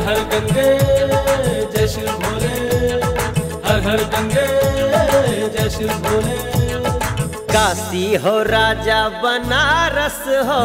हर गंगे जय शिव भोले, हर हर गंगे जय शिव भोले। काशी हो राजा बनारस हो,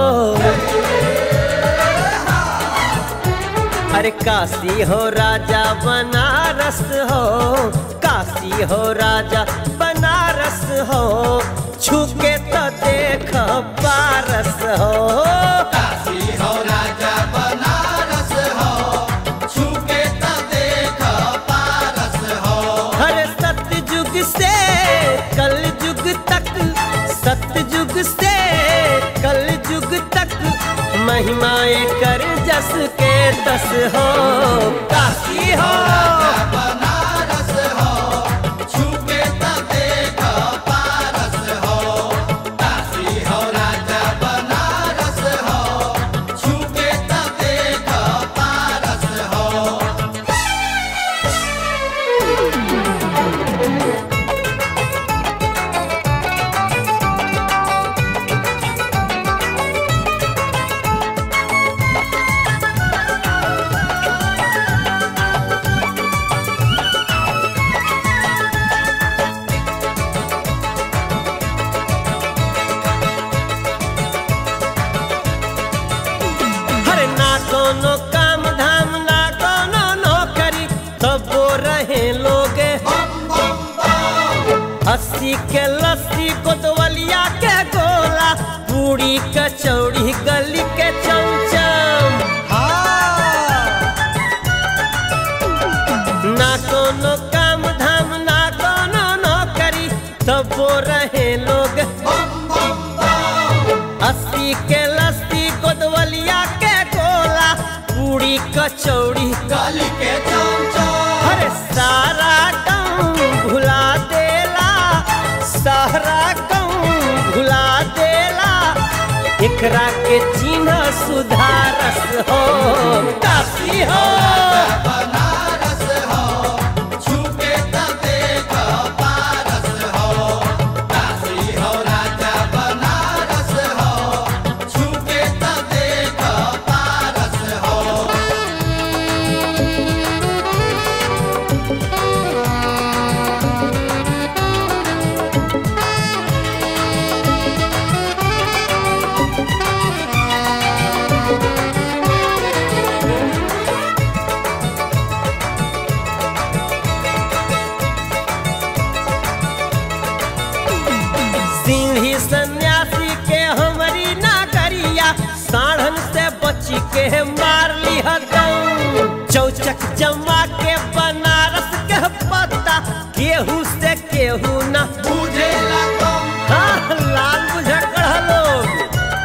अरे काशी हो राजा बनारस हो, काशी हो राजा बनारस हो, छूके तो देख पारस हो। काशी हो राजा बनारस हो, छूके तो देख पारस हो। हर सतयुग से कल युग तक, सतयुग से कल युग तक, महिमाएं कर जस के दस हो। काशी हो बनारस हो, छूके तो देख पारस हो। काशी हो राजा बनारस हो, छूके तो देख पारस हो। हर ना कोनो काम धाम ना कोनो नौकरी, तब वो रहे लोग 80 के लस्सी कोतवलिया के गोला, पूरी कचौड़ी गली के चमचम। ना कोनो काम धाम ना कोनो नौकरी, तब वो रहे लोग 80 के लस्सी कोतवलिया के गोला, पूरी कचौड़ी गली के चमचम। अरे सारा गाँव भुला देला, सारा गाँव भुला देला, एकरा के चिन्ह सुधारस हो। काशी हो बनारस हो, छूके तो देख पारस हो। काशी हो राजा बनारस हो, छूके तो देख पारस हो। सिंही सन्यासी के हमारी नागरिया, साढ़न से बची के मार लिया दम। चौचक जमा के बनारस के पत्ता, केहू से केहू ना बुझे लगम। हाँ, लाल बुझकड़ लोग।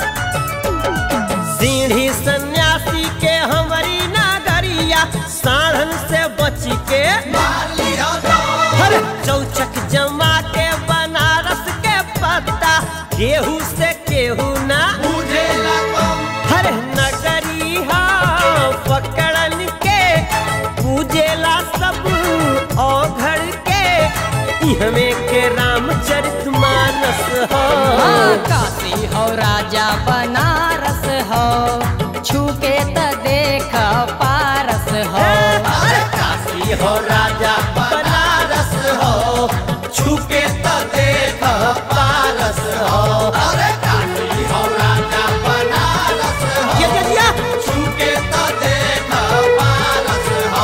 सीढ़ी सन्यासी के हमारी नागरिया, साढ़न से बची के मार लिया दम। हर चौचक जमा के बनारस के पत्ता, केहू से केहू ना बुझे लगम। हर नगरी हा पकड़न के, पूजेला सब औघड़ के, हमें के रामचरितमानस हो। काशी हो राजा बनारस हो, छूके त देख पारस हो। अरे काशी हो राजा बनारस हो, छूके तो देख पारस हो। अरे काशी हो राजा बनारस हो, ये छूके तो देख पारस हो।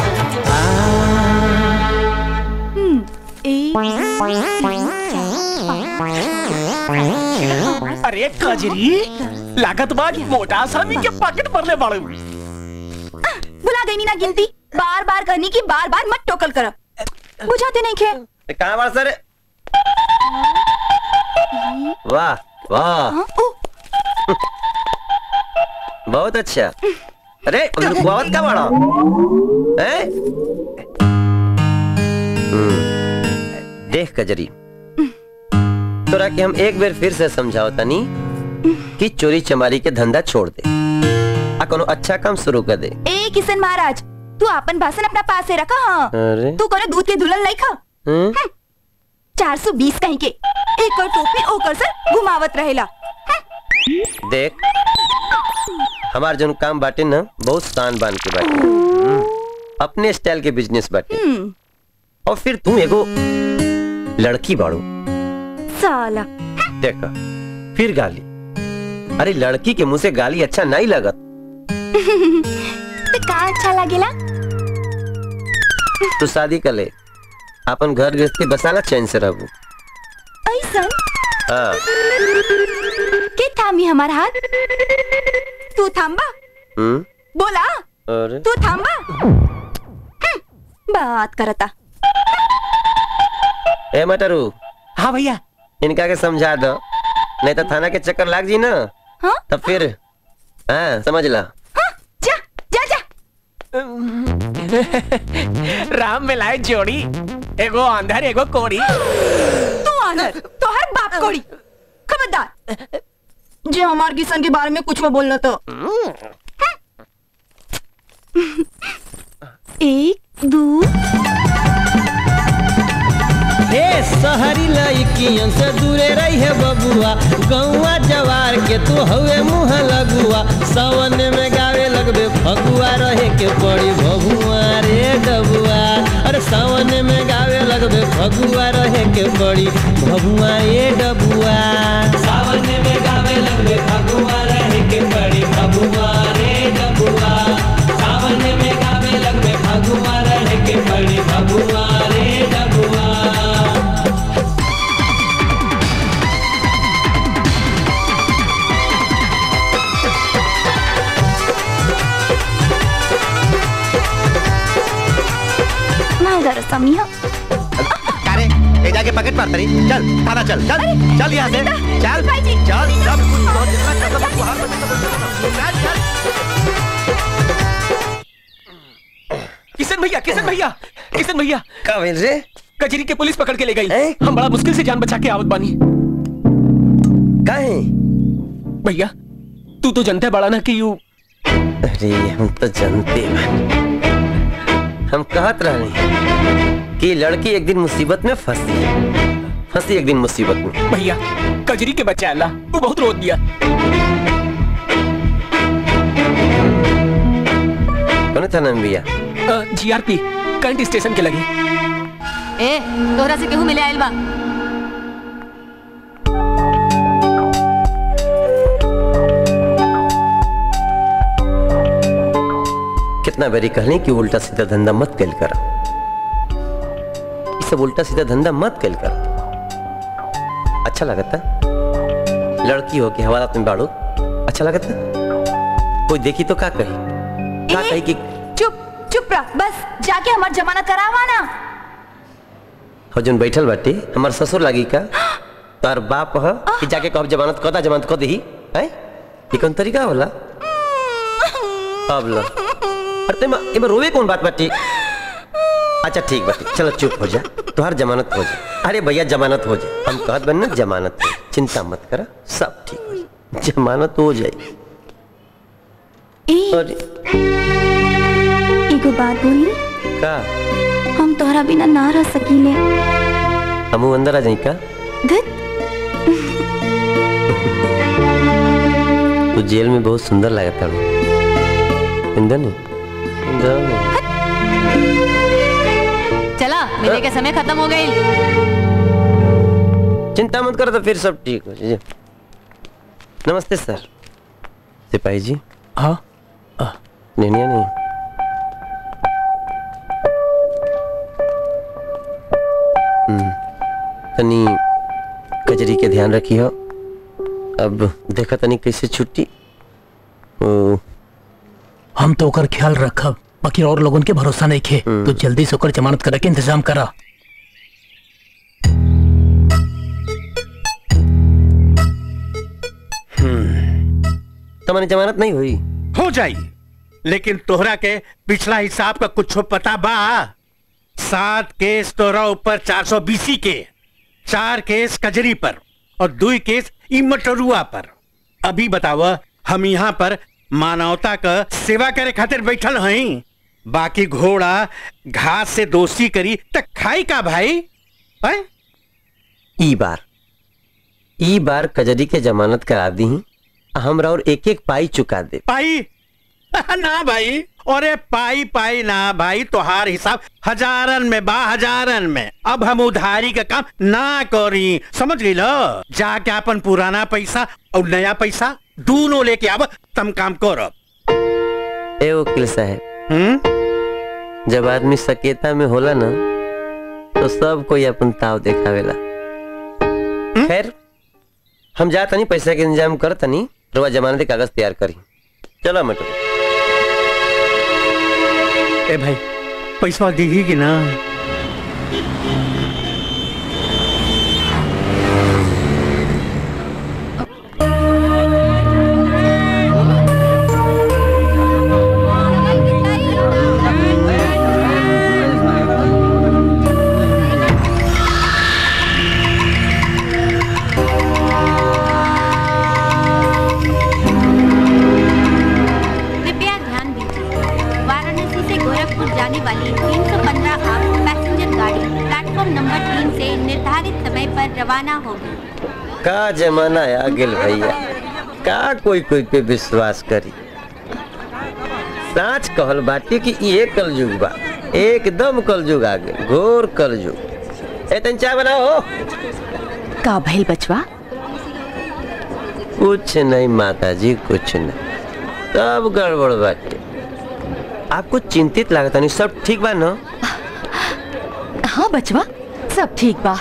अरे कजरी लागत बाज मोटा आसामी के पॉकेट पर ले बाड़ू। भुला गई ना गिनती, बार बार करनी की बार बार मत टोकल कर। बुझाते नहीं खे। कहाँ बार सर? वाह वाह, बहुत अच्छा। अरे लुकवावत का बड़ा है? देख कजरी, तोरा के हम एक बेर फिर से समझाओ तनी कि चोरी चमारी के धंधा छोड़ दे, आ कोनो अच्छा काम शुरू कर दे। ए किशन महाराज, तू अपन भाषण अपना पास से रखा। हाँ, अरे तू कोनो दूध के दुल्हन नहीं खा। 420 कहीं के एक और टोपी ओकर सर घुमावत रहेला। देख, हमार जन काम बाटे ना बहुत शान बान के बाटे, अपने स्टाइल के बिजनेस बाटे। और फिर तुम एगो लड़की बाड़ो साला। देखा फिर गाली। अरे लड़की के मुंह से गाली अच्छा नहीं लगत। तो का अच्छा लागेला? तो शादी कर ले, अपन घर गृहस्थी बसाला, चैन से रहू। ऐसन हाँ। के थामी हमार हाथ? तू थांबा? बोला अरे तू थांबा? बात करता। ए मटरू। हाँ भैया। इनका के समझा दो, नहीं तो थाना के चक्कर लाग जी ना। हाँ? तब फिर हाँ समझ ला। हाँ, जा जा जा। राम मिलाए जोड़ी, एगो अंधर एगो कोड़ी। तू अंधर तो हर बाप कोड़ी। खबरदार जो हमार किसान के बारे में कुछ में बोलना तो। एक दो। हे सहरी लइकियन से दूरे रही है बबुआ, गौआ जवार के तू हवे मुँह लगुआ। सावन में गावे लगबे फगुआ, रहे के पड़ी बबुआ रे डबुआ। अरे सावन में गावे लगबे फगुआ, रहे के पड़ी बबुआ रे डबुआ। सावन में गावे लगबे फगुआ, रहे के पड़ी बबुआ रे डबुआ। सावन में गावे लगबे फगुआ, रहे के पड़ी बबुआ रे डबुआ। अरे ले जाके पकड़ मार तरी। चल थाना चल, चल चल यहाँ से, चल चल किशन भैया, किशन भैया, किशन भैया। का भेल रे? कचरी के पुलिस पकड़ के ले गई। हम बड़ा मुश्किल से जान बचा के आवत बानी। काहे? भैया तू तो जनते बड़ा ना कि यू। अरे हम तो जानते हैं, हम कहत रहे कि लड़की एक दिन मुसीबत में फंसी एक दिन मुसीबत में। भैया कजरी के बच्चा अल्लाह वो बहुत रो दिया। कौन था नाम भैया? जीआरपी करंट स्टेशन के लगे। ए तोहरा से केहू मिले आइल बा? कितना बारी कहने कि उल्टा सीधा धंधा मत कल कर, सब उल्टा सीधा धंधा मत कल कर। अच्छा लगता लड़की हो के हवालात में बाड़ो, अच्छा लगता। कोई देखी तो का कही कि चुप चुप रह, बस जाके हमार जमानत करावा ना। हो जन बैठल बाटे हमार ससुर लागी का तार बाप ह कि जाके कब जमानत कदा जमानत क देही है? ये कौन तरीका होला? अब ला अरे तेमा एमे रोवे कौन बात बाटी? अच्छा ठीक बाटी, चलो चुप हो जा, तुहार जमानत हो जा। अरे भैया जमानत हो जा, हम कहत बन ना जमानत हो, चिंता मत करा, सब ठीक हो जाए, जमानत हो जाए। एगो बात बोली का? हम तोहरा बिना ना रह सकीले। हमू अंदर आ जाई का? धत तू जेल में बहुत सुंदर लगता है। इंदर नहीं चला मिले के समय खत्म हो गई। चिंता मत करो तो फिर सब ठीक हो जाए। नमस्ते सर। सिपाही जी। हाँ नहीं नहीं तनी कजरी के ध्यान रखी हो। अब देखा तनी कैसे छुट्टी। हम तो ओकर ख्याल रखब, बाकी और लोगों के भरोसा नहीं खे। तो जल्दी से ओकर जमानत करे के इंतजाम करा। तुम्हारी जमानत नहीं हुई? हो जाई, लेकिन तोहरा के पिछला हिसाब का कुछ पता बा? 7 केस तोहरा ऊपर 420 के, 4 केस कजरी पर और 2 केस इमटरुआ पर। अभी बताव, हम यहाँ पर मानवता का सेवा करे खातिर बैठल हई, बाकी घोड़ा घास से दोषी करी तक खाई का भाई? ई बार कजरी के जमानत करा दी, हमरा और एक एक पाई चुका दे। पाई ना भाई, अरे पाई पाई ना भाई, तोहार हिसाब हजारन में बा, हजारन में। अब हम उधारी का काम ना करी, समझ गई लो। जाके अपन पुराना पैसा और नया पैसा दोनों लेके आब, तम काम करो। ए वकील साहब, जब आदमी सकेता में होला ना तो सब कोई अपन ताव देखावेला। खैर हम जा तनी पैसा के इंतजाम कर तनी, रुआ जमानत के कागज तैयार करी। चलो मटो। ए भाई पैसा देगी कि ना? रवाना होगी। का जमाना आ गेल भैया, का कोई कोई पे विश्वास करी। साच कहल बाटी कि ये कलयुग बा, एकदम कलयुग आ गेल, घोर कलयुग। ए तन चाय बनाओ। का भइल बचवा? कुछ नहीं माताजी, कुछ नहीं, सब गड़बड़ बाटे। आपको चिंतित लागता नहीं? सब ठीक बा ना? हाँ बचवा, सब ठीक बा।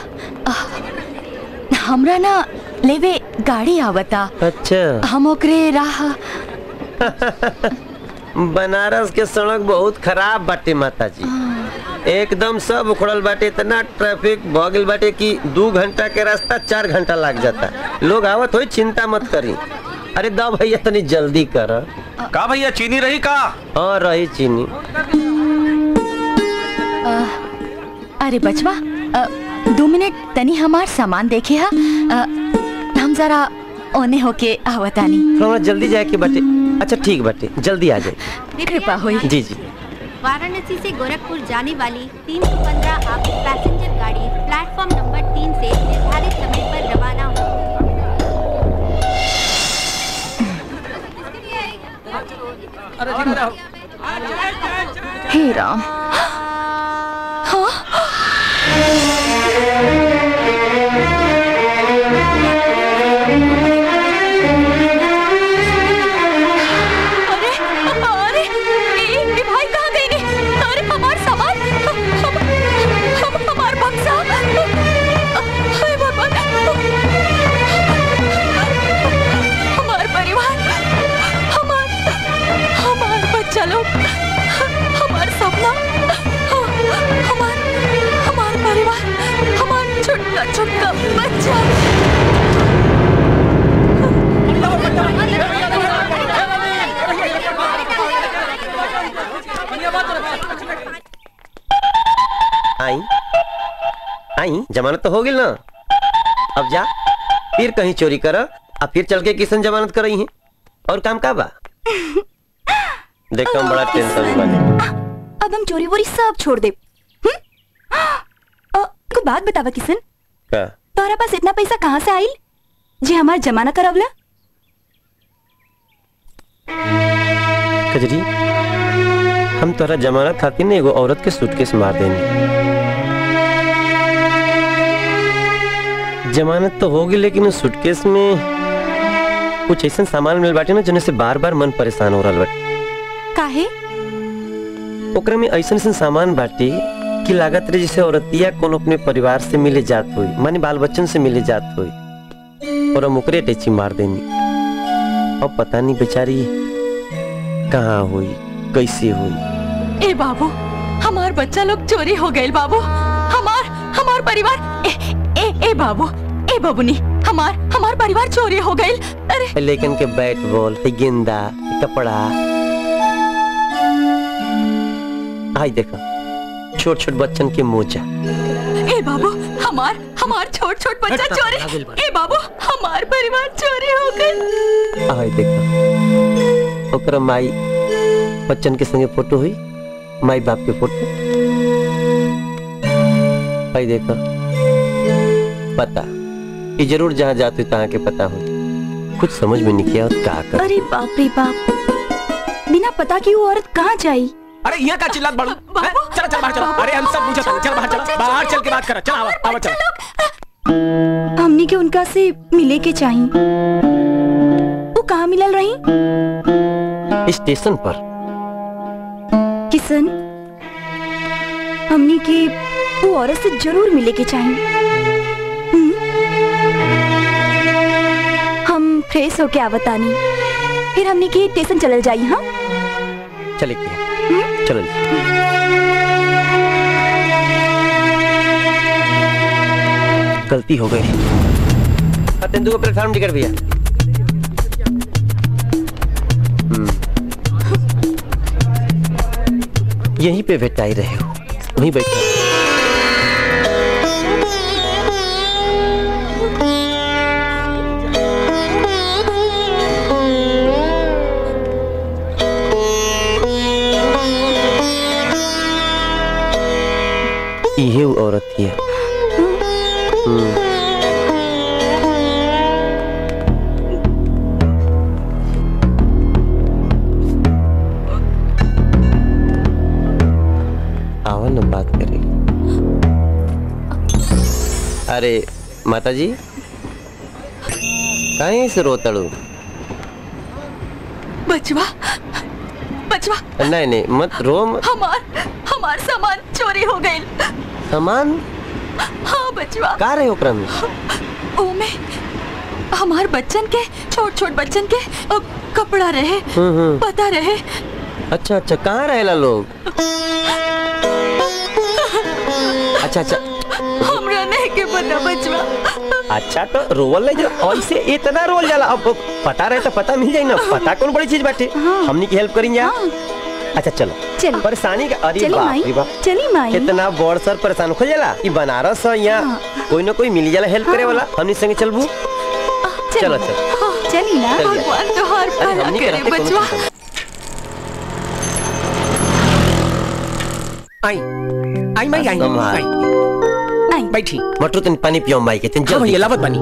हमरा ना लेवे गाड़ी आवता। अच्छा। हम ओकरे राह। बनारस के सड़क बहुत खराब बाटे माताजी, एकदम सब उखड़ल बाटे, इतना ट्रैफिक भ गेल बाटे कि 2 घंटा के रास्ता 4 घंटा लग जाता। लोग आवत होई, चिंता मत करी। अरे दा भैया तनी जल्दी कर। का भैया चीनी रही का? हाँ रही चीनी। अरे बचवा, 2 मिनट तनी हमार सामान देखे हा। हम जरा ओने होके आवतानी। थोड़ा जल्दी जाए के बाटे। अच्छा ठीक बाटे, जल्दी आ जाए। कृपा होई। जी जी। वाराणसी से गोरखपुर जाने वाली 315 आप पैसेंजर गाड़ी प्लेटफॉर्म नंबर 3 से निर्धारित समय पर रवाना हो। हे राम। हाँ? चलो हमार सपना, हमार परिवार, हमार छोटा छोटा बच्चा। आई आई, जमानत तो हो गई ना। अब जा फिर कहीं चोरी कर, अब फिर चल के किसन जमानत कर रही है। और काम का बा? देखो हम बड़ा टेंशन में। अब हम चोरी वोरी सब छोड़ दे। को बात बतावा किसन, का तोहरा पास इतना पैसा कहाँ से आइल जे हमार जमाना करवला? कजरी, हम तोरा जमानत खातिर ने एगो औरत के सूटकेस मार देनी। जमानत तो होगी, लेकिन उस सूटकेस में कुछ ऐसा सामान मिल बाटे ना जने से बार बार मन परेशान हो रहा बाटे। काहे? ओकरा में ऐसा ऐसा सामान बाटे कि लागत रहे जैसे औरतिया कौन अपने परिवार से मिले जात हुई, माने बाल बच्चन से मिले जात हुई, और हम ओकरे टेची मार देनी। अब पता नहीं बेचारी कहाँ हुई, कैसे हुई। ए बाबू, हमार बच्चा लोग चोरी हो गए बाबू। हमार परिवार ए बाबू, ए बाबूनी, हमार परिवार चोरी हो गए। अरे लेकिन के बैट बॉल, गेंदा, कपड़ा, आई देखो छोट छोट बच्चन के मोजा। ए बाबू, हमार छोट छोट बच्चा चोरी। ए बाबू, हमार परिवार चोरी हो गए। आई देखो ओकरा माई बच्चन के संगे फोटो हुई, माई बाप के फोटो। आई देखो पता, ये जरूर जहाँ जाते तहाँ के पता हो। कुछ समझ में नहीं किया क्या कर। अरे बाप रे बाप, बिना पता की वो औरत कहाँ जाई? अरे यहाँ का चिल्लात बाड़ू? चल चल बाहर चल। अरे हम सब पूछा था, चल बाहर चल, बाहर चल के बात कर। चल आवा चल। हमनी के उनका से मिले के चाहिए। वो कहाँ मिलल रही? स्टेशन पर। किशन, हमनी के वो औरत से जरूर मिले के चाहिए। हम फ्रेश होके आवतानी, फिर हमनी के स्टेशन चलल जाई। हाँ चले के चलो। गलती हो गई। तेंदु को प्लेटफॉर्म टिकट भैया। यहीं पे बैठा ही रहे हो, वहीं बैठे। ये वो औरत ही है। आओ ना बात करेंगे। अरे माता जी कहीं से रोतड़ू? बचवा बचवा। नहीं नहीं मत रो। हमार सामान चोरी हो गई। सामान? हाँ बचवा। का रहे ओकरा में? ओमे हमार बच्चन के छोट बच्चन के कपड़ा रहे, पता रहे। अच्छा अच्छा, कहाँ रहेला लोग? अच्छा अच्छा, हमरा नहीं के पता बचवा। अच्छा तो रोवल नहीं, जो ऐसे इतना रोल जाला। अब पता रहे तो पता मिल जाए ना। पता कौन बड़ी चीज बाटे। हमनी की हेल्प करेंगे। अच्छा चलो चलो। परेशानी का अरे बाप रे बाप, चली माई। कितना बड़ सर परेशान हो जाला। ये बनारस है, यहाँ कोई ना कोई मिल जाला हेल्प करे वाला। हमनी संगे चलबू। चलो चलो चली ना। भगवान तोहार भला करे बचवा। आई आई माई आई बैठी। मटरू तन पानी पियो माई के तन जल्दी। ये लावत पानी।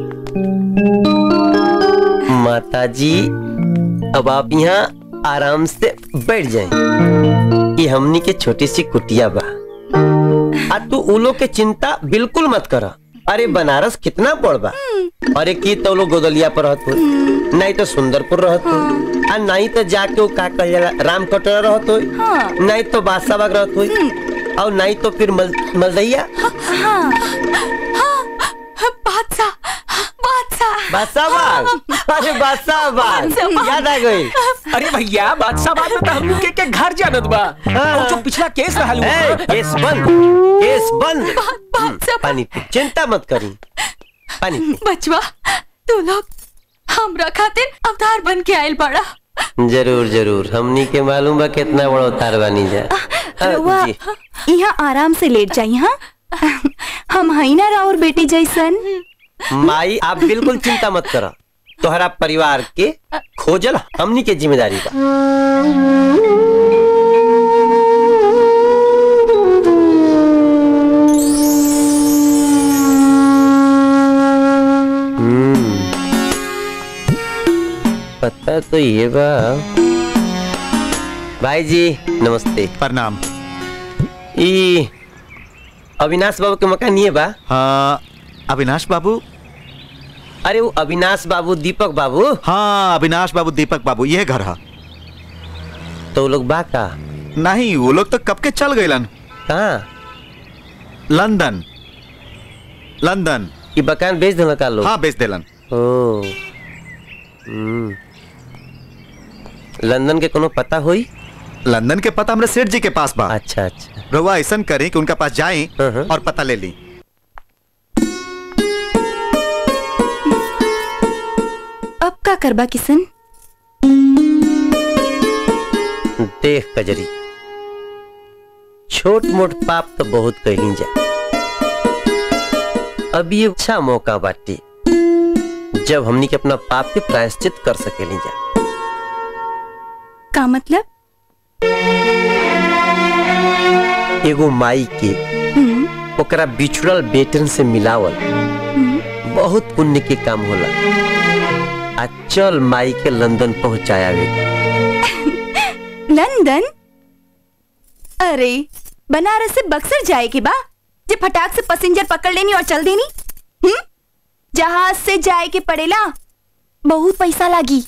माता जी अब आप यहाँ आराम से बैठ जाएं। ये हमनी के छोटी सी कुटिया बा। तू उलो के चिंता बिल्कुल मत करा। अरे बनारस कितना बड़ बा। अरे की तो लोग गोदलिया पर रहत हो, नहीं तो सुंदरपुर रहत हो, और नहीं तो जाके का कह जाला रामकटोरा रहत हो, नहीं तो बादशाहबाग रहत हो, और नहीं तो फिर मलदैया। बादशाहबाग। अरे बादशाहबाग याद आ गई। अरे भैया बादशाहबाग में तो हम लोग के घर जानत बा। जो पिछला केस रहल केस बंद, केस बंद। पानी चिंता मत करी। पानी बचवा, तू लोग हमरा खातिर अवतार बन के आयल बड़ा। जरूर जरूर, हमनी के मालूम बा कितना बड़ा अवतार बनी जा। यहाँ आराम से लेट जाइए। हाँ हम हई ना राउर बेटी जैसन। माई आप बिल्कुल चिंता मत करा। तोहरा परिवार के खोजल हमनी के जिम्मेदारी बा। पता तो ये बा। भाई जी नमस्ते। प्रणाम। अविनाश बाबू के मकान ये बा? हाँ अविनाश बाबू। अरे वो अविनाश बाबू दीपक बाबू। हाँ अविनाश बाबू दीपक बाबू, ये घर है। तो वो लोग बा का? नहीं, वो लोग तो कब के चल गए। कहाँ? लंदन। लंदन। ये मकान बेच देना का लोग? हाँ बेच देलन। लंदन के कोनो पता हुई? लंदन के पता हमरे सेठ जी के पास बा। अच्छा अच्छा। रवा ऐसा करें कि उनका पास जाएं और पता ले ली। अब का करबा किशन? देख कजरी, छोट मोट पाप तो बहुत कैली जा। अब ये अच्छा मौका बाटे जब हमनी के अपना पाप के प्रायश्चित कर सकेली जा। का मतलब? एगो माई के ओकरा बिछुड़ल बेटन से मिलावल बहुत पुण्य के काम होला। चल माई के लंदन पहुंचाया। लंदन? अरे बनारस से बक्सर जाए के बा जे फटाक से पैसेंजर पकड़ लेनी और चल देनी। जहाज से जाए के पड़ेला, बहुत पैसा लागी।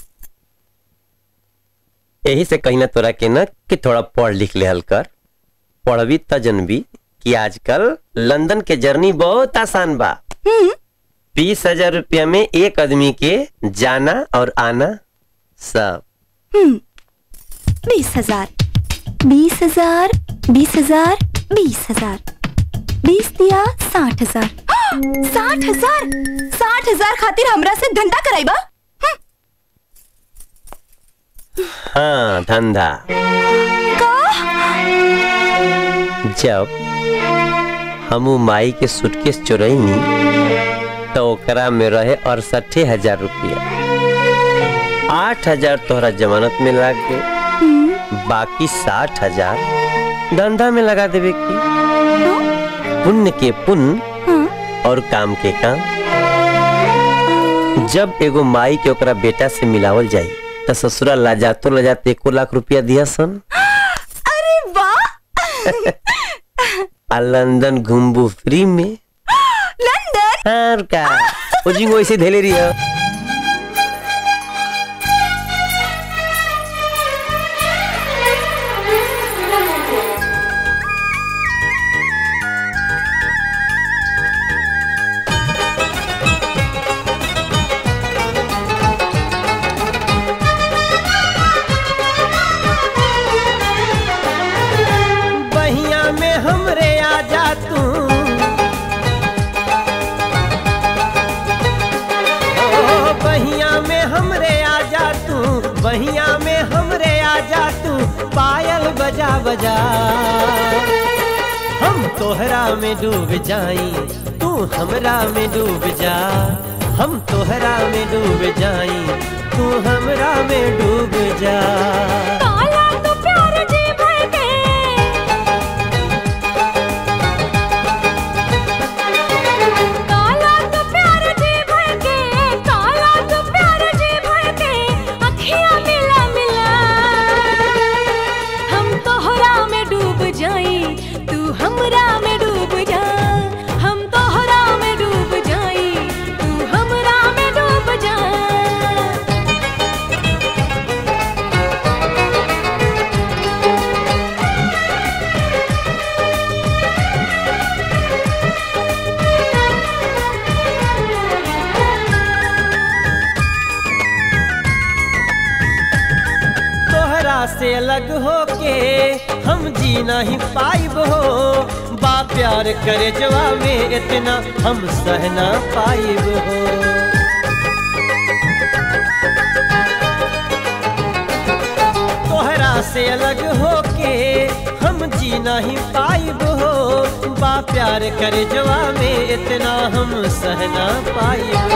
यही से कहीं ना तोरा के ना कि थोड़ा पढ़ लिख ले हल कर, पढ़वी त जनबी कि आजकल लंदन के जर्नी बहुत आसान बा। 20,000 रुपया में एक आदमी के जाना और आना सब। 20,000 20,000 20,000 20,000 20 दिया 60,000 60,000 60,000 खातिर हमरा से धंधा कराइबा? हाँ धंधा। जब हमू माई के सूटकेस चोरैनी तो ओकरा में रहे 68,000 रुपया। 8,000 तोहरा जमानत में लग गए, बाकी 60,000 धंधा में लगा देवे की। पुण्य के पुण्य और काम के काम। जब एगो माई के ओकरा बेटा से मिलावल जाई तो ससुरा लाजातो लाजात 1 लाख रुपया दिया सन। अरे वाह। आ लंदन घूमबू फ्री में। लंदन? हाँ का ओजिंग वैसे धेले रही है। बहिया में हमरे आजा तू, पायल बजा बजा। हम तोहरा में डूब जाई, तू हमरा में डूब जा। हम तोहरा में डूब जाई, तू हमरा में डूब जा। काला तो प्यार जी भर के, काला तो प्यार जी भर के, काला तो प्यार जी भर के, अखियां मिला मिला। हम तोहरा में डूब जाई, तू हमरा में डूब जा। हम तोहरा में डूब जाई, तू हमरा में डूब जा। तोहरा से अलग होके हम जी नहीं पाइब हो। बा प्यार करे जवा में इतना हम सह ना पाइब हो। तोहरा से अलग होके हम जी नहीं पाइब हो। बा प्यार करे जवा में इतना हम सह ना पाइब हो।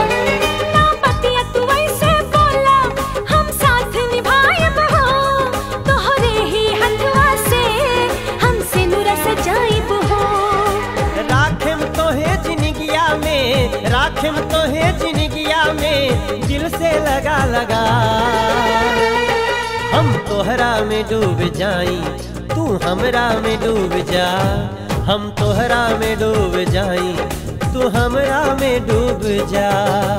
राखिम तो है जिंदगिया में दिल से लगा लगा। हम तोहरा में डूब जाई, तू हमरा में डूब जा। हम तोहरा में डूब जाई, तू हमरा में डूब जा।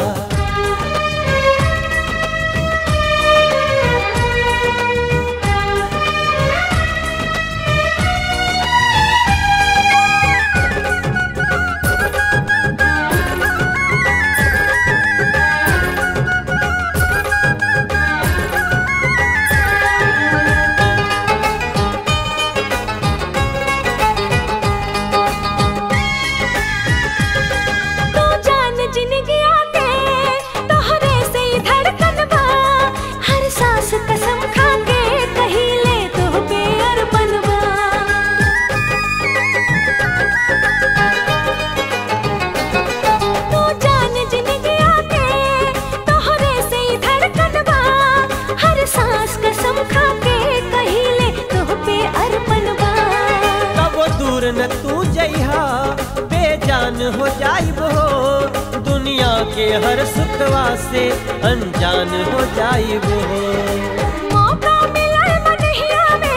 न तू जइहा बेजान हो जाइब हो। दुनिया के हर सुखवा से अनजान हो जाइब हो। मौका मिला मनहिया में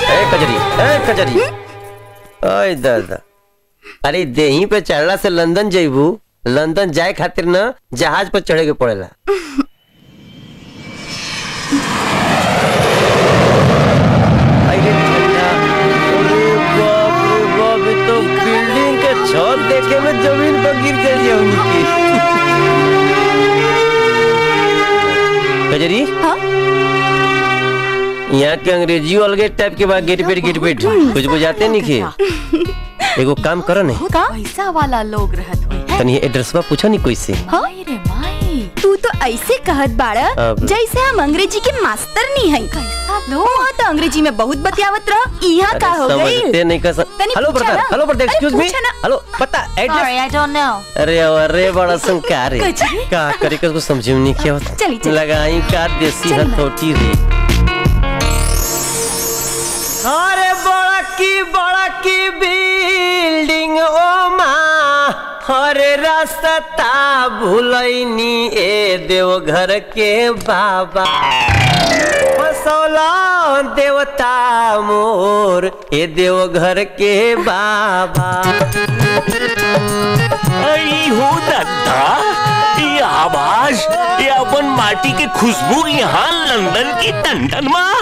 कजरी ओए दादा अरे देही पे चढ़ला से लंदन जइबू लंदन जाए खातिर ना जहाज पर चढ़े के पड़ेला तो बिल्डिंग के छत देखे में जमीन पर गिर गई उनकी कजरी यहाँ के अंग्रेजी अलगे टाइप के बाद गेट पेट कुछ बुझाते नहीं खे एगो काम करो नहीं पैसा वाला लोग रहत हुए तनी एड्रेसवा पूछो नहीं कोई से रे माई तू तो ऐसे कहत बाड़ा जैसे हम अंग्रेजी के मास्टर नहीं है वहाँ तो अंग्रेजी में बहुत बतियावत रह यहाँ का हो गई समझते नहीं कर hello brother excuse me hello पता एड्रेस आई डोंट नो अरे बड़ा संकार है का करे कुछ समझ में नहीं क्या होता लगाई का देसी हथौटी रे अरे बड़ा की बिल्डिंग ओ माँ अरे रास्ता भूलैनी ए देवघर के बाबा फसौला देवता मोर ए देवघर के बाबा आई हो दादा ये आवाज ये अपन माटी की खुशबू यहाँ लंदन की टंडन माँ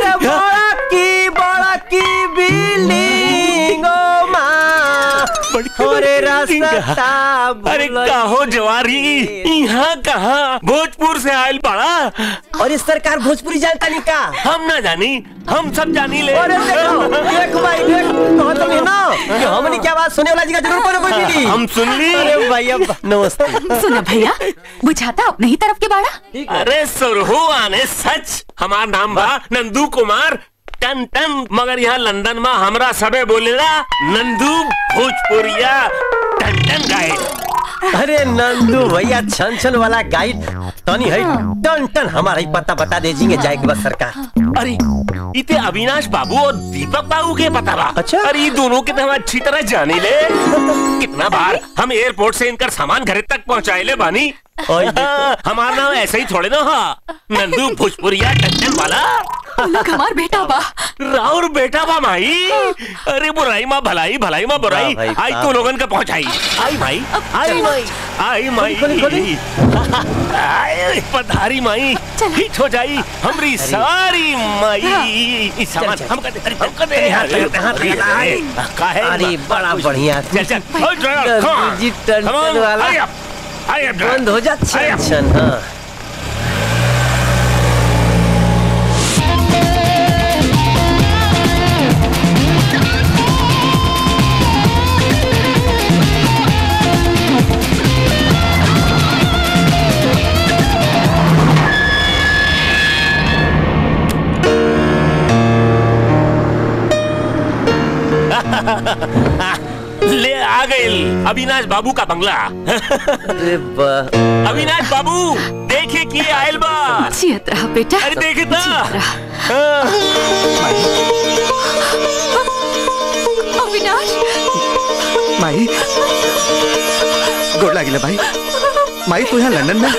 बड़ा की बिल्डिंग ओ माँ अरे रास्ता अरे कहो जवारी यहाँ कहाँ भोजपुर से आयल पड़ा और इस सरकार भोजपुरी जानता नहीं का हम ना जानी हम सब जानी ले अरे देख भाई देख कहो तो ना कि हमनी क्या बात सुने वाला जी का जरूर कोई मिली हम सुन ली अरे भैया नमस्ते सुनो भैया बुझाता अपने ही तरफ के बाड़ा अरे सुरहु आने सच हमार नाम बा नंदू कुमार टन टन मगर यहाँ लंदन में हमरा सबे बोलेला नंदू भोजपुरिया टन टन गाइड अरे नंदू भैया छन छन वाला गाइड तनी है टन टन हमारा ही पता बता दीजिए जाए के बस सरकार अरे इते अविनाश बाबू और दीपक बाबू के पता बा अच्छा अरे ये दोनों के तो अच्छी तरह जाने ले कितना बार हम एयरपोर्ट से इनकर सामान घर तक पहुँचाए ले बानी हमारा नाम ऐसा ही थोड़े ना नंदू भोजपुरिया टन वाला हमार बेटा बा राउर बेटा बा माई अरे बुराई माँ भलाई भलाई माँ बुराई आई तो लोगन का पहुँचाई आई माई आई माई पधारी माई हिट हो जाई हमरी सारी माई सामान हम कर दे अरे बड़ा बढ़िया जी टन वाला बंद हो जा छन हाँ ले आ गए अविनाश बाबू का बंगला अरे अविनाश बाबू देखे कि आयल बा जियत रहा बेटा अरे देखे था अविनाश माई गोड़ लागिला भाई माई तू यहाँ लंदन में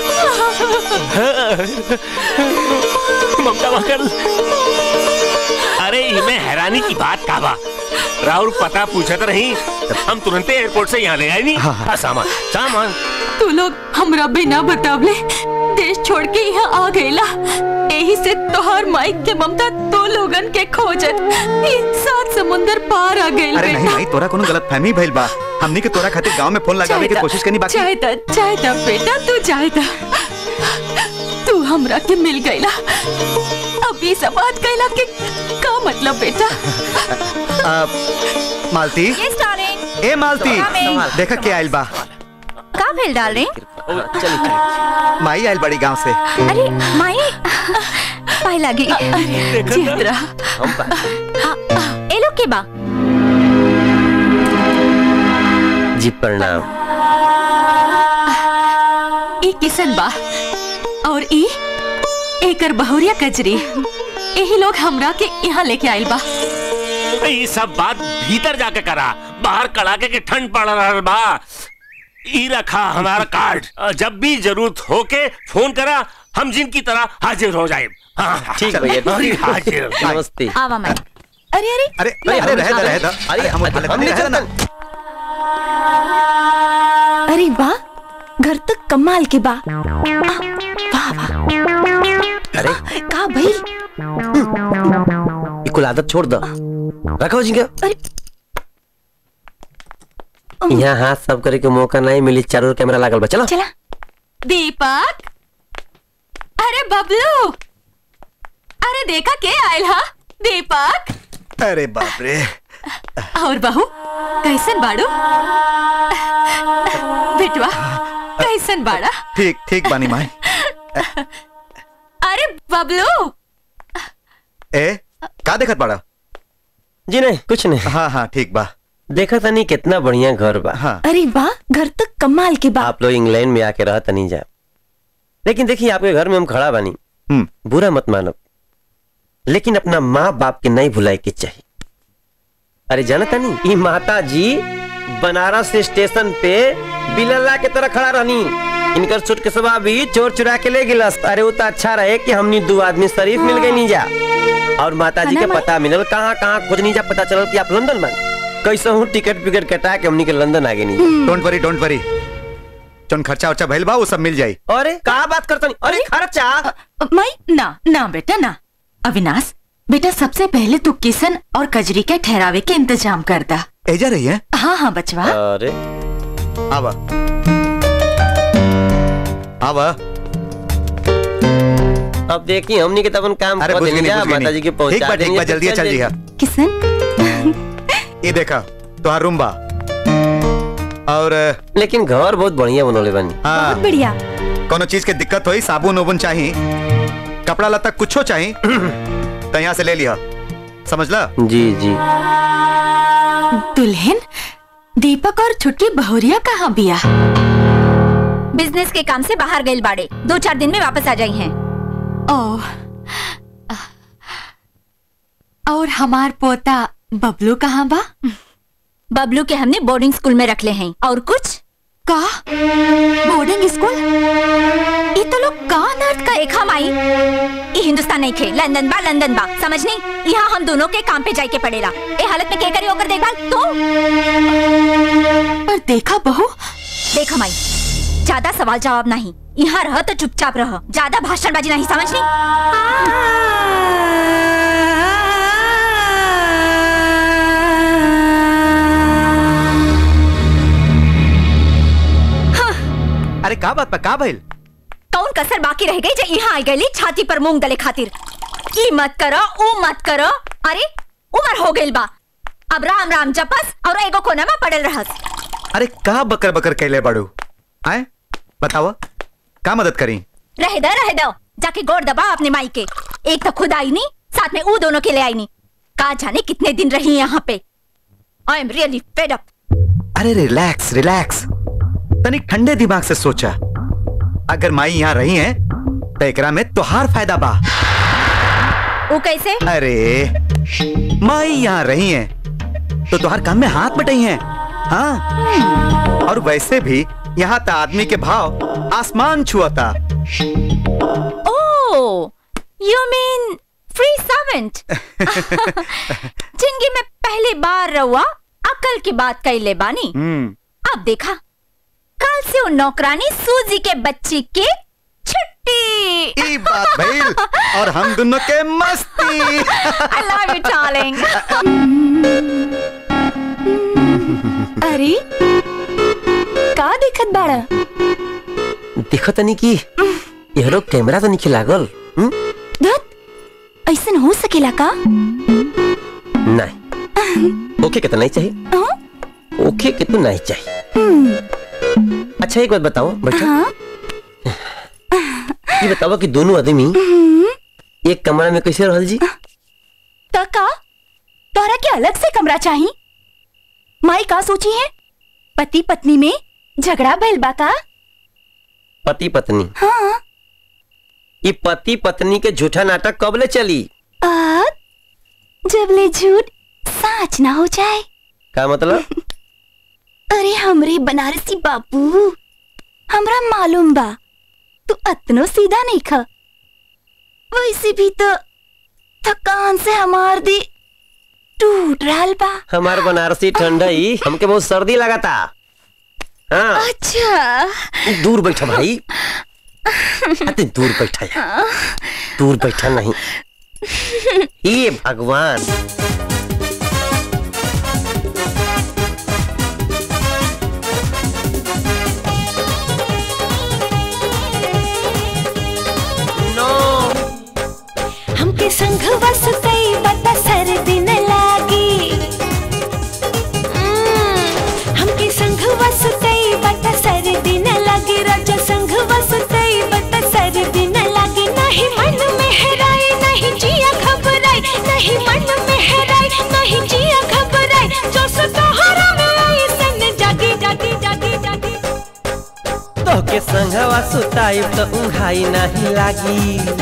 ममता वकल अरे इनमें हैरानी की बात का बा राहुल पता पूछत रही हम तुरंत एयरपोर्ट से यहाँ ले आए नहीं सामान सामान तू लोग हमरा बिना बतावले देश छोड़ के यहाँ आ गईला यही से तोहर माइक के ममता तो लोगन के खोजत सात समुंदर पार आ गईल अरे नहीं भाई तोरा कोनो गलतफहमी भइल बा हमनी के तोरा खातिर गांव में फोन लगावे की कोशिश करनी बाकी चाहे बेटा तू चाहे तू हमरा के मिल गईला अब ये सब बात कहला के का मतलब बेटा मालती ए मालती देखा के आइल बा का भेल डाल रहे माई आइल बड़ी गांव से अरे माई पाई लागी ए लोग के बा जी प्रणाम ई किसन बा और ई एकर बहुरिया कजरी यही लोग हमरा के यहाँ लेके आइल बा ये सब बात भीतर जाके करा बाहर कड़ाके के ठंड पड़ रहा बा ई रखा हमारा कार्ड जब भी जरूरत हो के फोन करा हम जिनकी तरह हाजिर हो जाए ठीक भैया हाजिर नमस्ते आवा मैं अरे अरे अरे अरे रह दो अरे हम उठा लेते हैं ना। अरे वाह घर तो कमाल के बा। वाह वाह। अरे का भाई कुल आदत छोड़ दो, रखो जी। अरे यहाँ हाथ सब करे के मौका नहीं मिली, चारों कैमरा लागल बा। चलो चला। दीपक, अरे बबलू, अरे देखा के आयल हा दीपक। अरे बाप रे। और बहू कैसन बाड़ू? बेटवा कैसन बाड़ा? ठीक ठीक बानी माई। अरे बबलू ए का देखत बाड़ा? जी नहीं कुछ नहीं। हाँ हाँ ठीक बा। देखा तनी कितना बढ़िया घर बा। हाँ। अरे वाह घर तो कमाल के बा। आप लोग इंग्लैंड में आके रहा तनी जा, लेकिन देखिए आपके घर में हम खड़ा बानी, बुरा मत मानो, लेकिन अपना माँ बाप के नहीं भुलाए के चाहिए। अरे जानता नहीं, ये माता जी बनारस स्टेशन पे बिलल्ला के तरह खड़ा रहनी, इनकर सूटकेसवा भी चोर चुरा के ले गिलस। अरे वो तो अच्छा रहे कि हमनी दो आदमी शरीफ मिल गए नीजा, और माता जी के पता मिलल कहाँ कहाँ खोज नीजा, पता चलल कि आप लंदन में कैसे हूँ टिकट विकट कटा के हमनी के लंदन आ गए नीजा। डोंट वरी चुन खर्चा उर्चा भइल बा वो सब मिल जाई। अरे कहाँ बात करता नहीं? अरे खर्चा माई ना ना बेटा ना। अविनाश बेटा सबसे पहले तू किशन और कजरी के ठहरावे के इंतजाम कर दा। एजा रही है? हाँ हाँ बचवा। अरे आवा आवा। अब देखिए हमनी के तब काम अरे बुझ गई माता जी के पहुंचा ठीक बा जल्दी चल जी। किशन ये देखा तुहार रूम बा, और लेकिन घर बहुत बढ़िया बनोले बनी। हाँ बहुत बढ़िया। कोनो चीज के दिक्कत होई साबुन उबुन चाहिए, कपड़ा लत्ता कुछो चाहिए तो यहाँ से ले लिया, समझला? जी जी। दुल्हन दीपक और छुटकी बहुरिया कहाँ बिया? बिजनेस के काम से बाहर गए बाड़े, 2-4 दिन में वापस आ जाई हैं। ओह, और हमार पोता बबलू कहाँ बा? बबलू के हमने बोर्डिंग स्कूल में रख ले हैं। और कुछ का बोर्डिंग स्कूल? ये तो लोग का नर्थ का देखा माई, ये हिंदुस्तान नहीं खे, लंदन बा समझ नहीं। यहाँ हम दोनों के काम पे जाए के पड़ेला। ये हालत में क्या करी होकर देखभाल तो? पर देखा बहू, देखा माई ज्यादा सवाल जवाब नहीं, यहाँ रह तो चुपचाप रह, ज्यादा भाषणबाजी नहीं, समझ नहीं? अरे का बात का भइल? कौन कसर बाकी रह गई जो यहाँ आई गई छाती पर मूंग दले खातिर? ई मत करो ऊ मत करो, अरे उम्र हो गई बा, अब राम राम जपस और एगो कोना में पड़ल रहस। अरे का बकर बकर कहले बड़ू आए बताओ का मदद करी? रह दो जाके गोड़ दबा अपने माई के। एक तो खुद आई नहीं, साथ में वो दोनों के ले आई नहीं। का जाने कितने दिन रही यहाँ पे। I am really fed up. अरे रिलैक्स तनिक ठंडे दिमाग से सोचा, अगर माई यहाँ रही है तो एकरा में तोहार फायदा बा। वो कैसे? अरे माई यहाँ रही है तो तोहार काम में हाथ बटाई है। हाँ और वैसे भी यहाँ तो आदमी के भाव आसमान छुआता। Oh you mean free servant. जिंदगी में पहली बार रहुआ अकल की बात कही ले बानी। अब देखा कल से वो नौकरानी सूजी के बच्ची की छुट्टी। ई बात भइल और हम दोनों के मस्ती। I love you darling। अरे का देखत बाड़ा? देखत नहीं कि यहरो कैमरा तो नहीं लागल। धत ऐसन हो सकेला का? नहीं ओके के तो नहीं चाहिए। ओके के तो नहीं चाहिए। अच्छा एक बात बताओ बेटा। ये बताओ कि दोनों आदमी एक कमरा में कैसे रहल जी? तका तोरा के अलग से कमरा चाहिए? माई का सोची है? पति पत्नी में झगड़ा भइल बा का? पति पत्नी? हाँ। ये पति पत्नी के झूठा नाटक कब ले चली? जब ले झूठ सच ना हो जाए। क्या मतलब? अरे हमरे बनारसी बाबू, हमरा मालूम बा तू अतनो सीधा नहीं खा। वैसे भी तो थकान से हमार दी टूट रहा बा। हमार बनारसी ठंडई हमके बहुत सर्दी लगा था। हाँ। अच्छा दूर बैठा भाई, अरे दूर बैठा यार, दूर बैठा नहीं। ये भगवान, हमके संग वसतई बता सर्दी न लागी। हमके संग वसतई बता सर्दी न लागी। राजा संग वसतई बता सर्दी न लागी। नहीं मन में हेराई नहीं जिया घबराई। नहीं मन में हेराई नहीं जिया घबराई। जो सतोहरा में आई सन जागी जागी जागी जागी। तो के संगवा सुताई तो उंघाई नहीं लागी।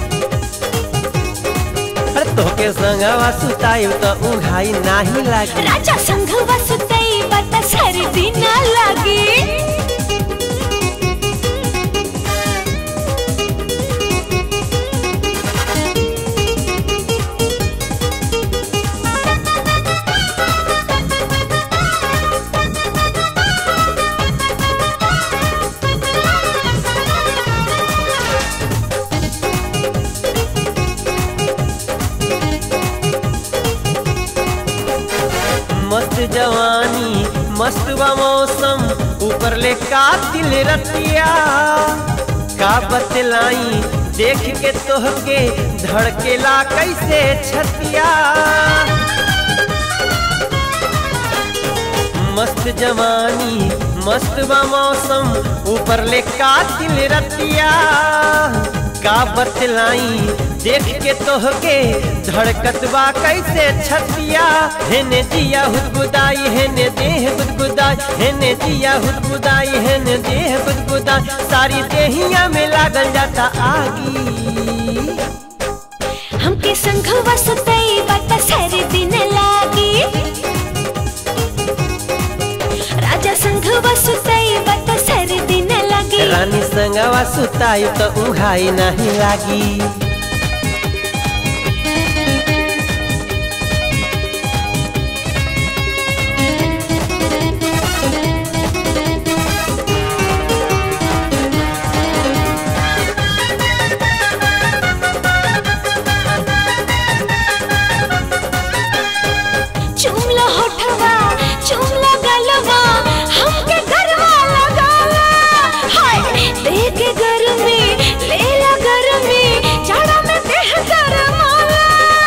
तोके संगवा सुताई तो उंघाई नाही लागी। राजा संग वसतई बता सर्दी न लागी। मस्त जवानी मस्त बा मौसम, ऊपर ले कातिल रतिया। का बतलाई देख के तोहके धड़केला कैसे छतिया। मस्त जवानी मस्त बा मौसम, ऊपर ले कातिल रतिया। का बतलाई देख के तोहके धड़कत बा कैसे छतिया। हेने जिया हुदगुदाई हेने देह गुदगुदाई। हेने जिया हुदगुदाई हेने देह गुदगुदाई। सारी देहिया में लागल जाता आगी। हमके संग वसतई बता सर्दी न लागी। राजा संग वसतई बता सर्दी न लागी। रानी संगवा सुताई तो उंघाई नहीं लागी। चुमला होठवा चुमला गलवा हमके गरवा लगावा। हाय देख गरमी लेला गरमी जाड़ा में देह गरमाला।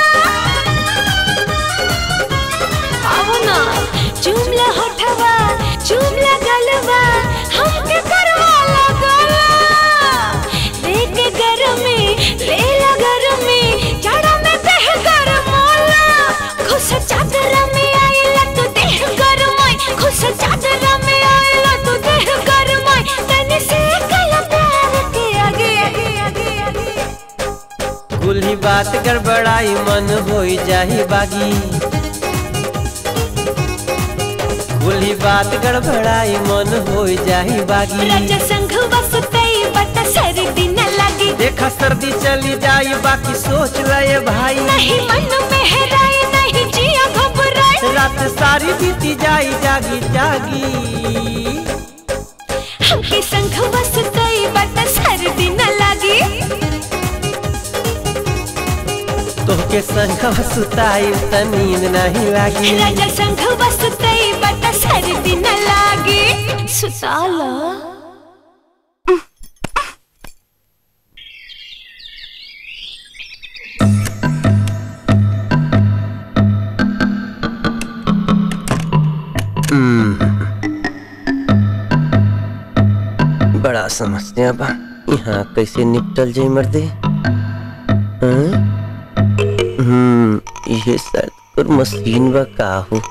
आओ ना चुमला होठवा चुमला गलवा हमके गरवा लगावा। देख गरमी लेला गरमी जाड़ा में देह गरमाला। खुश चादर में आइला तू देह गरमाई। खुश चादर में आइला तू देह गरमाई। तने से कला प्यार के आगे आगे आगे आगे। कुल्ही बात गड़बड़ाई मन होई जाही बागी। कुल्ही बात गड़बड़ाई मन होई जाही बागी। राजा संग वसतई बता सर्दी न लागी। देखा सर्दी चली जाई बाकी सोच ले भाई। नहीं मन में हेराई नहीं जिया घबराई। रात सारी बीती जाई जागी जागी। हमके संग वसतई बता सर्दी न लागी। तोहके संगवा सुताई त नींद नहीं लागी। राजा संग वसतई बता सर्दी न लागी। सुताला बड़ा समस्या बा, यहाँ कैसे निपटल जाई मर्दे। ये शायद कर मशीन बा का हो।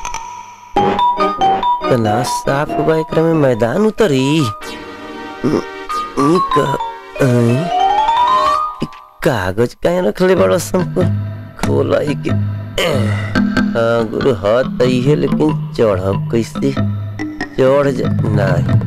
तना साफ बा एकरा में मैदान उतरी। कागज काहे रखले बड़ा संको खोला ही के। हाँ गुरु हाथ तई है लेकिन चढ़ब कैसे चढ़ जा नहीं।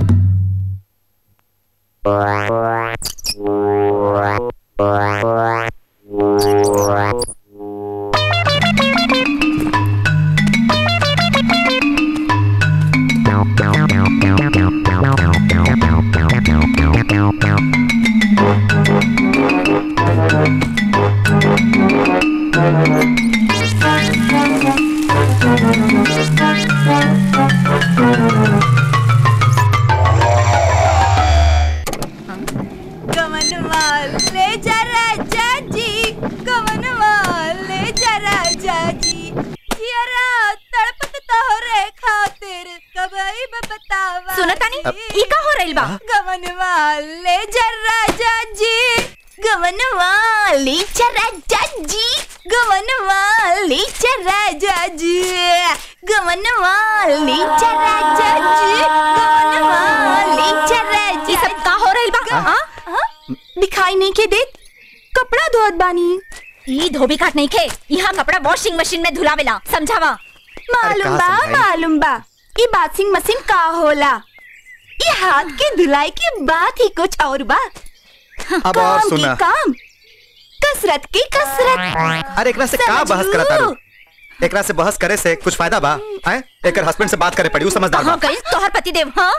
गमनवा ले जा राजा जी, गमनवा ले जा राजा जी, जियरा तड़पत तोहरे खातिर कबई बतावा। सुनो तानी, ई का हो रही बा? गमनवा ले जा राजा जी, गमनवा ले जा राजा जी, गमनवा ले जा राजा जी, गमनवा ले जा राजा जी, गमनवा ले जा राजा। ई सब का हो रही बा? हां दिखाई नहीं के देत, कपड़ा धोत बानी। ई धोबी काट नहीं खे, यहाँ कपड़ा वॉशिंग मशीन में धुलावेला, समझावा। मालूम बा ये वॉशिंग मशीन का होला। ये हाथ के धुलाई की बात ही कुछ और बा। अब और सुना। काम कसरत की कसरत। अरे एकरा से का बहस करता रू? एकरा से बहस करे से कुछ फायदा बा? हैं? एकर हस्बैंड से बात करे पड़ी, उ समझदार बा। हां कहीं तोहर पति देव। हां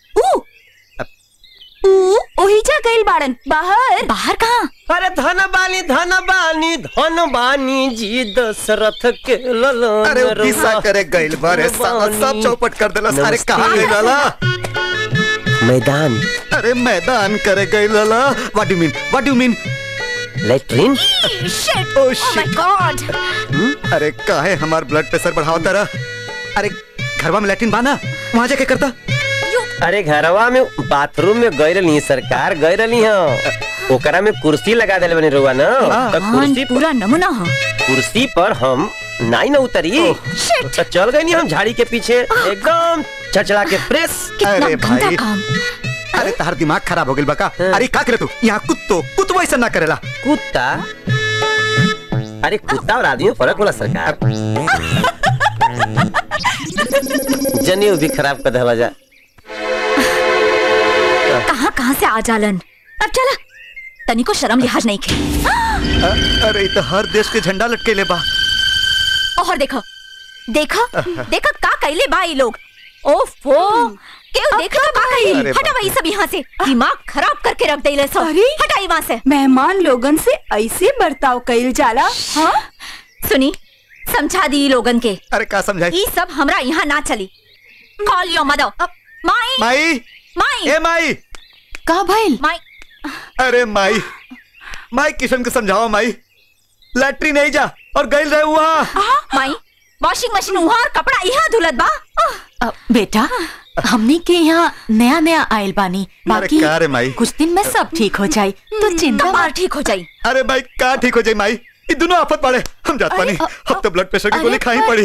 ओही जा गइल बाड़न बाहर। बाहर कहाँ? अरे धन बानी जी दशरथ के ललन। अरे किस्सा करे गइल बारे, सब चौपट कर देला। सारे कहां गइल लाला? मैदान। अरे मैदान करे गइल लाला। What do you mean? Latrine. Shit, oh my god. अरे काहे हमार ब्लड प्रेशर बढ़ावता रहा? अरे घरवा में लैट्रिन बाना, वहां जाके करता। अरे घरवा में बाथरूम में गई रही सरकार, गई रही है ओकरा में कुर्सी लगा देले बनी रुआ ना। कुर्सी पूरा नमूना है। कुर्सी पर हम नाई न उतरी तो चल गई नहीं हम झाड़ी के पीछे एकदम चढ़चढ़ा के प्रेस। अरे भाई, अरे तार दिमाग खराब हो गइल बका। अरे का करे तू? यहाँ कुत्तो ऐसा ना करेला। कुत्ता? अरे कुत्ता और आदमी में फर्क होला सरकार। जनेऊ भी खराब कर देला जा। कहाँ से आ जालन। अब चला, तनी को शर्म लिहाज नहीं खे। अरे तो हर देश के झंडा लटके ले बा। और देखो का कैले बा ये लोग। ओफो, क्यों देखा बा कहीं? हटा वही सब यहाँ से, दिमाग खराब करके रख देले सब। हटाई वहाँ से। मेहमान लोगन से ऐसे बर्ताव कइल जाला। हाँ सुनी, समझा दी लोगन के। अरे का समझाई? ये सब हमरा यहाँ ना चली। Call your mother. माई ए माई का भइल? माई अरे माई किशन को समझाओ। माई लैट्रिन नहीं जा और गइल रहे वहाँ। माई वॉशिंग मशीन वहाँ और कपड़ा यहाँ धुलत बा। बेटा हमने के यहाँ नया आयल बानी, बाकी का रे माई? कुछ दिन में सब ठीक हो जाये तो चिंता ठीक हो जाये। अरे भाई का ठीक हो जाये माई? ये दोनों आफत पड़े। हम जात पानी, अब तो ब्लड प्रेशर की गोली खाई पड़ी।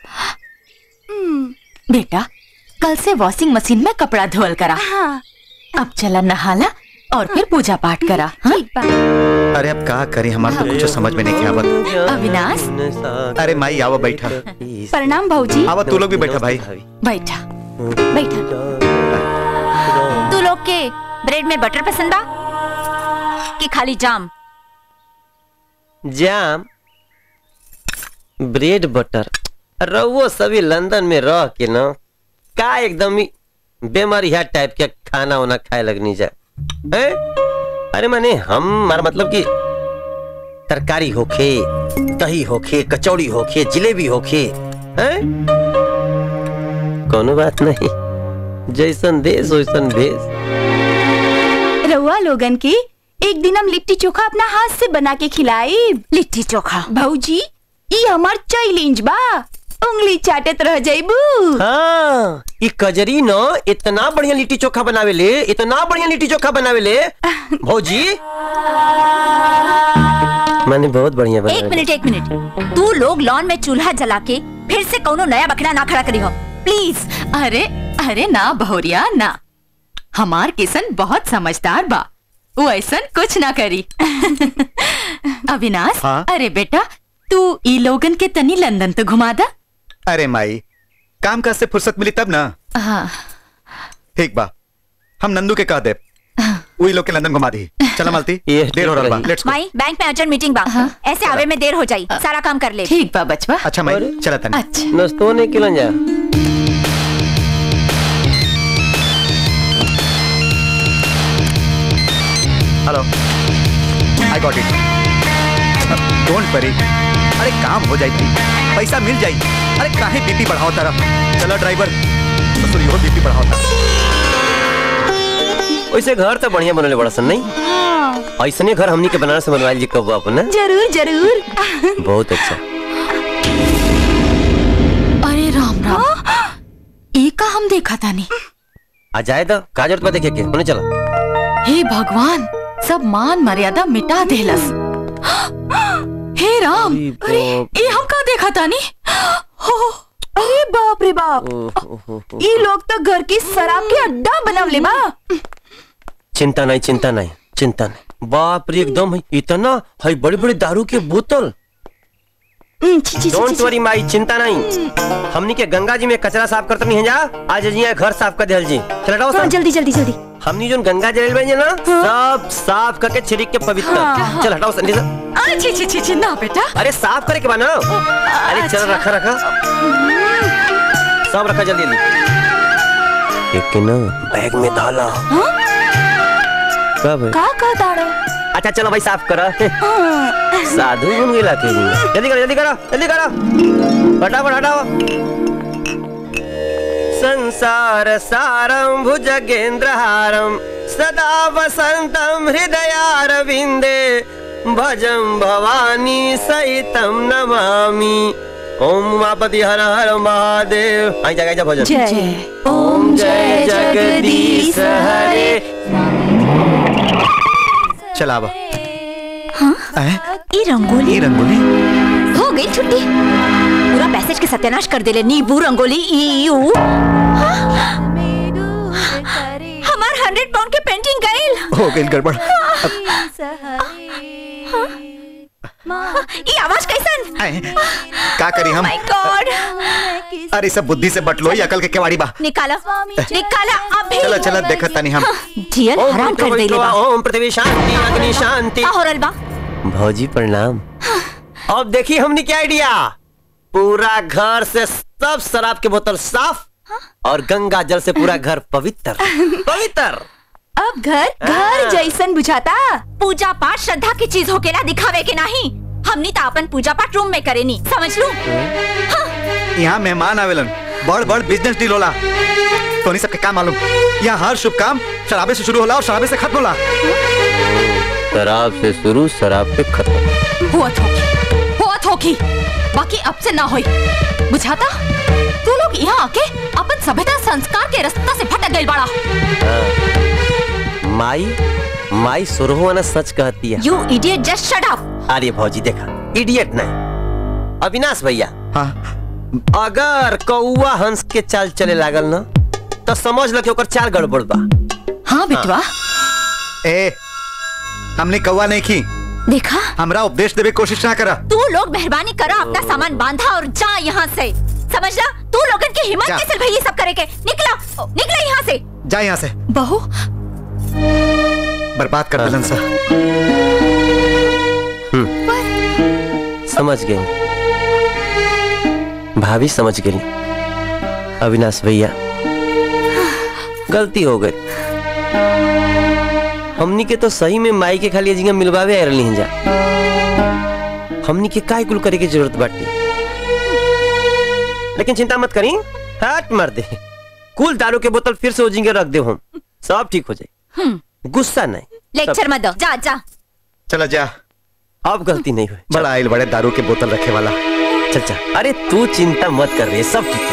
बेटा कल से वॉशिंग मशीन में कपड़ा धोल करा। हाँ। अब चला नहाला और फिर पूजा पाठ करा। हाँ? अरे अब क्या करें, हमारे तो कुछ समझ में नहीं आवत। अविनाश, अरे माई आओ बैठा। प्रणाम भाऊजी। आओ तू लोग भी बैठा भाई। बैठा। तू लोग के ब्रेड में बटर पसंद बा कि खाली जाम? जाम ब्रेड बटर। रहुओ सभी लंदन में रह के ना का एकदम ही बेमारिया टाइप के खाना वाना खाए लगनी जा। अरे माने हमारा मतलब कि तरकारी होखे, दही होखे, कचौड़ी होखे, जिलेबी होखे, कोनो बात नहीं, जैसन देश वैसन भेष। रउआ लोगन के एक दिन हम लिट्टी चोखा अपना हाथ से बना के खिलाई। लिट्टी चोखा भाऊजी ये हमार चैलेंज बा, उंगली चाटत रह जाइबू। हाँ, ये कजरी न इतना बढ़िया लिट्टी चोखा बनावेले, इतना बढ़िया लिट्टी चोखा बनावेले भौजी, मैंने बहुत बढ़िया बनावेले। एक मिनट, तू लोग लॉन में चूल्हा जला के फिर से कौनो नया बकरा ना खड़ा करी हो प्लीज। अरे ना बहुरिया ना, हमार किशन बहुत समझदार बा, वो ऐसा कुछ ना करी। अविनाश, हाँ? अरे बेटा तू ई लोगन के तनी लंदन तो घुमा दा। अरे माई काम काज से फुर्सत मिली तब ना। हाँ। ठीक बा, हम नंदू के कह दे वही लोग के लंदन घुमा दी। चला मालती, देर हो रहा बा, लेट्स गो। माई बैंक में अर्जेंट मीटिंग बा, ऐसे आवे में देर हो जाई, सारा काम कर ले। ठीक बा बचवा। अच्छा माई चला तनी। अच्छा नस्तो ने किलन जा। Hello, I got it, don't worry. अरे काम हो जाए, पैसा मिल जाए। अरे काहे बीपी बढ़ाओ तारा। चलो ड्राइवर, ससुर यो बीपी बढ़ाओ तारा। वैसे घर तो बढ़िया बनले बड़ा सन नहीं? ऐसने घर हमनी के बनारस से बनवाइल जी कब अपन ना? जरूर जरूर। बहुत अच्छा। अरे राम राम, ये का हम देखा था नहीं। आ जाए तो का जरूरत बा देखे के, उन्हें चलो। हे भगवान, सब मान मर्यादा मिटा देलस। हे राम, अरे ये हम का देखा था नहीं? अरे बाप रे बाप, ये लोग तो घर की शराब के अड्डा बनावले बा। चिंता नहीं, चिंता नहीं, चिंता नहीं। बाप रे, एकदम है इतना है बड़ी बड़ी दारू के बोतल। डोंट वरी माई, चिंता नहीं। हमनी के गंगा जी में कचरा साफ करते नहीं है जा, आज जी घर साफ कर देल जी। चलो हाँ, जल्दी जल्दी जल्दी। हमनी जो गंगा जल बन ना, सब साफ करके छिड़क के पवित्र। चल हटाओ संडे से। छी छी छी छी ना बेटा। अरे साफ करे के बना। अरे चल रखा रखा, सब रखा जल्दी जल्दी। एक ना बैग में डाला। कब का दाड़ो? अच्छा चलो भाई साफ करा। साधु बन गया के। जल्दी करो जल्दी करो जल्दी करो, फटाफट हटाओ। संसार सारं भुजगेन्द्रहारं सदा वसंतं हृदयारविंदे भजं भवानी सहितं नमामि। ओम उमापति हर हर महादेव। आई जा भजन। ओम जय जगदीश हरे। चला अब। ये रंगोली हो गई छुट्टी। पूरा पैसेज के सत्यानाश कर देले। नींबू रंगोली हमार 100 पाउंड के पेंटिंग गइल। हो गई गड़बड़। ये आवाज कैसन? का करी हम? My god. अरे सब बुद्धि से बटलो, अकल के केवाड़ी बा। निकाला अभी। चलो चलो देखत तनी हम। ढियल हराम कर देले बा। ओम पृथ्वी शांति अग्नि शांति। का हो रहल बा? भौजी प्रणाम। अब देखिए हमने क्या आइडिया। पूरा घर से सब शराब के बोतल साफ और गंगा जल से पूरा घर पवित्र पवित्र। अब घर जैसन बुझाता। पूजा पाठ श्रद्धा की चीज होके ना, दिखावे के नहीं। हमनी तो अपन पूजा पाठ रूम में करे नी, समझ लू। यहाँ मेहमान आवेलन, बड़ बड़ बिजनेस डील होला। तो नहीं सबके काम मालूम। यहाँ हर शुभ काम शराबे से शुरू होला और शराबे से खत्म होला। शराब से शुरू शराब पे खत्म। हुआ थोकी, बाकी अब से ना होई। बुझाता तू लोग यहाँ आके अपन सभ्यता संस्कार के रास्ता से भटक गइल बाड़ा। माई सुरहुआना सच कहती है। You idiot, just shut up. अरे भौजी देखा, इडियट नहीं, अविनाश भैया। हाँ। अगर कौआ हंस के चाल चले लागल ना, तो समझ लो कि ओकर चाल गड़बड़ बा। हाँ बेटवा। ए, हमने कौआ नहीं की। देखा, हमरा उपदेश देवे कोशिश ना करा। तू लोग मेहरबानी करा, अपना सामान बांधा और जा यहाँ से। समझ ला, तू लोगन की हिम्मत कैसे भई ये सब करे के? निकला यहाँ से। जा यहाँ से। बहू बर्बाद कर दिलन सा। समझ गई भाभी, समझ गई। अविनाश भैया गलती हो गई। हमनी के तो सही में माई के खाली जिंगा मिलवावे आयल नहीं जा। हमनी के काय कुल करे की जरूरत बाटे। लेकिन चिंता मत करी, हट मर दे। कुल दारू के बोतल फिर से हो जिंगे रख दे, हम सब ठीक हो जाए। गुस्सा नहीं, लेक्चर मत दो। जा चला जा। अब गलती नहीं हुई। बड़ा आइल बड़े दारू के बोतल रखे वाला। चल। अरे तू चिंता मत कर रही है, सब ठीक है।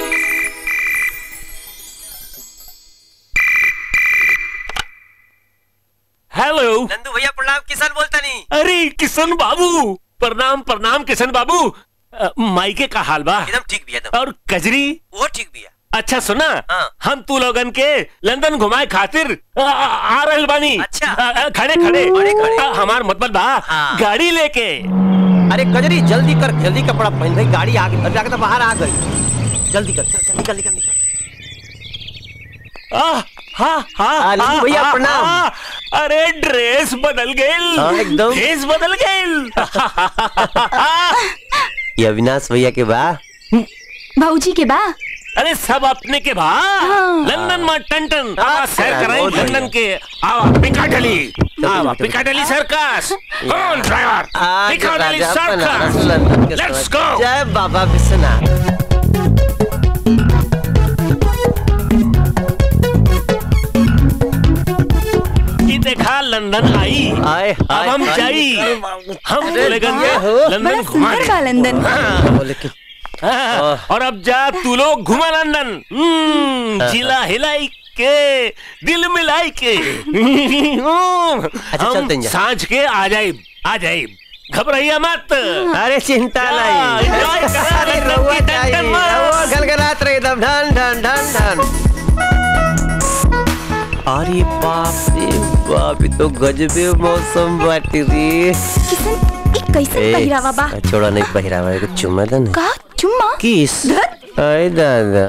हेलो नंदू भैया प्रणाम। किशन बोलता नहीं। अरे किशन बाबू प्रणाम किशन बाबू। माइके का हाल बा? एकदम ठीक भी है। और कजरी वो ठीक भी है। अच्छा सुना, हाँ। हम तू लोगन के लंदन घुमाए खातिर आ रहल बानी। अच्छा। खड़े हमार मतलब बा, हाँ। गाड़ी लेके। अरे कजरी जल्दी कर, जल्दी कपड़ा पहन भाई, गाड़ी आ गई। अभी तो बाहर आ गई। जल्दी कर, चल निकल। हाँ भैया प्रणाम। अरे ड्रेस बदल गई, एकदम फेस बदल गई। ये अविनाश भैया के बा, भाऊजी के बा। अरे सब अपने के बा। लंदन में टन सैर कराई लंदन के। Piccadilly Piccadilly circus. कौन ड्राइवर? पिकाडेली राजा सर्कस। लंदन के लेट्स समय। गो। जय बाबा विश्वनाथ। देखा लंदन आई। अब हम जाई। हम चले गए लंदन घुमाने। लंदन और अब जा तू लोग घुमा लंदन। जिला हिलाई के दिल मिलाई के। हम सांझ के आ जाए घबराइए मत। अरे चिंता नहीं। गलगलात रहे एकदम ढन ढन ढन ढन। अरे बाप रे बाप, तो गजबे मौसम बाटी रे। कैसे पहिरावा बा? छोड़ा नहीं पहिरावा, एक चुम्मा दे ना। का चुम्मा? किस? अरे दादा।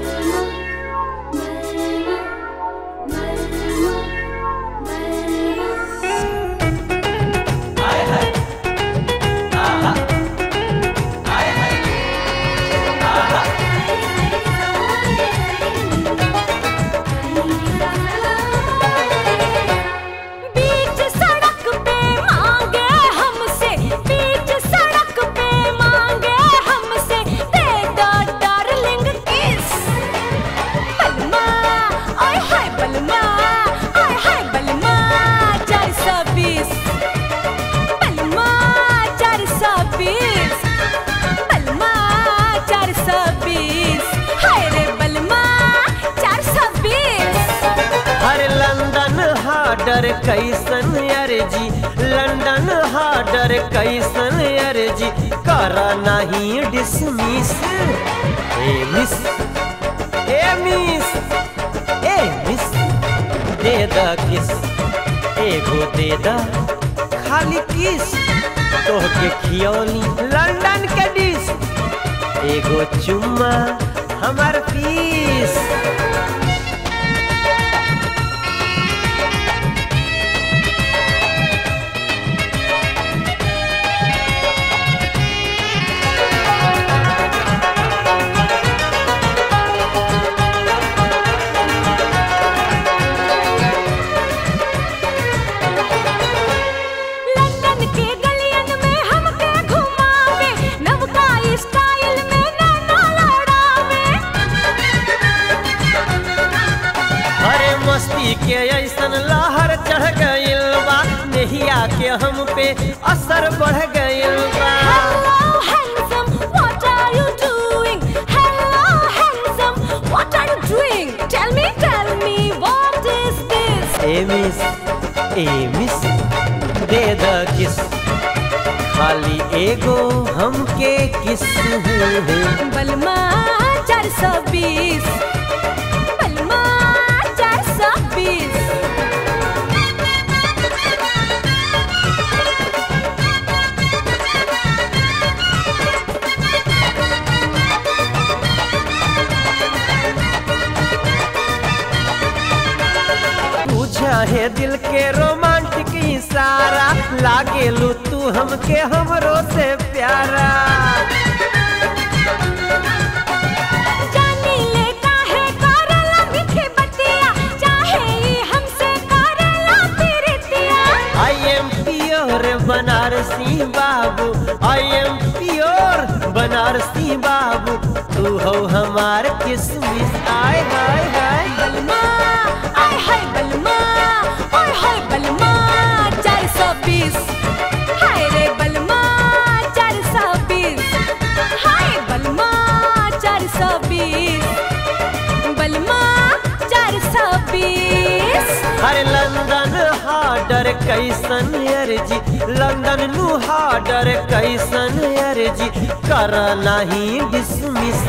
कैसन अर्जी लंदन हार्डर कैसन अर्जी करा नहीं डिसमिस। ए मिस दे दा किस, एगो दे दा खाली किस। तोहके खियौली लंदन के डिस, एगो चुम्मा हमार पीस। के ऐसन लहर चढ़ गइल बा, नहिया के हम पे असर बढ़ गइल बा। Hello handsome, what are you doing? Hello handsome, what are you doing? Tell me, what is this? ए मिस दे द किस, खाली एगो हमके किस। बलमा 420, बलमा 420। चाहे दिल के रोमांटिक इशारा, लागे लू तू हमके हमरो से प्यारा। जानी ले काहे करेला मीठी बतिया, चाहे ही हमसे करेला प्रीतिया। I am pure बनारसी बाबू, I am pure बनारसी बाबू, तू हो हमार किस्मिस। आय हाय हाय बलमा, आय हाय बलमा, आय हाय बलमा 420। हाय रे बलमा 420, हाय बलमा 420, बलमा 420। अरे लंदन हार्डर कैसन अर्जी, लंदन नु हार्डर कैसन अर्जी, कर नहीं डिसमिस।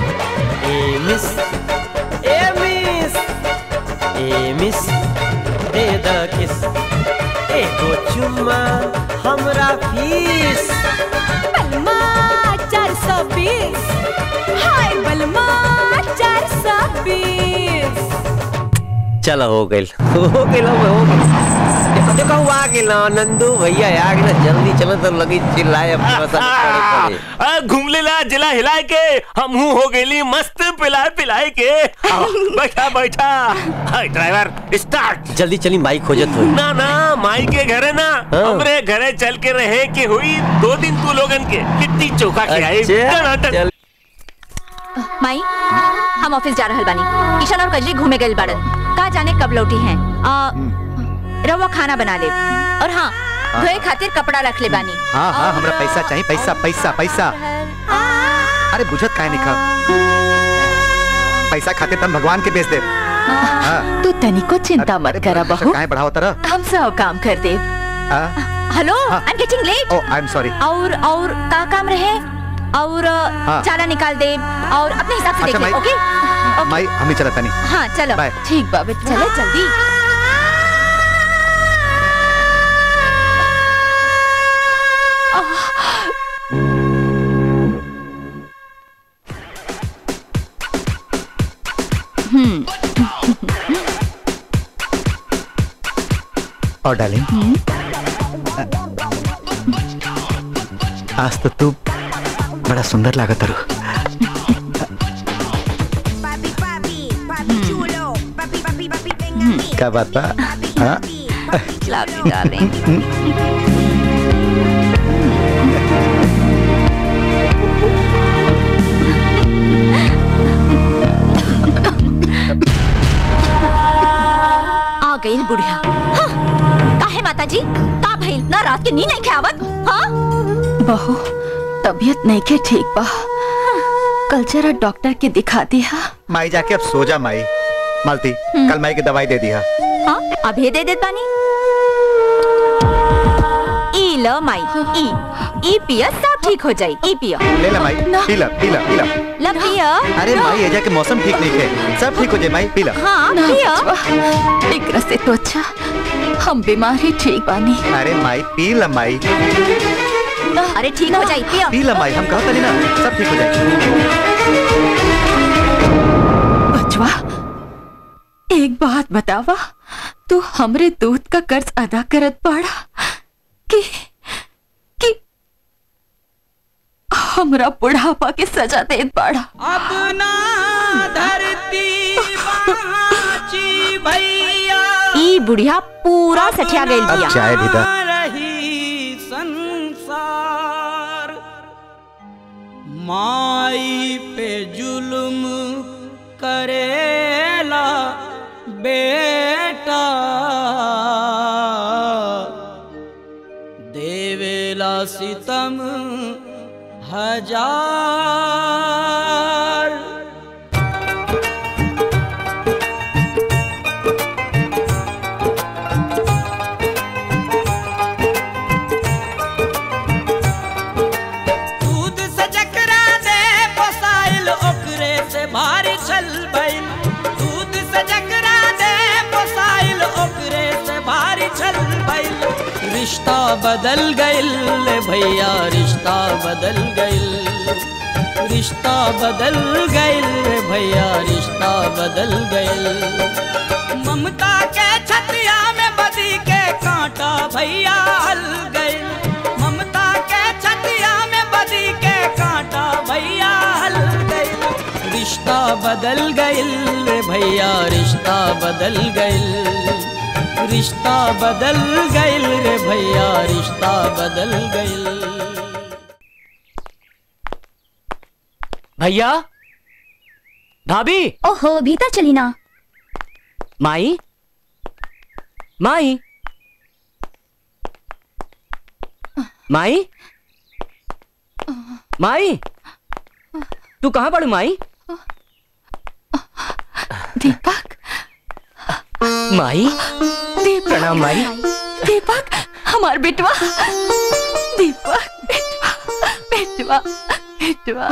ए मिस दे द किस, एगो चुम्मा हमरा फीस। बलमा 420, हाय बलमा 420। चलो हो गई देखो आ गई नंदू भैया आ गए जल्दी चलो तो लगी चिल्लाए घूम ला जिला हिलाए के हम हो गई मस्त पिलाए पिलाए के बैठा बैठा। Driver start. जल्दी चली माई खोजत हुई ना ना माई के घरे ना हमरे घरे चल के रहे कि हुई 2 दिन तू लोगन के कितनी चोखा खिलाई। माई हम ऑफिस जा रहल बानी। ईशान और कजरी घूमे गए बाड़न का जाने कब लौटी हैं। रवा खाना बना ले और हाँ धोए खातिर कपड़ा रख ले बानी। हाँ हाँ हमरा पैसा चाहिए पैसा पैसा पैसा। अरे बुझत काहे नहीं खा पैसा खातिर तुम भगवान के बेच दे। तू तनिको चिंता मत करा बहू। काहे बढ़ाओ तरह हम सब काम कर दे। Hello I am getting late. Oh I am sorry. और का काम रहे और चारा निकाल दे और अपने हिसाब से देख ले। ओके माई हम ही चलता नहीं। हाँ चलो ठीक बाबा चले जल्दी। और डार्लिंग आज तो तू बड़ा सुंदर लागत रू। क्या बात बा? हाँ? आ गई बुढ़िया। हाँ? काहे माता जी का भइल ना रात के नींद नहीं खावत? हाँ? बहू तबीयत नहीं के ठीक बा। कल जरा डॉक्टर के दिखा दिया। माई जाके अब सो जा माई। मालती कल माई की दवाई दे दिया। हाँ अभी दे देत बानी। ई लो माई ई पिया सब ठीक हो जाई। ई पिया ले ला माई पीला पीला पीला। ला पिया। अरे माई ये जाके मौसम ठीक नहीं है सब ठीक हो जाए माई पीला। हाँ पिया। एकरा से तो अच्छा हम बीमार ही ठीक बानी। अरे माई पीला माई। अरे ठीक हो जाई पिया। पीला माई हम कहते नहीं ना सब ठीक हो जाए। बचवा एक बात बतावा तू हमरे दूध का कर्ज अदा करत पड़ा कि हमरा बुढ़ापा के सजा देत पड़ा। अपना धरती बाची भैया ई बुढ़िया पूरा सठिया गइल बिया। चाय भी दा। रही संसार माई पे जुल्म करेला बेटा देवेला सितम हजार। दूध से जकरा दे पोसाइल ओकरे से भारी छल भइल। दूध से जकरा दे पोसाइल ओकरे से भारी छल भइल। रिश्ता बदल गइल भैया रिश्ता बदल गइल। रिश्ता बदल गइल भैया रिश्ता बदल गइल। ममता के छतिया में बदी के कांटा भैया हल गइल। ममता के छतिया में बदी के कांटा भैया हल गइल। रिश्ता बदल गइल भैया रिश्ता बदल गइल। रिश्ता बदल गइल रे भैया रिश्ता बदल गइल। भैया भाभी ओहो भीतर चली ना। माई माई माई माई तू कहाँ पड़ी माई? दीपक माई प्रणाम माई। दीपक हमार बेटवा। दीपक बेटवा बेटवा बेटवा।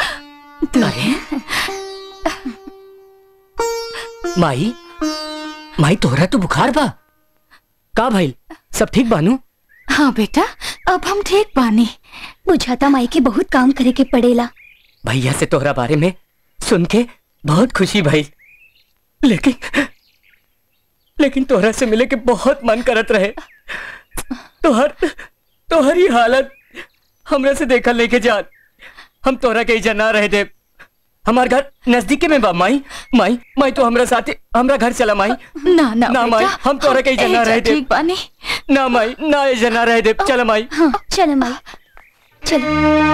माई माई तोहरा तो बुखार बा का भाई सब ठीक बानू? हाँ बेटा अब हम ठीक बानी। बुझाता माई के बहुत काम करे के पड़ेला। भैया से तोहरा बारे में सुन के बहुत खुशी भाई लेकिन तोहरा से मिले के बहुत मन करत रहे। तोहरी हालत हमरा से देखा लेके जात हम तोहरा के इजा ना रहे दे। हमार घर नजदीके में बा माई। माई तो हमरा साथे हमरा घर चला माई। ना ना ना माई, हम तोहरा के इजा ना रहे दे। ठीक बानी। ना माई, ना इजा ना रहे दे। चला माई। चलो माई, चलो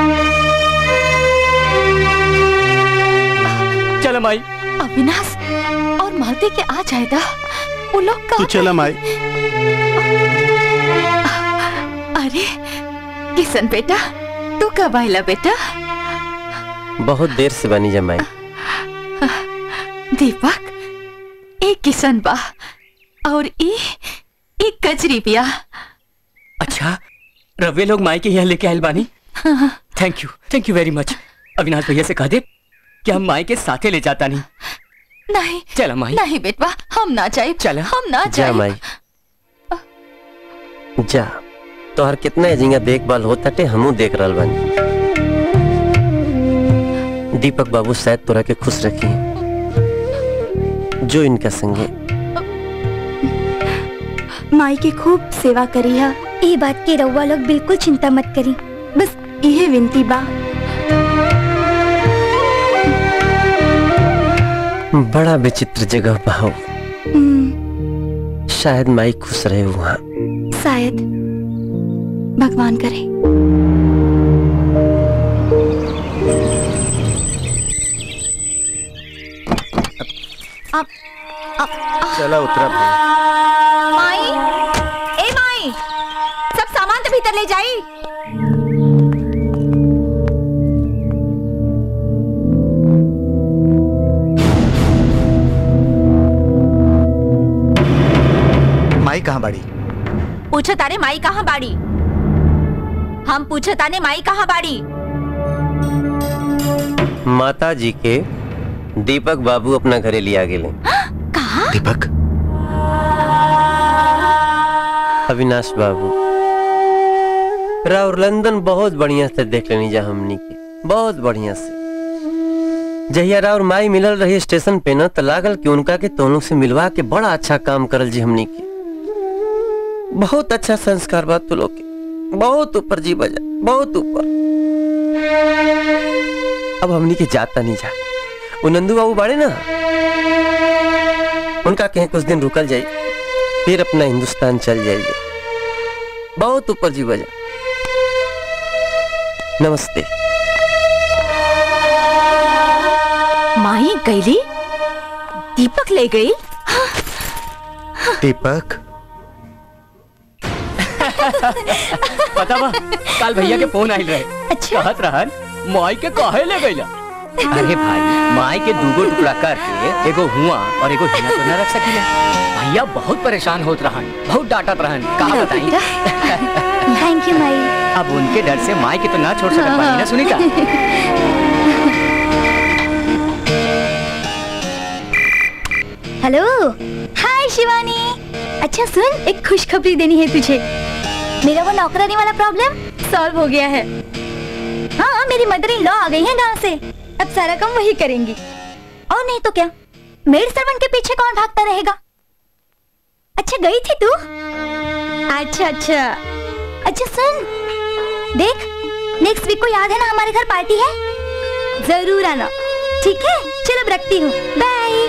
चला माई। अविनाश और मालती के आ जाएगा वो लोग। तू चला माई। अरे किशन बेटा, तू कब आइला बेटा? बहुत देर से बनी जमाई। दीपक, एक किशन बा और एक कजरी बिया। अच्छा, रवे लोग माई के यहाँ लेके आयल बानी। थैंक यू वेरी मच। अविनाश भैया से कह दे कि हम माई के साथे ले जाता नहीं। नहीं चला माई। नहीं बेटवा, हम ना जाए। चला, हम ना जा जाए। माई जा। तोहर कितना एजिंगा देखभाल होता टे हमू देख रहल बानी। दीपक बाबू शायद तोरा के खुश रखी जो इनका संगे। माई की खूब सेवा करी है। ये बात के रउआ लोग बिल्कुल चिंता मत करी। बस यही विनती बा। बड़ा विचित्र जगह पाओ। शायद माई खुश रहे वहाँ। शायद भगवान करे। चला उतरा भाई। माई, ए माई, सब सामान तो भीतर ले जाई। माई कहाँ बाड़ी? पूछो तारे माई कहाँ बाड़ी? हम पूछो ताने माई कहाँ बाड़ी? माता जी के दीपक बाबू अपना घरे लिया गेले। कहा? दीपक? अविनाश बाबू राउर लंदन बहुत बढ़िया से देख लेनी जा हमनी के, बहुत बढ़िया से। जहिया राउर माई मिलल रही स्टेशन पे न तो लागल कि उनका के दोनों से मिलवा के बड़ा अच्छा काम करल जी हमनी के। बहुत अच्छा संस्कार बात तो लोग के, बहुत ऊपर जी बजा, बहुत ऊपर। अब हमनी के जाता नहीं जा। वो नंदू बाबू बाड़े ना, उनका कहीं कुछ दिन रुकल जाए फिर अपना हिंदुस्तान चल जाएगी। बहुत ऊपर जी बजा। नमस्ते। माई गईली, दीपक ले गई। दीपक? पता बा कल भैया के फोन आइल रहे। अच्छा। कहत रहन माई के काहे ले गईला। अरे भाई, माई के दूगो टुकड़ा करके एगो हुआ और एगो हिना तो न रख सकीला। भैया बहुत परेशान होत रहन, बहुत डांटत रहन। कहा बताई। थैंक यू माई। अब उनके डर से माई के तो ना छोड़ सकत बानी ना सुनीता। हेलो, हाय शिवानी। अच्छा सुन, एक खुशखबरी देनी है तुझे। मेरा वो नौकरानी वाला प्रॉब्लम सॉल्व हो गया है। हाँ, मेरी मदर इन लॉ आ गई है गांव से। अब सारा काम वही करेंगी। और नहीं तो क्या, मेड सर्वेंट के पीछे कौन भागता रहेगा। अच्छा गई थी तू? अच्छा सुन, देख नेक्स्ट वीक को याद है ना हमारे घर पार्टी है, जरूर आना। ठीक है, चलो अब रखती हूँ, बाय।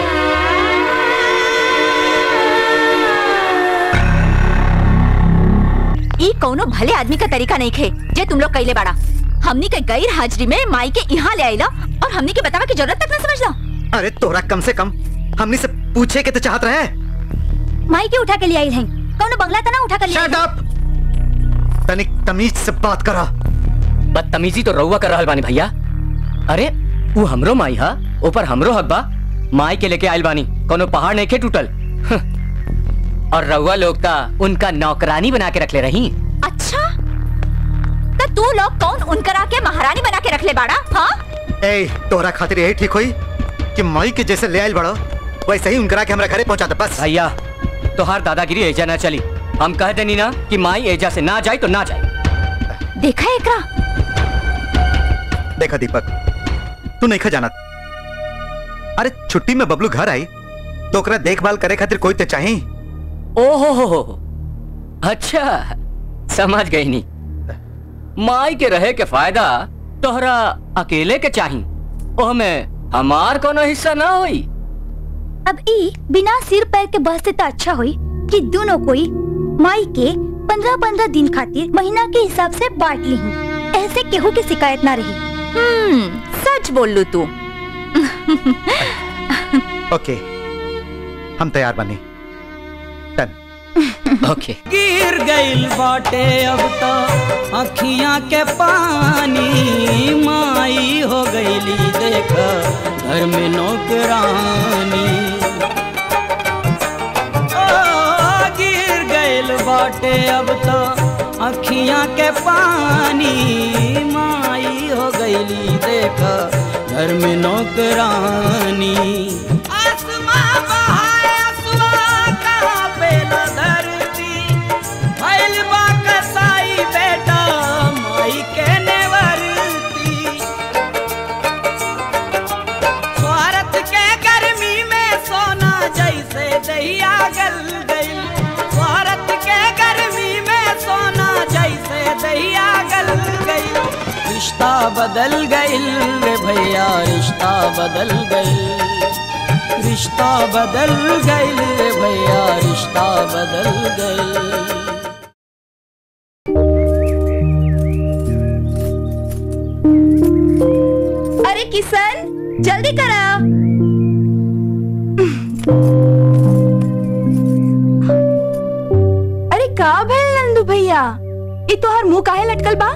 ई कौनो भले आदमी का तरीका नहीं खे जे तुम लोग कैले बाड़ा। हमनी के गैर हाजिरी में माई के यहाँ ले आइला और हमनी के बतावा की जरूरत तक न समझला। अरे तोरा कम से कम हमनी से पूछे के तो चाहत रहे। माई के उठा के ले आई हैं, कौनो बंगला तना उठा के ले। Shut up! तनिक तमीज से बात करा। बदतमीजी तो रउआ कर रहल बानी भैया। अरे वो हमरो माई हा, ऊपर हमरो हक बा। माई के लेके आइल बानी, कोनो पहाड़ नहीं के टूटल। और रउआ लोग ता उनका नौकरानी बना के रख ले रही। अच्छा, तो तू लोग कौन उनकरा के महारानी बना के रख ले बाड़ा? हाँ? ए, तोरा खातिर यही ठीक हुई कि माई के जैसे ले आइल बड़ो वैसे ही उनकरा के हमरा घरे पहुंचा दे बस। भैया तोहार दादागिरी एजा ना चली। हम कह देनी ना कि माई एजा से ना जाए तो ना जाए। देखा एकरा? देखा दीपक, तू नहीं खा जाना। अरे छुट्टी में बबलू घर आई तो ओकरा देखभाल करे खातिर कोई तो चाहिए। ओहो, अच्छा समझ गई नी। माई के रहे के फायदा तोहरा अकेले के चाही, ओहमें हमार कोनो हिस्सा ना होई। अब ई बिना सिर पैर के बहसे तो अच्छा हुई कि दोनों कोई माई के 15-15 दिन खातिर महीना के हिसाब से बांट ली हूँ, ऐसे केहू की शिकायत ना रही। सच बोल लू तू। ओके, हम तैयार बनी। ओके। गिर गइल बाटे अब तो अखियां के पानी, माई हो गईली देखा घर में नौकरानी। गिर गइल बाटे अब तो अखियां के पानी, माई हो गईली देखा घर में नौकरानी। आसमां बहाए आसमां कहाँ पे न धरती, भइल बा कसाई बेटा माई के नेवरती। स्वार्थ के गर्मी में सोना जैसे दहिया गल गई, स्वार्थ के गर्मी में सोना जैसे दहिया गल गई। रिश्ता बदल गइल रे भैया, रिश्ता बदल गइल, रिश्ता बदल गइल रे भैया, रिश्ता बदल गइल। अरे किशन जल्दी करा। अरे का भेल नंदू भैया, ये तोहर मुंह काहे लटकल बा?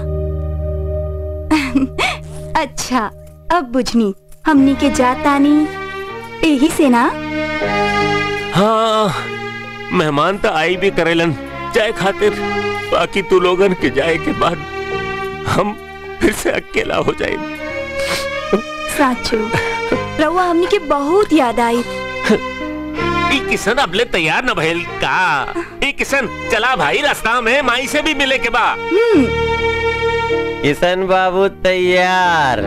अच्छा अब बुझनी, हमनी के जातानी यही से ना। हाँ, मेहमान तो आई भी करेलन जाए खातिर, बाकी तू लोगन के जाए के बाद हम फिर से अकेला हो जाए। साचू रउआ हमनी के बहुत याद आई। ई किशन अबले तैयार न भइल का? ई किशन चला भाई, रास्ता में माई से भी मिले के बा। किशन बाबू तैयार।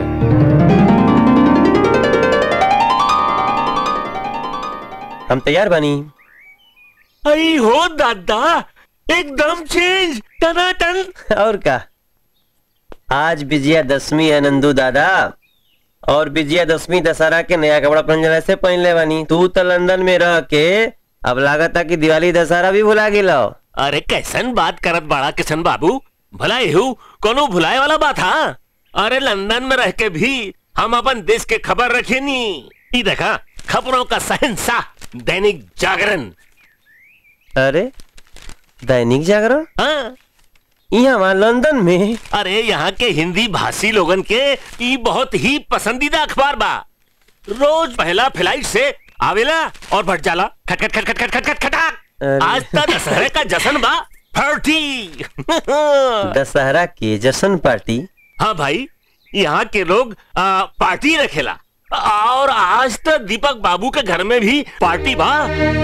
हम तैयार बनी। आई हो दादा, एकदम चेंज, टनाटन। और का, आज विजयादशमी है नंदू दादा, और विजयादशमी दशहरा के नया कपड़ा पहन से पहन ले बानी। तू तो लंदन में रह के अब लागता कि दिवाली दशहरा भी भुला गिलो। अरे कैसन बात करत बड़ा किशन बाबू, भला एहू कोनो भुलाए वाला बात? हाँ, अरे लंदन में रह के भी हम अपन देश के खबर रखे नी। ई देखा खबरों का शहंशाह दैनिक जागरण। अरे दैनिक जागरण? हाँ, यहाँ लंदन में। अरे यहाँ के हिंदी भाषी लोगन के ई बहुत ही पसंदीदा अखबार बा। रोज पहला फ्लाइट से आवेला और बढ़ जाला, खट खट खट खट खट खट खट खटाक। आज तक दशहरे का जश्न बा, पार्टी। दशहरा के जश्न पार्टी? हाँ भाई, यहाँ के लोग पार्टी रखेला, और आज तो दीपक बाबू के घर में भी पार्टी बा।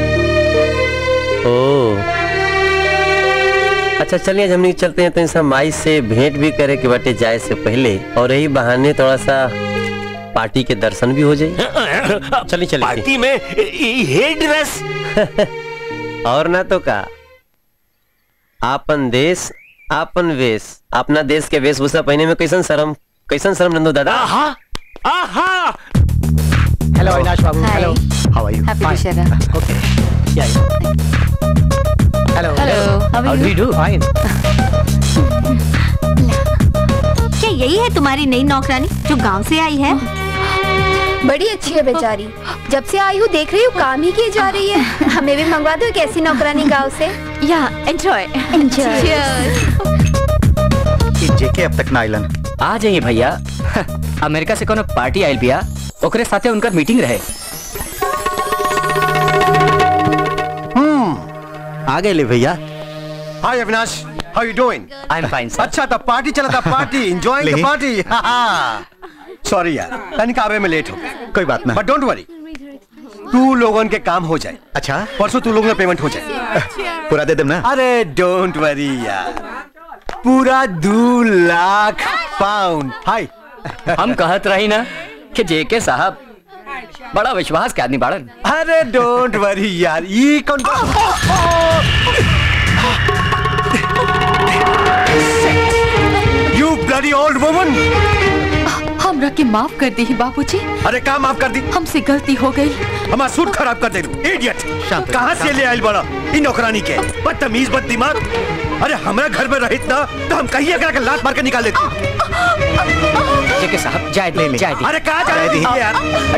ओ अच्छा, चलिए हम चलते हैं, तो इंसान माई से भेंट भी करे के बाटे जाए से पहले, और यही बहाने थोड़ा सा पार्टी के दर्शन भी हो जाए। चलिए पार्टी में ये ड्रेस और ना तो का, आपन देश आपन वेश, अपना देश के वेशभूषा पहने में कैसन शर्म नंदू दादा। आहा आहा। हेलो अविनाश बाबू। Hello, how are you? Happy Dussehra. Okay, hello how do you do? Fine. क्या यही है तुम्हारी नई नौकरानी जो गांव से आई है? बड़ी अच्छी है बेचारी, जब से आई हूँ देख रही हूँ काम ही की जा रही है। हमें भी मंगवा दो एक ऐसी नौकरानी गांव से। या एंजॉय एंजॉय। जेके अब तक ना आइलन। आ जाइए भैया, अमेरिका से कोनो पार्टी आइल बिया, ओकरे साथे उनकर मीटिंग रहे। आ गए ले भैया। Hi Avinash, how you doing? I am fine sir. अच्छा था, पार्टी चला था, party enjoying the party. Sorry यार, तनिक आवे में लेट हो गया। कोई बात ना, बट डोंट वरी, तू लोगन के काम हो जाए। अच्छा, परसों तू लोगों का पेमेंट हो जाए। पूरा दे देना। अरे डोंट वरी यार, पूरा 2 लाख पाउंड। हाय, हम कहत रही ना कि जेके साहब बड़ा विश्वास के आदमी बाड़न। अरे डोंट वरी यार, ये कौन यू ब्लडी ओल्ड वुमन। हमरा के माफ कर दी बाबूजी। अरे क्या माफ कर दी? हमसे गलती हो गई। हमारा सूट खराब कर दे तू इडियट। कहाँ से ले आयल बड़ा इन नौकरानी के? बदतमीज बददिमाग। अरे हमारे घर में रहित ना तो हम कहीं अगर लात मार के निकाल देते। जेके साहब जाए दे, जाए दे। अरे कहाँ जाए दी यार?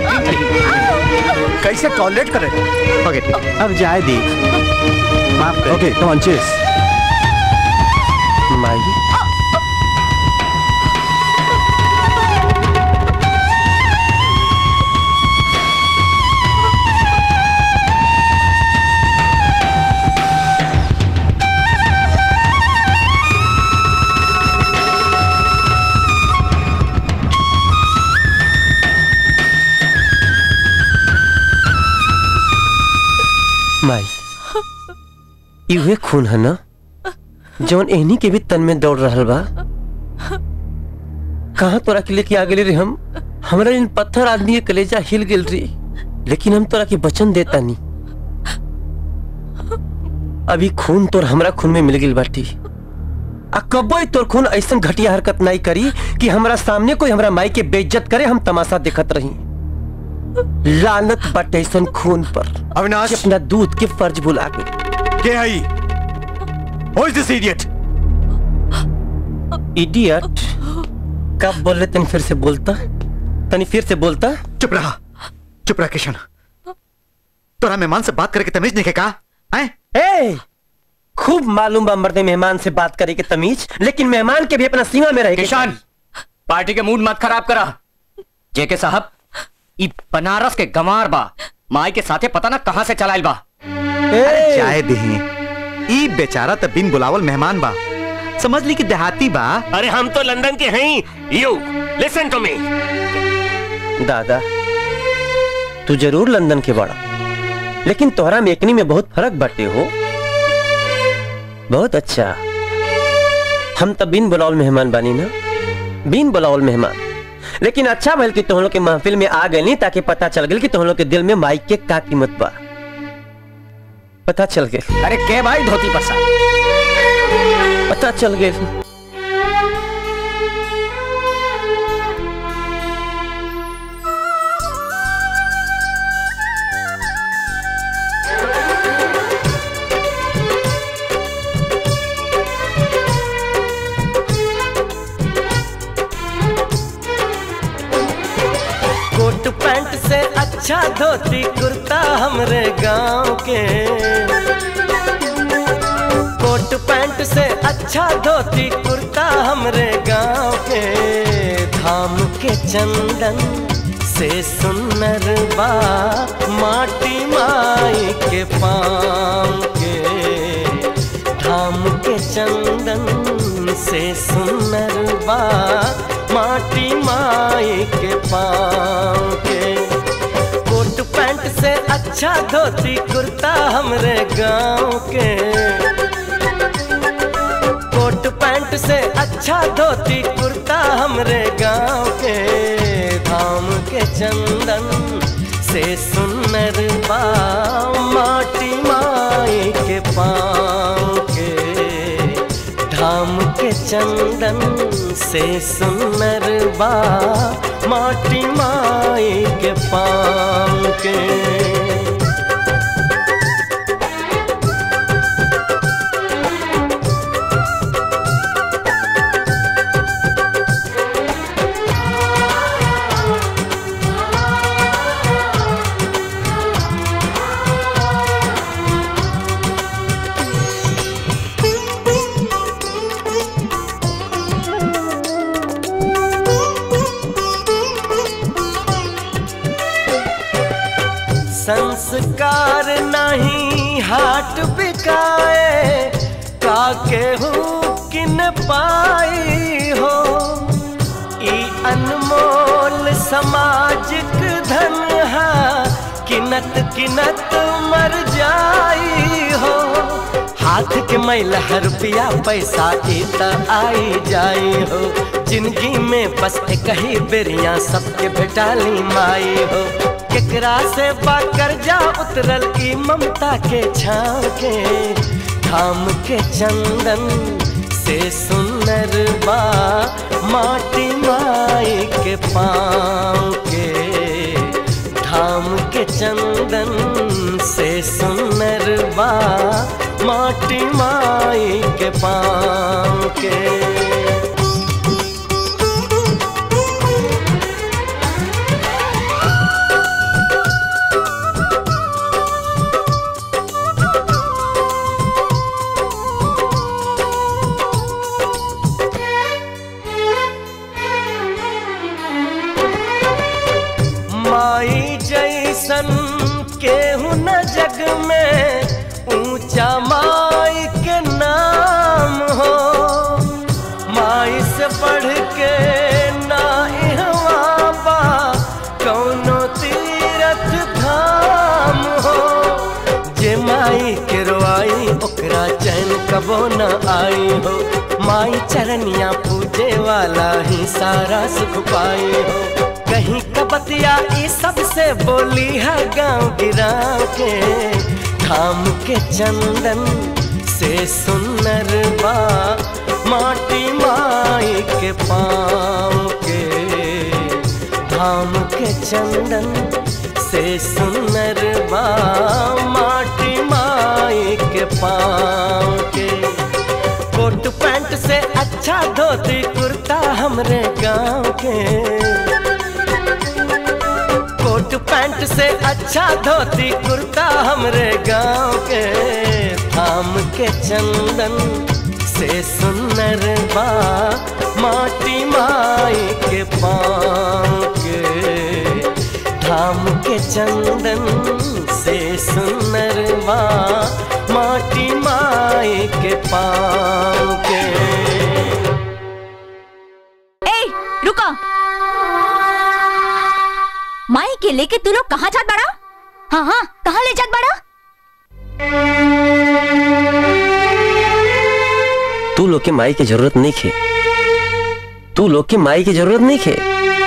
कैसे टॉयलेट करे? ओके अब जाए दी, माफ कर। ओके कम ऑन चीज। माई माई इहे खून है ना जौन एहनी के भी तन में दौड़ रहल बा। कहाँ तोरा के लेके आ गेली रे हम? हमरा इन पत्थर आदमी के कलेजा हिल गेल रे, लेकिन हम तोरा के वचन देता नहीं। अभी खून तोर हमरा खून में मिल गेल बाटी। आ कबो तोर खून ऐसन घटिया हरकत नहीं करी कि हमरा सामने कोई हमरा माई के बेइज्जत करे हम तमाशा देखत रही। लानत बाटे ऐसन खून पर। अविनाश अपना दूध के फर्ज भुला गए। के हई? Who is this idiot? Idiot कब बोल रहे? तनी फिर से बोलता, तनी फिर से बोलता। चुप रहा, चुप रहा किशन। तोरा मेहमान से बात करके तमीज नहीं के कहा? ए, खूब मालूम बा मर्दे मेहमान से बात करे के तमीज, लेकिन मेहमान के भी अपना सीमा में रहे। किशन, पार्टी के मूड मत खराब करा। जेके साहब ई बनारस के गंवार बा, माई के साथे पता ना कहां से चलाइल बा। अरे चाय दही, ई बेचारा तो बिन बुलावल मेहमान बा, समझ ली कि देहाती बा। अरे हम तो लंदन के हैं। You listen to me. दादा तू जरूर लंदन के बड़ा, लेकिन तोहरा मेकनी में बहुत फर्क बाटे हो। बहुत अच्छा। हम तो बिन बुलावल मेहमान बानी ना, बिन बुलावल मेहमान। लेकिन अच्छा भल कि तुम लोग के महफिल में आ गए नहीं, ताकि पता चल गया कि तुम लोग के दिल में माइक के का कीमत बा। पता चल गया। अरे के भाई धोती पर साहब, पता चल गया। कोट पैंट से अच्छा धोती कुर्ता हमरे गांव के। कोट पैंट से अच्छा धोती कुर्ता हमरे गांव के। धाम के चंदन से सुनर बा माटी माई के पाँव के। धाम के चंदन से सुनर बा माटी माई के पाँव के। कोट पैंट से अच्छा धोती कुर्ता हमरे गांव के। कोट पैंट से अच्छा धोती कुर्ता हमरे गांव के। धाम के चंदन से सुनर बा माटी माई के पाँव के। धाम के चंदन से सुनर बा माटी माई के पाँव के। संस्कार नहीं हाट बिकाए, काके हूँ किन पाई हो। ई अनमोल समाजिक धन है, किनत किनत मर जाई हो। हाथ के मैला रुपया पैसा इता आई जाई हो। जिंदगी में बस एक ही बेरिया सबके भेटाली माई हो। जेकरा से बा कर्जा उतरल ई ममता के छाव के थाम के चंदन से सुनर बा माटी माई के पाँव के थाम के चंदन से सुनर बा माटी माई के पाँव के। माई जैसन केहू न जग में ऊंचा माई के नाम हो। माई से बढ़ के ना इहवा बा कौनो तीरथ धाम हो। जे माई के रोआई ओकरा चैन कबो न आई हो। माई चरनिया पूजे वाला ही सारा सुख पाई हो। कहीं कबतिया ई सबसे बोली है गांव गिराव के थाम के चंदन से सुनर बा माटी माई के पाँव के थाम के चंदन से सुनर बा माटी माई के पाँव के। कोट पैंट से अच्छा धोती कुर्ता हमरे गांव के। कोट पैंट से अच्छा धोती कुर्ता हमरे गांव के थाम के चंदन से सुनर बा माटी माई के पाँव के थाम के चंदन से सुनर बा माटी माई के पाँव के। ए रुको, माई के लेके तू लोग कहाँ जात बड़ा? हाँ हाँ कहाँ ले जात बड़ा? तू लोग के माई की जरूरत नहीं खे। तू लोग के माई की जरूरत नहीं खे।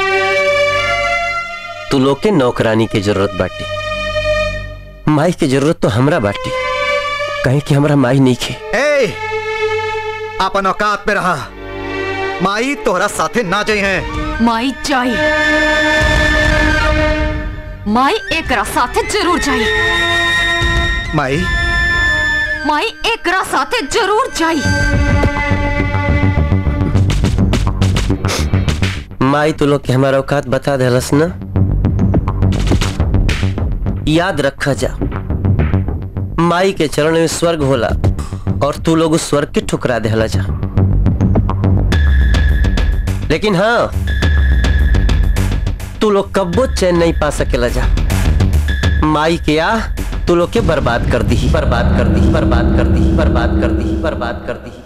तू लोग के नौकरानी की जरूरत बाटी। माई की जरूरत तो हमरा बाटी कहीं कि हमरा माई नहीं खे। ए, अपन औकात पे रहा। माई तोहरा साथे ना जाई है। माई चाहिए, माई एकरा साथे जरूर चाहिए। माई एकरा साथे जरूर चाहिए। माई तू लोग के हमारा औकात बता देलस ना। याद रखा जा, माई के चरण में स्वर्ग होला और तू लोग उस स्वर्ग के ठुकरा देला जा। लेकिन हाँ, तू लोग कब्बो चैन नहीं पा सकेला जा। माई के आ तू लोग के बर्बाद कर दी, बर्बाद कर दी, बर्बाद कर दी, बर्बाद कर दी, बर्बाद कर दी।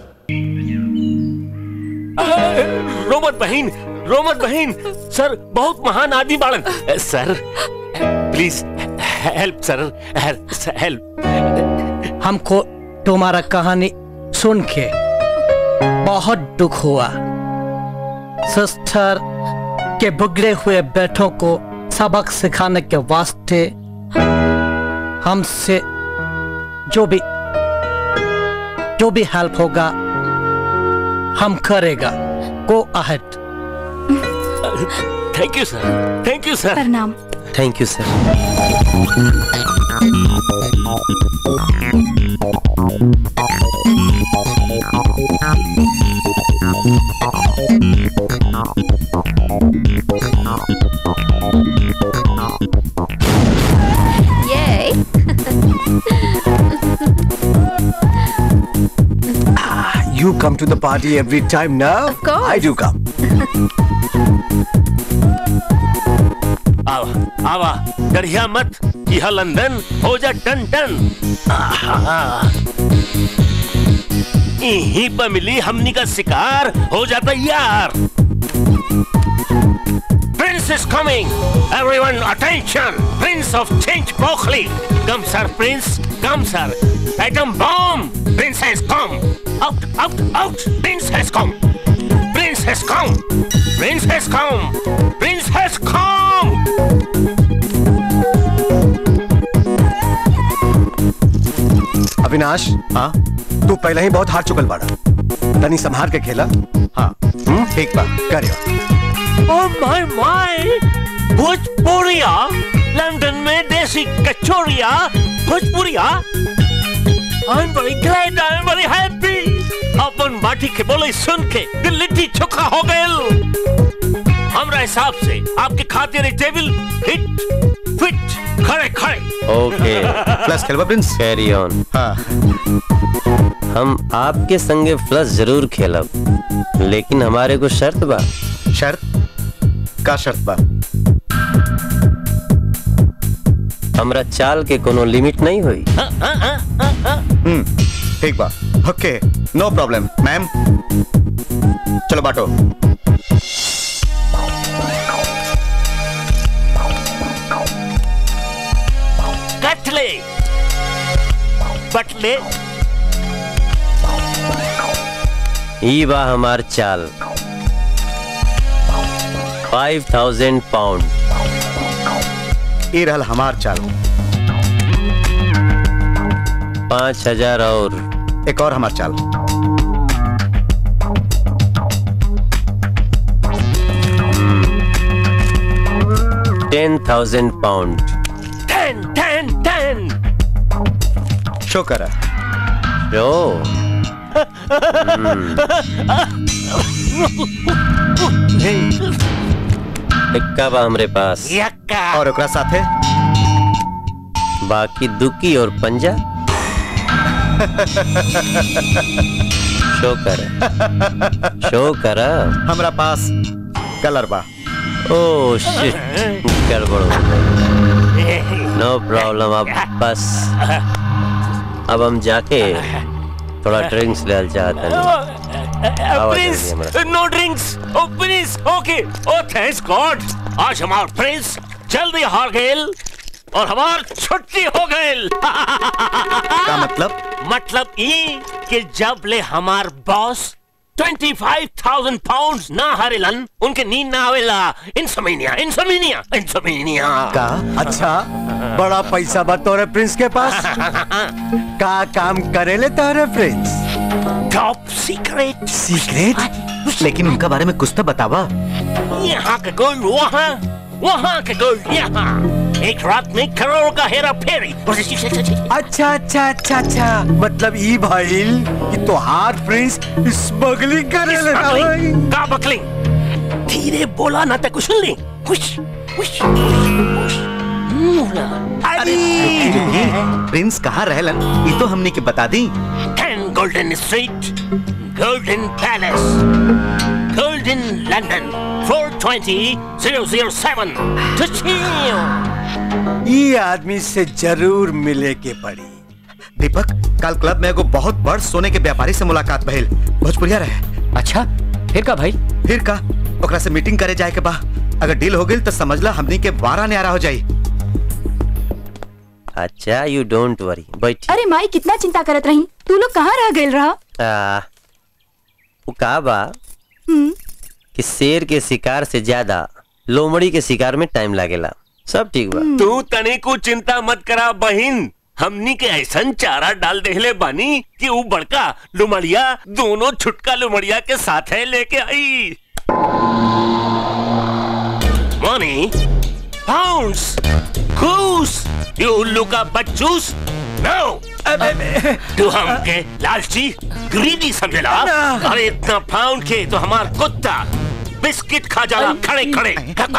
रोमत बहन, रोमत बहन, सर बहुत महान आदमी बाड़न। Sir please help sir, help. हमको तुम्हारा कहानी सुन के बहुत दुख हुआ। सिस्टर के बिगड़े हुए बेटों को सबक सिखाने के वास्ते हमसे जो भी हेल्प होगा हम करेगा। Go ahead. Thank you sir, thank you sir. प्रणाम। Thank you sir. Yay! You come to the party every time now? Of course. I do come. आवा आवा, डरिया मत, यह लंदन हो जा टन टन। यहीं पर मिली हमनी का शिकार हो जाता यार। Prince is coming. Everyone attention. Prince of Change Broccoli. Come sir, Prince. Come sir. Atom bomb. Prince has come. Out, out, out. Prince has come. Prince has come. Prince has come. Prince has come. Avinash, हाँ तू पहले ही बहुत हार चुकल बाड़ा, तनी संभाल के खेला। हाँ ठीक बा, करियो। ओ माय माय, भोजपुरिया, लंदन में देसी कचौरिया, भोजपुरिया। I am very glad, I am very happy. अपन माटी के बोले सुन के दिल लिट्टी चोखा हो गए। हमरा हिसाब से आपके खातिर टेबल हिट फिट खड़े खड़े। ओके प्लस खेलवा प्रिंस, कैरी ऑन। हाँ हम आपके संगे फ्लस जरूर खेलब, लेकिन हमारे को शर्त बा। शर्त का शर्त बा? हमरा चाल के कोनो लिमिट नहीं हुई। ठीक बा, ओके नो प्रॉब्लम। मैम चलो बांटो। कटले बटले ई बा हमार चाल। 5000 पाउंड। ये रहल हमार चाल। 5000 और एक और हमार चाल। 10,000 पाउंड। 10 शो करा। शो इक्का बा हमरे पास। और ओकरा साथे बाकी दुकी और पंजा। शो कर हमरा पास कलर बा। ओह शिट, गड़बड़ हो गई। No problem. अब बस अब हम जाके थोड़ा ड्रिंक्स ले चाहते हैं। Prince, no drinks. ओ प्रिंस, ओके। ओ थैंक्स गॉड, आज हमार प्रिंस जल्दी हार गए और हमार छुट्टी हो गई। क्या मतलब? मतलब ये कि जब ले हमार बॉस 25,000 पाउंड ना हारेलन, उनके नींद ना आवेला। Insomnia insomnia insomnia. का अच्छा बड़ा पैसा बा तोरे प्रिंस के पास। का काम करेले तोरे प्रिंस? Top secret. सीक्रेट? लेकिन उनका बारे में कुछ तो बतावा। यहाँ का गोल्ड वहाँ, वहाँ का गोल्ड यहाँ। एक रात में करोड़ का हेरा फेरी। अच्छा अच्छा अच्छा अच्छा, मतलब ई भाईल कि तोहार प्रिंस स्मगलिंग करेले ना भाई। का बकलिंग? धीरे बोला ना ते कुछ नहीं। कुछ प्रिंस कहाँ रहलन? ये तो हमने के बता दी। 10 golden street, golden palace, golden London, 420-007। ये आदमी से जरूर मिले के पड़ी। दीपक, कल क्लब में एगो बहुत बड़ सोने के व्यापारी से मुलाकात भइल। भोजपुरिया रहे। अच्छा, फिर का भाई? फिर का ओकरा से मीटिंग करे जाए के बा। अगर डील हो गई तो समझ ला हमनी के 12 न्यारा हो जाई। अच्छा, यू डोंट वरी, बैठ। अरे माई, कितना चिंता करत रही। तू लोग कहाँ रह गए रहा? वो का बा कि शेर के शिकार से ज्यादा लोमड़ी के शिकार में टाइम लागेला। सब ठीक बा। तू तनी को चिंता मत करा बहिन, हमनी के ऐसा चारा डाल देले बानी कि वो बड़का लुमड़िया दोनों छुटका लुमड़िया के साथ है लेके आई। मनी, पाउंड्स, घूस, you उल्लू का बच्चूस। No! तू हमके लालची ग्रीडी समझेला? अरे इतना पाउंड के तो हमार कुत्ता बिस्किट खा जाला खड़े खड़े।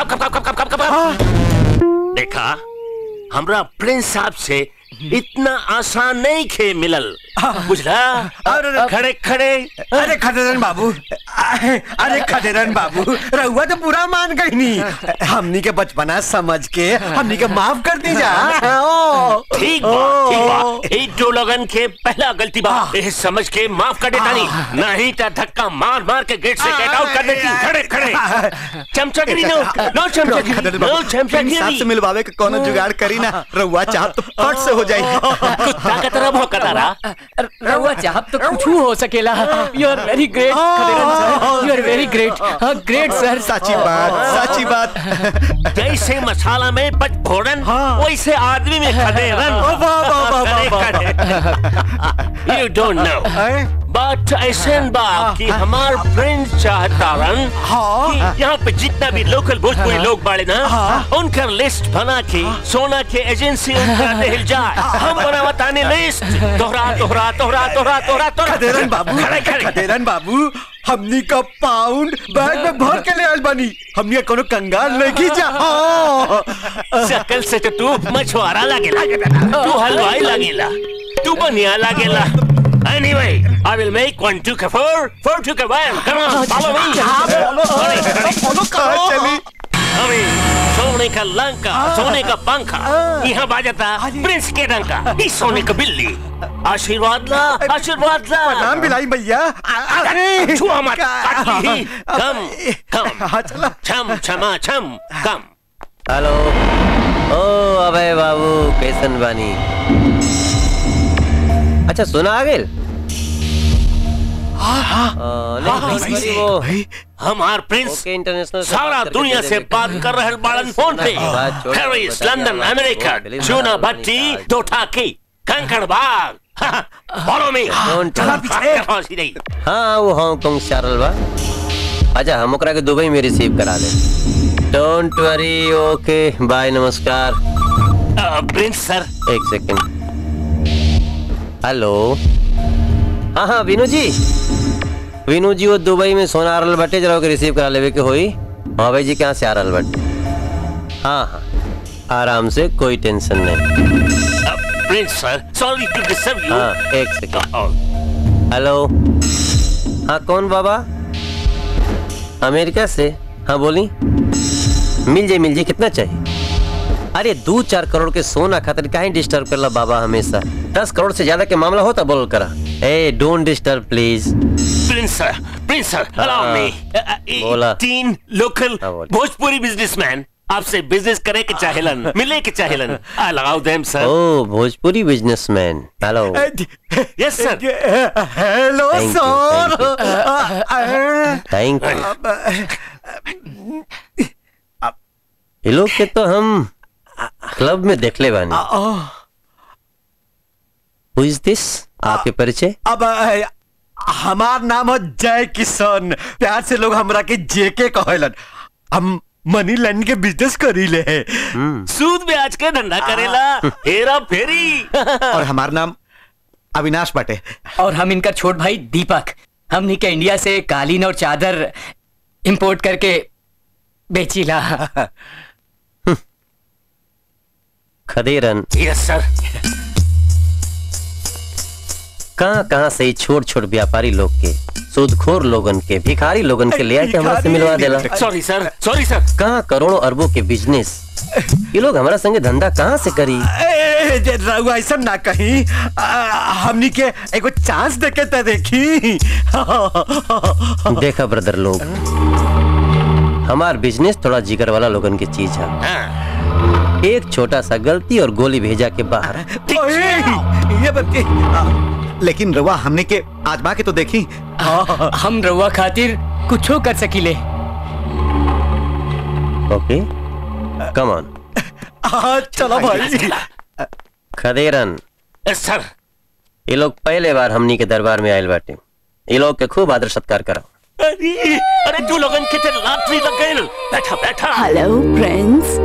देखा, हमरा प्रिंस साहब से इतना आसान नहीं खे मिलल, बुझला? खड़े खड़े। अरे खदेरन बाबू, अरे खदेरन बाबू, रहुआ तो पूरा मान गई नहीं। हमनी के बचपना समझ के हमनी के माफ कर दी जा। ठीक बा। एक दो लोगन के पहला गलती बा, ये समझ के माफ कर देता नहीं, नहीं तो धक्का मार मार के गेट से गेट आउट कर देती। खड़े खड़े। चमचागिरी नो चमचागिरी, नो चमचागिरी। से मिलवावे के कोनो जुगाड़ करी ना। रहुआ चाह तो फट से हो जाए। कुत्ता का तरह भौंकता रहा। रहुआ चाहत तो कुछ हो सकेला। You are very great Khaderan you are very great. हाँ ग्रेट सर। सच्ची बात। जैसे मसाला में पचफोरन वैसे आदमी में खदेरन। You don't know, but ऐसे बात कि हमार फ्रेंड चाहतारन कि यहाँ पे जितना भी लोकल भोजपुरी लोग बाड़े ना उनका लिस्ट बना के सोना के एजेंसी उनका हिल जाए। हम बनावताने लिस्ट। तोहरा खदेरन बाबू हमनी का पाउंड बैग में भर के ले आइल बानी। हमनी का कोनो कंगाल लेके जा। शकल से तो तू मछुआरा लागेला, तू हलवाई लागेला, तू बनिया लागेला। Anyway, I will make 1 2 4 4 2 1. Come on, follow me. चली। अभी सोने का लंका, सोने का पंखा, यहाँ बाजता प्रिंस के डंका, इस सोने का बिल्ली। आशीर्वाद ला। नाम बिलाई भैया। छुआ मत। कम। छम। कम। हेलो। ओ अबे बाबू कैसन बानी? अच्छा सुना आ गेल? हमार प्रिंस सारा दुनिया से बात कर रहे बालन फोन पे। पेरिस, लंदन, अमेरिका, चूना भट्टी, दोठाकी, कंकड़बाग। Follow me. हाँ वो हांगकांग शारल बा। अच्छा हम ओकरा के दुबई में रिसीव करा ले। Don't worry. ओके बाय नमस्कार। प्रिंस सर एक सेकंड। हेलो। हाँ विनू जी वो दुबई में सोना आ रहल बाटे, जरा के रिसीव करा लेवे के होई। हाँ भाई जी कहाँ से आ रहल बाटे? हाँ आराम से, कोई टेंशन नहीं। Prince sir sorry to disturb you. हाँ एक सेकंड। हेलो। हाँ कौन बाबा? अमेरिका से? हाँ बोली। मिल जाए कितना चाहिए? अरे 2-4 करोड़ के सोना खातिर काहे डिस्टर्ब करला बाबा हमेशा। 10 करोड़ से ज्यादा के मामला होता बोल करा। ए don't disturb please. Prince sir allow me. बोला। 3 लोकल भोजपुरी बिजनेसमैन आपसे बिजनेस करे के चाहेलन, मिले के चाहेलन। Allow them sir. ओ Bhojpuri businessman. Hello. Yes sir. Hello sir. Thank you. ये लोग के तो हम क्लब में देख ले बानी। Who is this? आपके परिचय? अब हमार नाम है जय किशन। प्यार से लोग हमरा के जेके कहेलन। हम मनी लैंड के बिजनेस करीले है। सूद ब्याज के धंधा करेला, हेरा फेरी। और हमार नाम अविनाश बाटे। और हम इनका छोट भाई दीपक। हमनी के इंडिया से कालीन और चादर इंपोर्ट करके बेचीला। खदेरन। Yes sir. कहाँ से छोट व्यापारी लोग के, सूदखोर लोगन के, भिखारी लोगन के ले आके हमारे से मिलवा देला। Sorry sir. कहाँ करोड़ों अरबों के बिजनेस ये लोग हमारा संगे धंधा कहाँ से करी? ऐसा ना कहीं। हमनी के एगो चांस देके तो देखी। देखा ब्रदर लोग, हमार बिजनेस थोड़ा जिगर वाला लोगन की चीज है। एक छोटा सा गलती और गोली भेजा के बाहर। ये बच्चे लेकिन रवा हमने के आजमा के तो देखी। हम रवा खातिर कुछो कर सकीले। Okay come on. चलो भाई। खदेरन। सर ये लोग पहले बार हमनी के दरबार में आयल बाटे। ये लोग के खूब आदर सत्कार कराओ। अरे तू लोगन के ते लाटरी लग गइल। बैठा। Hello friends.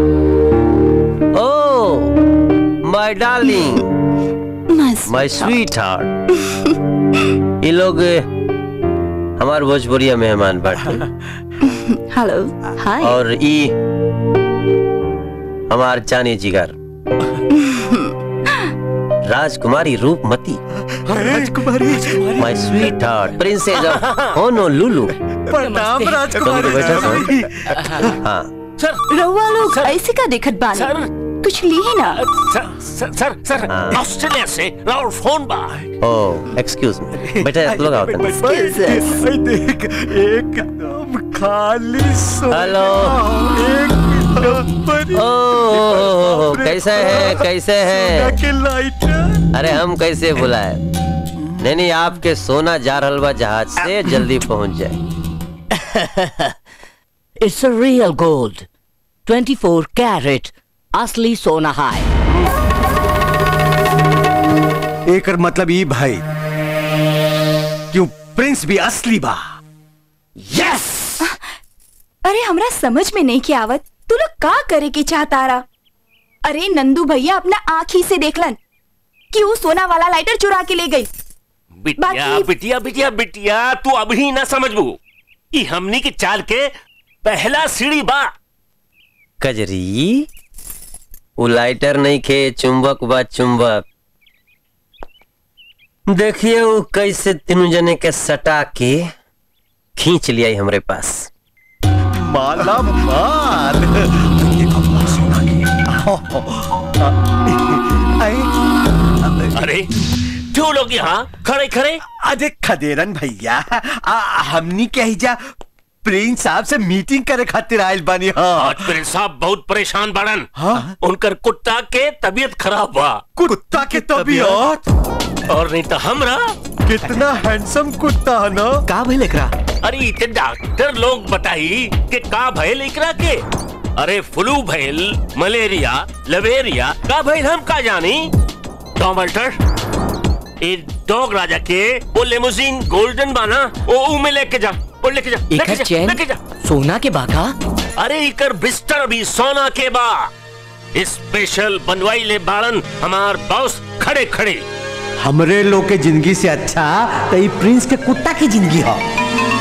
Oh, my darling, my sweetheart. ये लोग हमार भोजपुरिया मेहमान बाटे। Hello hi. और ई हमार जाने जिगर राजकुमारी Roopmati. My sweetheart princess of Honolulu. प्रणाम राजकुमारी। हाँ सर रउआ लोग ऐसे का देखत बानी? कुछ ली है ना? सर ऑस्ट्रेलिया से राउर फोन बा। Oh excuse me. बेटा लोग आओ। देख एकदम खाली। हेलो। कैसे है? अरे हम कैसे बुलाए? नहीं आपके सोना जा रहल बा जहाज से, जल्दी पहुंच जाए। It's a real gold, 24 carat असली सोना है। एकर मतलब ई भाई क्यों प्रिंस भी असली बा। यस। अरे हमरा समझ में नहीं किया आवत तू लोग का करे के चाहता रहा। अरे नंदू भैया अपना आँख ही से देखलन कि वो सोना वाला लाइटर चुरा के ले गई। बिटिया बिटिया बिटिया बिटिया तू अभी ना समझबू, ई हमनी के चाल के पहला सीढ़ी बा। कजरी वो लाइटर नहीं खे, चुंबक बा चुंबक। देखिए वो कैसे तीनों जने के सटा के खींच लिया हमरे पास। माला माल। अरे क्यों लोग यहाँ खड़े खड़े? अरे खदेरन भैया हमनी के जा प्रिंस साहब से मीटिंग करे खातिर आयल बानी। आज प्रिंस साहब बहुत परेशान बाड़न। उनकर कुत्ता के तबीयत खराब बा। कुत्ता के तबीयत? और नहीं तो हमरा। कितना हैंडसम कुत्ता है ना। का भइल एकरा? अरे इतने डॉक्टर लोग बताई कि का भइल एकरा के। अरे फ्लू भइल, मलेरिया, लवेरिया का भइल हम का जानी। डॉमल्टर एक डॉग राजा के वो लेमोजीन गोल्डन बाना वो में लेके जा, वो लेके जा, लेके जा, लेके जा। सोना के बाका? अरे इकर बिस्तर भी सोना के बा। स्पेशल बनवाई ले बाड़न हमार बॉस खड़े खड़े। हमरे लोग के जिंदगी से अच्छा तो ये प्रिंस के कुत्ता की जिंदगी है।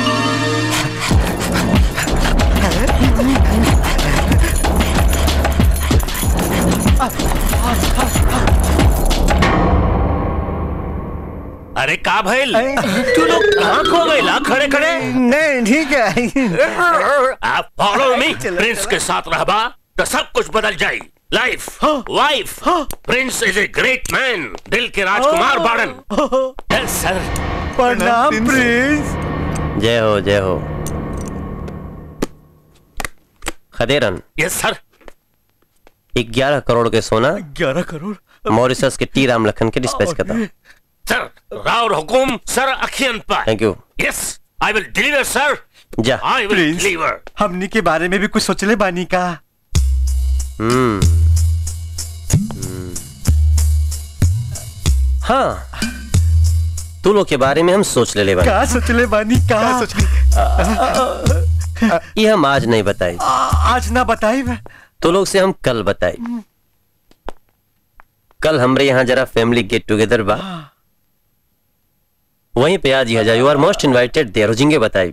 अरे का भइल? तू लोग कहाँ खो गए ला खड़े खड़े? नहीं ठीक है। आप फॉलो मी। प्रिंस के साथ रहबा तो सब कुछ बदल जाए। Life wife Prince is a great man, दिल के राजकुमार बाड़न। Yes sir. प्रणाम प्रिंस। जय हो जय हो। खदेरन। यस सर। 11 करोड़ के सोना 11 करोड़ मॉरिशस के टी राम लखन के डिस्पैच करता। सर राव हुकुम सर अखियन पर। Thank you. Yes I will deliver sir. जा। I will deliver. हमनी के बारे में भी कुछ सोचले बानी का? हाँ तू लोग के बारे में हम सोच ले बानी। का सोचले बानी का? ये हम आज नहीं बताई। आज ना बताई तो लोग से हम कल बताई। कल हमरे यहाँ जरा फैमिली गेट टुगेदर बा, वहीं पे आज ही you are most invited there. रोजिंगे बताई।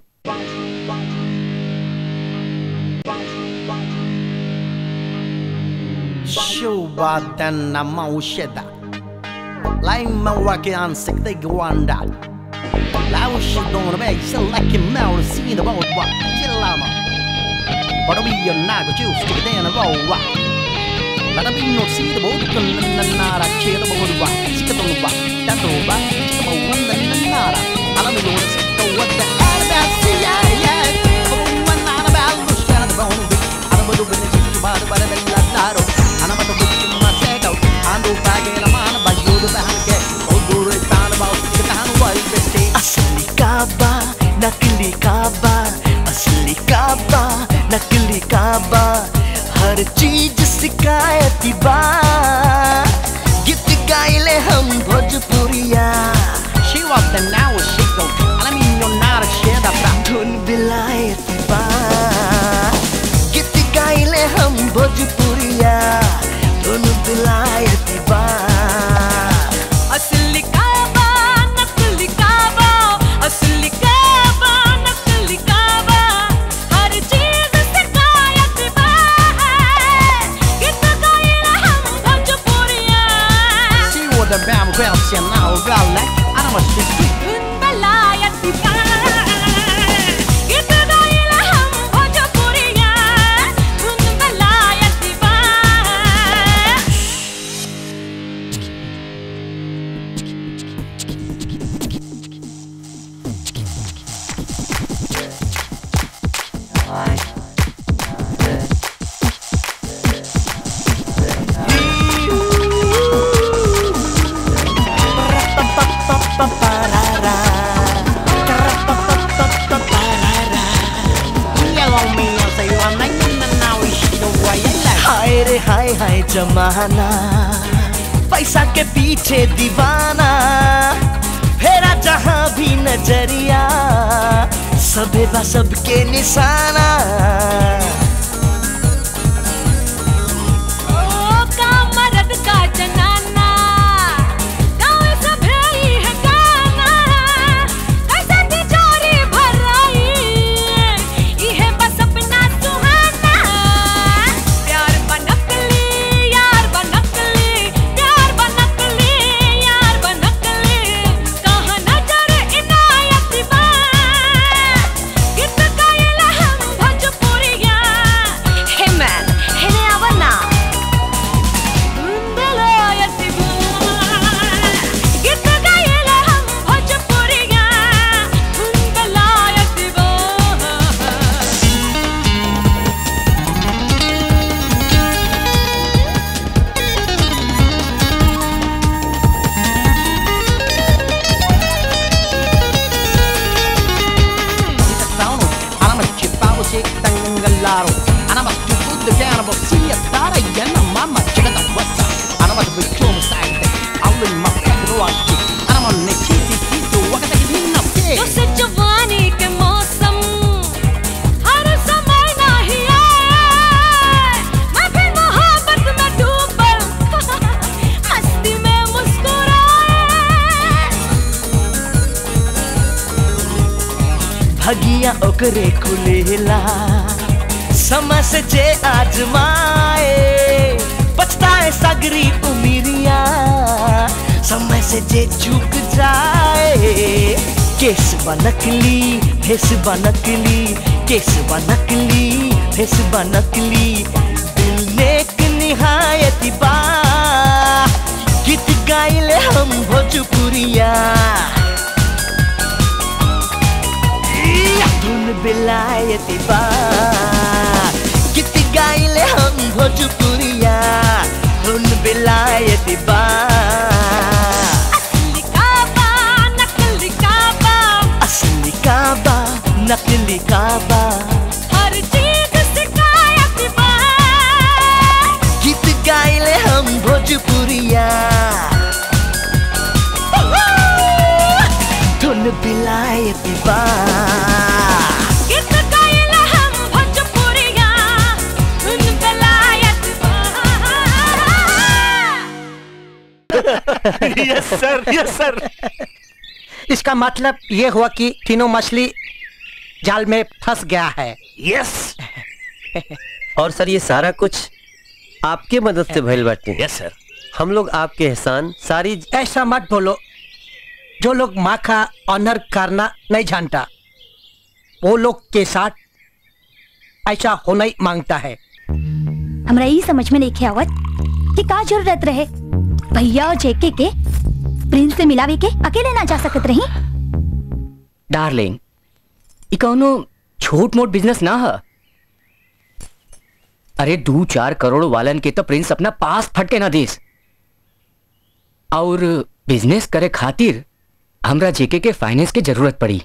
Shubatan na mausheda Lai mawaki ansik they go on that Lao shidon bay select mel see the boat what chillama But we are not go juice to get in a row what Let me no see the boat nara chill about what chikaton what that over one nara I'll be going to what the hell about see yeah one not about the shell of the bone I'm going to be the laro Ana mata buki masego ando page la mana bajudo bahan ke odure tan ba uske tan wal beste asli kaaba nakli kaaba asli kaaba nakli kaaba har cheez शिकायती बा गीत गाइले हम भोजपुरिया she was the now she go I mean you're not a shit up धुन बिलायती बा गीत गाइले हम भोजपुरिया धुन बिलायती बा असली काबा नकली काबा असली काबा नकली काबा हर चीज शिकायती बा गीत गाइले हम भोजपुरिया she was the bam question now girl like I don't want to धुन बिलायती बा गीत गाइले हम भोजपुरिया धुन बिलायती बा जमाना पैसा के पीछे दीवाना फेरा जहाँ भी नजरिया सबे बा सबके निशाना भगिया ओकरे खुलेला समय से जे आजमाए पछताए सगरी उमिरिया समय से जे चूक जाए केस बनकली भेस बनकली केस बनकली भेस बनकली दिल नेक निहायत बा गीत गाइले हम भोजपुरिया धुन बिलायती बा गीत गाइले हम भोजपुरिया धुन बिलायती बा असली काबा नकली काबा हर चीज शिकायत बा गीत गाइले हम भोजपुरिया धुन बिलायती बा यस सर, यस सर। इसका मतलब ये हुआ कि तीनों मछली जाल में फंस गया है। यस। और सर ये सारा कुछ आपके मदद से भइल बाटे। Yes sir. हम लोग आपके एहसान सारी। ऐसा मत बोलो, जो लोग माँ का ऑनर करना नहीं जानता वो लोग के साथ ऐसा होना ही मांगता है। हमरा ये समझ में नहीं आवत कि का जरूरत रहे भैया और जेके के प्रिंस से मिलावे के अकेले ना जा सकत रही। डार्लिंग, ये कौनो छोट मोट बिजनेस ना है। अरे 2-4 करोड़ वालन के तो प्रिंस अपना पास फटके ना देस। और बिजनेस करे खातिर हमरा जेके के फाइनेंस की जरूरत पड़ी।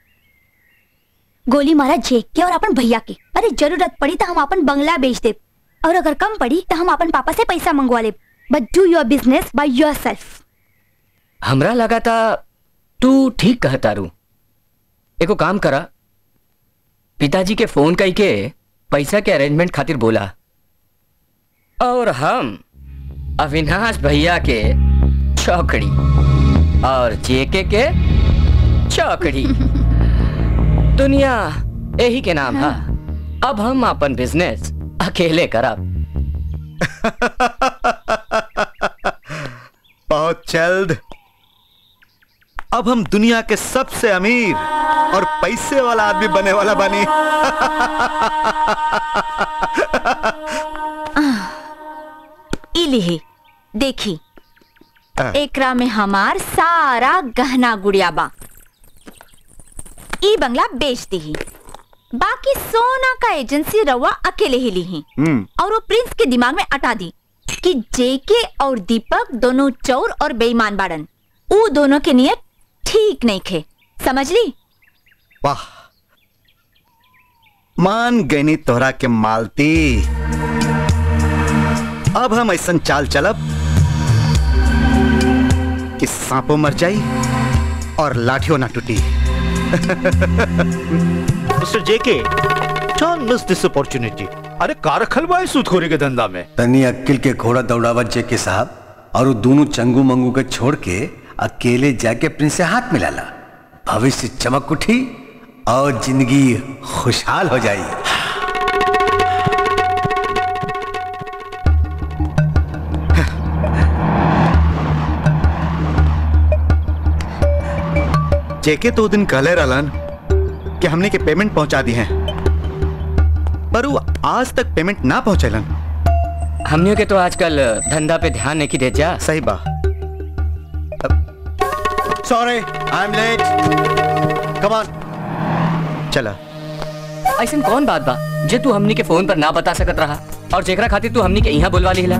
गोली मारा जेके और अपन भैया के। अरे जरूरत पड़ी तो हम अपन बंगला बेच दे और अगर कम पड़ी तो हम अपन पापा से पैसा मंगवा ले। But do your business by yourself. हमरा लगा था तू ठीक कहता रू। एको काम करा, पिताजी के फोन कई के पैसा के अरेंजमेंट खातिर बोला और हम अविनाश भैया के चौकड़ी और जेके के चौकड़ी दुनिया यही के नाम है। अब हम अपन बिजनेस अकेले करब। बहुत जल्द अब हम दुनिया के सबसे अमीर और पैसे वाला आदमी बने वाला बनी। इलिही देखी एकरा में हमार सारा गहना गुड़िया बा। ई बंगला बेच दी। बाकी सोना का एजेंसी रवा अकेले ही ली ही। और वो प्रिंस के दिमाग में अटा दी कि जेके और दीपक दोनों चोर और बेईमान बाड़न। ऊ दोनों के नियत ठीक नहीं खे, समझ ली? वाह, मान गईनी तोहरा के मालती। अब हम ऐसा चाल चलब कि सांपो मर जाई और लाठियों ना टूटी। मिस्टर जेके, डोंट मिस दिस अपॉर्चुनिटी। अरे कार खलवाए सूदखोरी के धंधा में। तनी अक्किल के घोड़ा दौड़ावत जेके साहब, और वो दोनों चंगू मंगू के छोड़ के अकेले जाके प्रिंस से हाथ मिलाला। भविष्य चमक उठी और जिंदगी खुशहाल हो जाई। जेके तो दिन कहले रहलन कि हमने के पेमेंट पहुंचा दी हैं, पर वो आज तक पेमेंट ना पहुंचेलन। हमने के तो आजकल धंधा पे ध्यान नहीं दे जा। सही बा। Sorry I am late. Come on चला। ऐसा कौन बात बा जे तू हमनी के फोन पर ना बता सकत रहा और जेकरा खातिर तू हमनी के यहाँ बुलवा लिहला?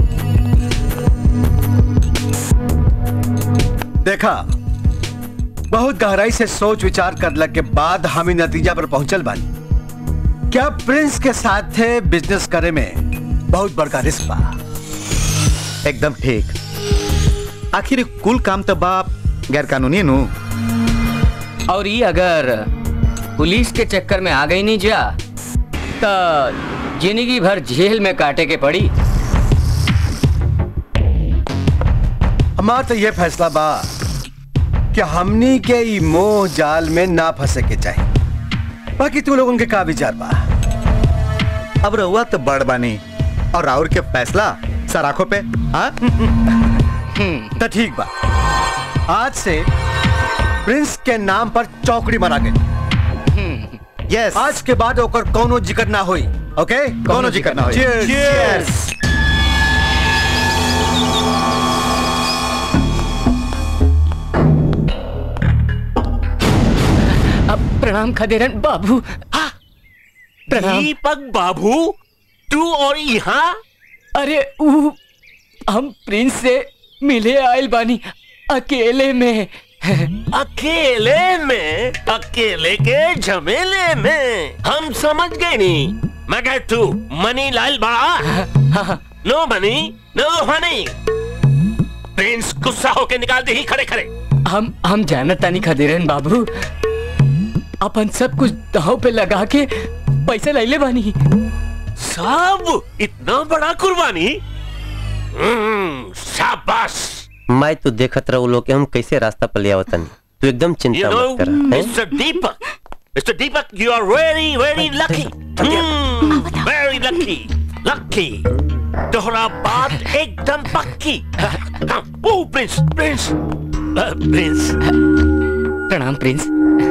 देखा, बहुत गहराई से सोच विचार करने के बाद हम ही नतीजा पर पहुंचल बानी क्या प्रिंस के साथ थे बिजनेस करे में बहुत बड़का रिस्क बा। एकदम ठीक। आखिर कुल काम तो बाप गैर कानूनी नु, और ये अगर पुलिस के चक्कर में आ गई नहीं जा तो जिंदगी भर जेल में काटे के पड़ी। हमारा तो ये फैसला बा कि हमनी के ई मोह जाल में ना फंसे के चाहिए। बाकी तू लोगों के का विचार बा? अब रहुआ तो बड़ बानी और राउर के फैसला सराखों पे। हाँ तो ठीक बा, आज से प्रिंस के नाम पर चौकड़ी मरा गई। यस। आज के बाद ओकर कोनो जिक्र ना होई। ओके, कोनो जिक्र ना होई। चीयर्स। प्रणाम खदेरन बाबू। प्रणाम। दीपक बाबू, तू और यहाँ? अरे हम प्रिंस से मिले आयल बानी अकेले में। अकेले में? अकेले के झमेले में हम समझ गए नहीं। मैं कह तू मनी लाल बड़ा। नो मनी नो हनी। प्रिंस गुस्सा होके निकाल दे ही खड़े खड़े। हम जानत तानी खदेरन बाबू, अपन सब कुछ दांव पे लगा के पैसे ले ले बानी। सब इतना बड़ा कुर्बानी? शाबाश। मैं तो देखत रहूं लोग के हम कैसे रास्ता पर ले आवतन। तू एकदम चिंता मत कर। Mister Deepak, you are very very lucky. Very lucky. Lucky. तोहरा बात एकदम पक्की। ओ प्रिंस, प्रिंस, प्रिंस। प्रणाम प्रिंस।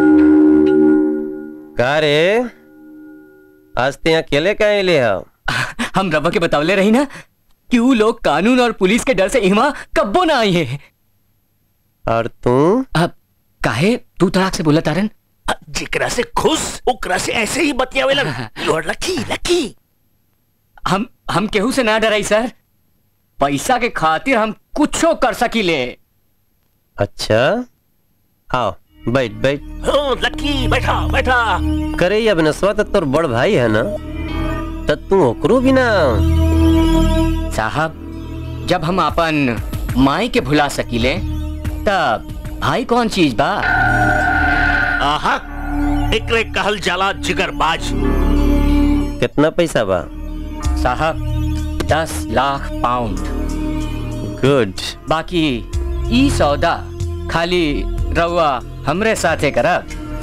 का रे, आज ते अकेले काहे ले आओ? हम रवा के बतावले रही ना कि वो लोग कानून और पुलिस के डर से इहवा कब्बो ना आई है। और तू? अब काहे तू तड़ाक से बोला तारन? जिकरा से खुश उकरा से ऐसे ही बतियावेला। यू आर लकी, लकी। हम केहू से ना डराई सर। पैसा के खातिर हम कुछो कर सकीले। अच्छा, आओ बैठ बैठ। लकी, बैठा बैठा। करे या बनस्वा तो तोर बड़ भाई है ना, तब तू ओकरो भी ना। साहब, जब हम अपन माई के भुला सकीले तब भाई कौन चीज बा? आहा, एकरे कहल जाला जिगरबाज। कितना पैसा बा? साहब 10 लाख पाउंड। गुड। बाकी ई सौदा खाली रउआ हमरे साथे करब।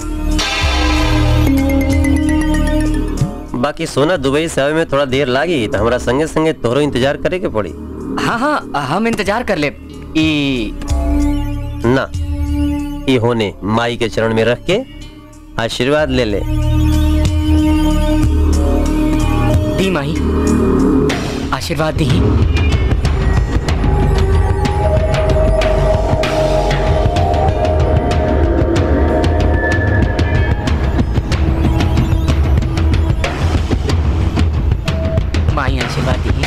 बाकी सोना दुबई से आवे में थोड़ा देर लागी तो हमारा संगे संगे तोहरो इंतजार करे के पड़ी। हाँ, हम इंतजार कर ले। ना, ये होने माई के चरण में रख के आशीर्वाद ले ले। दी माई, आशीर्वाद दी। माई आशीर्वाद दी।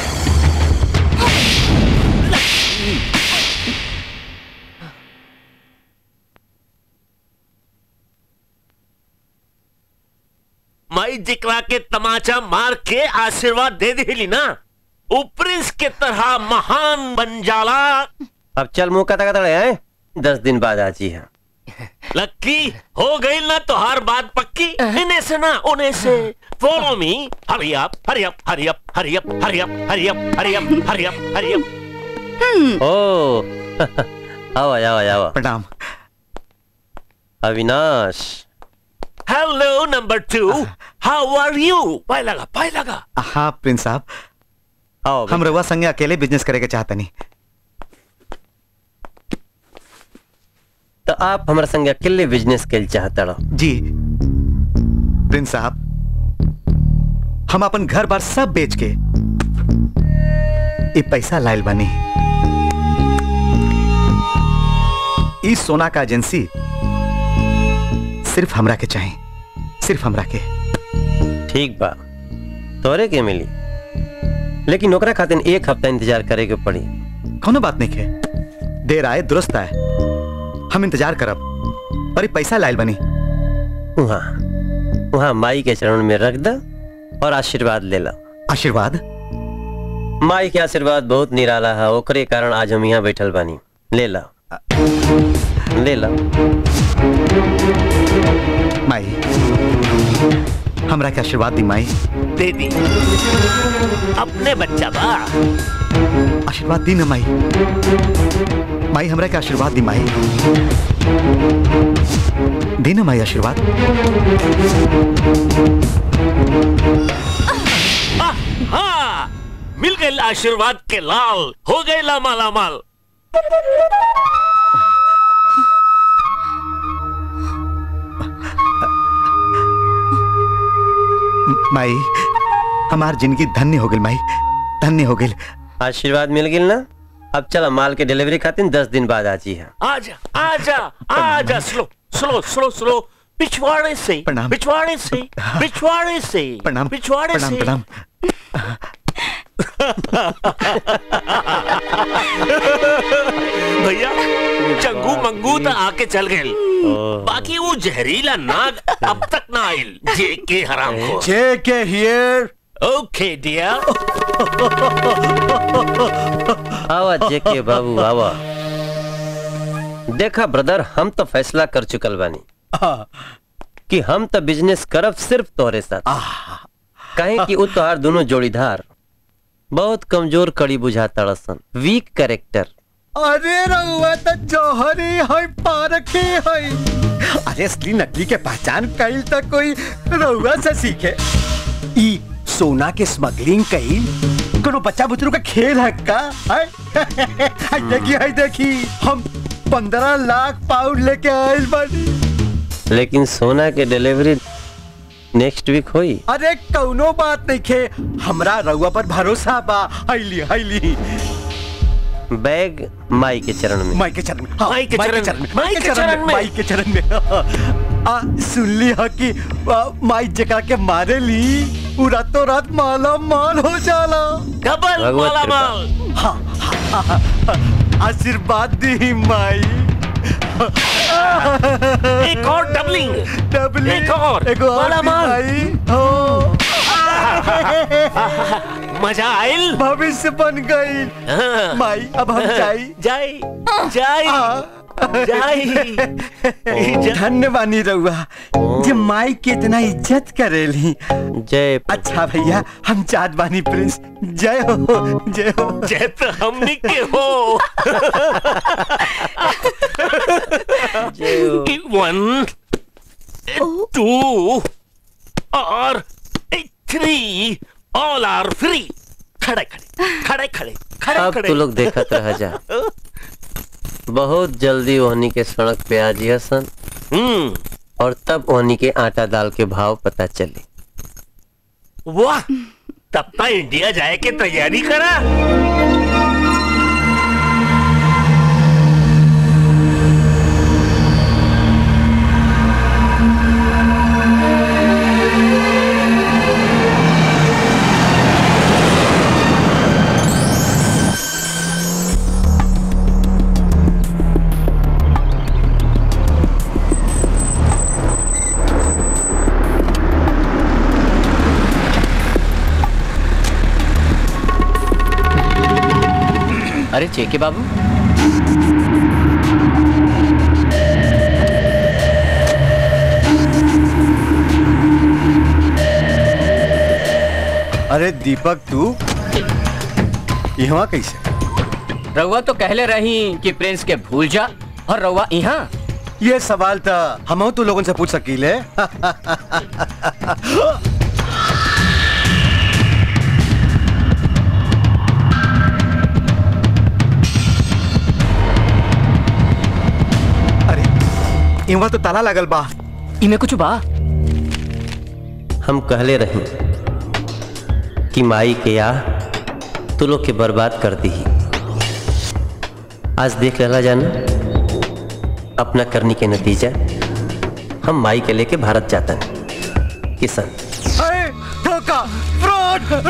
माई जिकरा के तमाचा मार के आशीर्वाद दे देली ना, वो प्रिंस के तरह महान बन जाला। अब चल मुंह कता कता है 10 दिन बाद आजी है। लक्की हो गई ना तो हर बात पक्की। इन्हें से ना उन्हें से। Follow me. Hurry up hurry up hurry up hurry up hurry up hurry up hurry up hurry up hurry up. ओ आओ आओ आओ। प्रणाम। Avinash. Hello number 2, how are you? पाए लगा। हाँ प्रिंस साहब, हम रउआ संगे अकेले बिजनेस करे के चाहते नहीं। तो आप हमारे संगे अकेले बिजनेस के चाहता रहो? जी प्रिंस साहब, हम अपन घर बार सब बेच के ये पैसा लाइल बनी। इस सोना का एजेंसी सिर्फ हमरा के चाहिए, सिर्फ हमरा के। ठीक बा, तोरे के मिली, लेकिन ओकरा खातिर 1 हफ्ता इंतजार करे के पड़ी। कोनो बात नहीं है, देर आए दुरुस्त आए, हम इंतजार करब। और ये पैसा लाइल बनी वहाँ माई के चरण में रख द और आशीर्वाद ले ला। आशीर्वाद? माई के आशीर्वाद बहुत निराला है, ओकरे कारण आज हम यहाँ बैठल बानी। ले ला ले ला। माई हमरा के आशीर्वाद दी। माई दे दी, अपने बच्चा बा। आशीर्वाद दी ना माई। माई हमरा के आशीर्वाद दी। माई दी ना माई आशीर्वाद। हाँ, मिल गए आशीर्वाद के लाल, हो गए ला माला माल। माई हमार जिंदगी धन्य हो गई। माई धन्य हो गई। आशीर्वाद मिल गई ना? अब चला माल के डिलीवरी खातिर 10 दिन बाद आजी है। आजा आजा आजा। Slow slow slow slow. पिछवाड़े से पिछवाड़े से पिछवाड़े से पिछवाड़े से। प्रणाम। भैया चंगू मंगू तो आके चल गए, बाकी वो जहरीला नाग अब तक ना आयल। जेके हराम को। जेके हियर। ओके डियर। आवा जेके बाबू आवा। देखा ब्रदर, हम तो फैसला कर चुकल बानी कि हम तो बिजनेस करब सिर्फ तोरे साथ। कहें कि वो तोहार दोनों जोड़ीदार बहुत कमजोर कड़ी बुझाता रसन, वीक कैरेक्टर। अरे रउआ तो जौहरी है, पारखी है। अरे असली नकली के पहचान कईल तक कोई रउआ से सीखे। ई सोना के स्मगलिंग कईल कोनो बच्चा बुतरू का खेल है का? देखी हम 15 लाख पाउंड लेके आइल बानी। लेकिन सोना के डिलीवरी नेक्स्ट वीक होई। अरे कौनो बात नहीं खे, हमरा रउआ पर भरोसा बा। हाईली बैग माई के चरण में। माई के चरण में। माई के चरण में। माई के चरण में। सुन ली है कि माई जका के मारे ली वो रातों रात माला माल हो जाला। डबल माला माल। आशीर्वाद दी माई। एक और डबलिंग। एक और माला माल। मजा आयल। भविष्य बन गई। माई अब हम जाई। धन्यवाद रउआ जे माई के इतना इज्जत करेली। जय। अच्छा भैया हम चाँद बानी प्रिंस। जय हो जय हो। जय तो हमनी के हो। 1 2 और 3 ऑल आर फ्री। खड़े अब तू लोग देखत रह जा। बहुत जल्दी ओहनी के सड़क पे आ जी हसन। और तब ओहनी के आटा दाल के भाव पता चले। वाह, तब तक इंडिया जाए के तैयारी करा। अरे चेके बाबू, अरे दीपक तू यहाँ कैसे? रउआ तो कहले रही कि प्रिंस के भूल जा, और रउआ यहाँ। ये सवाल था हम तो लोगों से पूछ सकीले। अरे इहाँ तो ताला लगल बा। इमे कुछ बा? हम कहले रही कि माई के आ तू लोग के बर्बाद कर दी। आज देख लेला जाना अपना करने के नतीजा। हम माई के लेके भारत जाता है। किसान धोखा, फ्रॉड,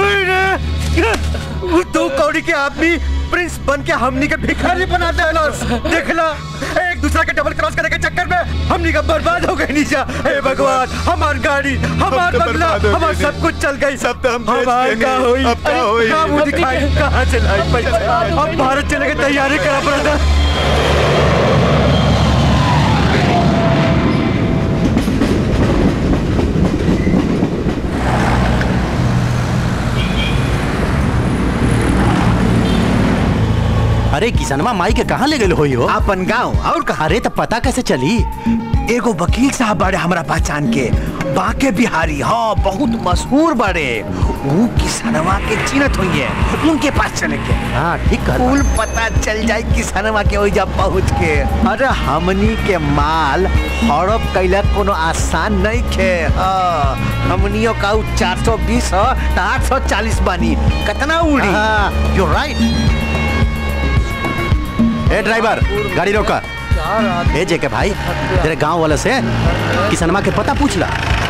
तू कौड़ी के आदमी प्रिंस बन के हमनी के भिखारी बना दे। देखला एक दूसरा के डबल क्रॉस करने के चक्कर में हमनी का बर्बाद हो गई। नीचा हे भगवान, हमार गाड़ी, हमार बंगला, हमार सब कुछ चल गई। सब तो हम का होई, अब का होई, कहां मुंह दिखाई, कहां चलाई पैसा। अब भारत चले के तैयारी करा पड़ा। अरे किसनवा माई के कहाँ ले गए हो? अपन गाँव और कहा? अरे तो पता कैसे चली? एगो वकील साहब बड़े हमारा पहचान के, बाके बिहारी, हाँ बहुत मशहूर बड़े। वो किसनवा के चिन्हत हुई है, उनके पास चले के। हाँ ठीक है, कुल पता चल जाए किसनवा के वही जब पहुँच के। अरे हमनी के माल हड़प कैला कोनो आसान नहीं खे। हाँ हमनियों का 420 है, 840 बानी, कितना उड़ी। हाँ यू राइट। ए ड्राइवर गाड़ी रोका। ए जेके भाई तेरे गांव वाले से किसनमा के पता पूछ ला।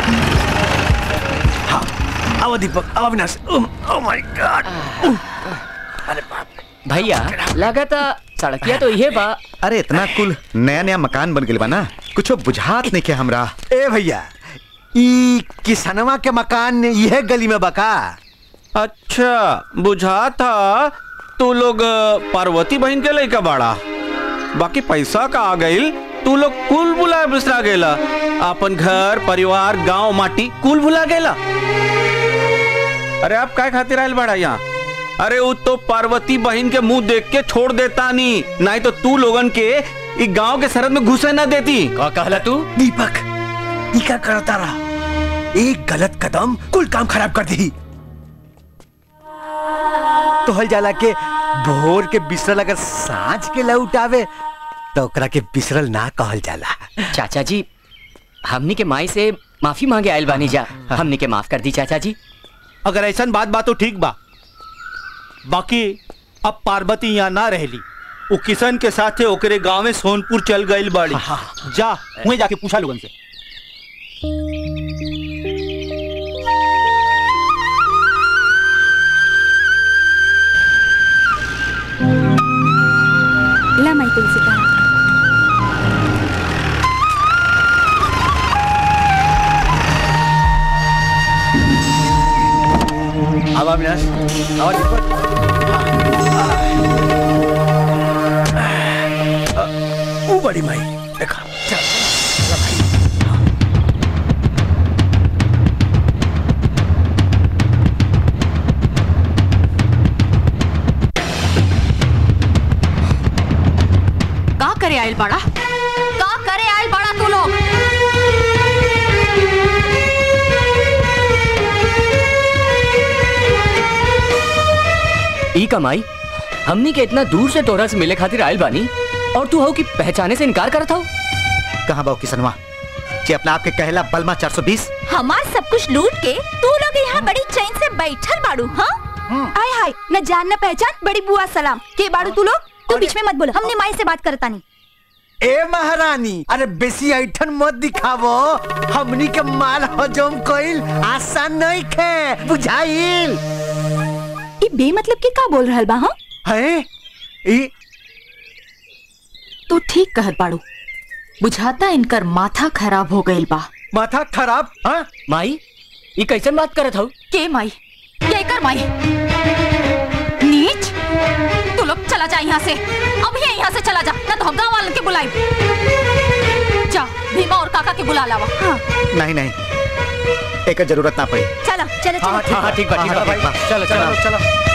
हाँ आओ दीपक, आओ अविनाश। ओह माय गॉड। अरे बाप भैया, लगता सड़किया तो ये बा। अरे इतना कुल नया नया मकान बन गया बा ना, कुछ बुझात नहीं के हमरा। ए भैया ई किसनवा के मकान यह गली में बका? अच्छा बुझा था तू लोग पार्वती बहन के लइका बाड़ा, बाकी पैसा का आ गईल तू लोग कुल भुला बिसरा गेला। अपन घर परिवार गांव माटी कुल भुला गेला। अरे आप काय खातिर आयल बाड़ा यहाँ? अरे वो तो पार्वती बहन के मुंह देख के छोड़ देता नहीं तो तू लोगन के इस गांव के सरहद में घुसे न देती। क्या कहला तू? दीपक ई क्या करता रहा? एक गलत कदम कुल काम खराब कर दी। तो हल जाला के भोर के बिसरल अगर सांझ के लौट आवे तो ओकरा के बिसरल ना कहल जाला। चाचा जी हमनी के माई से माफी मांगे आयल बानी जा, हमनी के माफ कर दी चाचा जी। अगर ऐसा बात तो ठीक बा, बाकी अब पार्वती यहाँ ना रहली, वो किशन के साथे ओकरे गांव में सोनपुर चल गई बाड़ी। जा वहीं जाके पूछा लोगन से। ला माई तुलसी का। अब अविनाश, अब दीपक। वो बड़ी माई देखा। का करे आयल बाड़ा? का करे आयल बाड़ा तू लोग? ई कमाई हमनी के इतना दूर से तोरा से मिले खातिर आयल बानी और तू हो कि पहचाने से इनकार करत हो? कहाँ बाऊ किसनवा कि अपना आपके कहला बलमा 420? हमार सब कुछ लूट के तू लोग यहाँ बड़ी चैन से बैठल बाड़ू। हाँ आय हाय, न जान न पहचान, बड़ी बुआ सलाम। के बाड़ू तू लोग? तू बीच में मत बोल, हमने माई से बात करता नहीं। ए महारानी, अरे बेसी ऐठन मत दिखावो। हमनी के माल हजम कइल आसान नहीं खे, बुझाइल? ई बेमतलब के का बोल रहल बा? हाँ है ई तू ठीक कहत बाड़ू, बुझाता इनकर माथा खराब हो गइल बा। माथा खराब? हाँ माई ये कैसन बात करत हो? के माई? ये कर माई नीच? तू लोग चला जा यहाँ से, अभी यहाँ से चला जा, ना तो हम गाँव वालों के बुलाई। जा भीमा और काका के बुला लावा। हाँ। नहीं नहीं, एक जरूरत ना पड़ी। चलो चलो चलो। हाँ ठीक बात, चलो चलो चलो।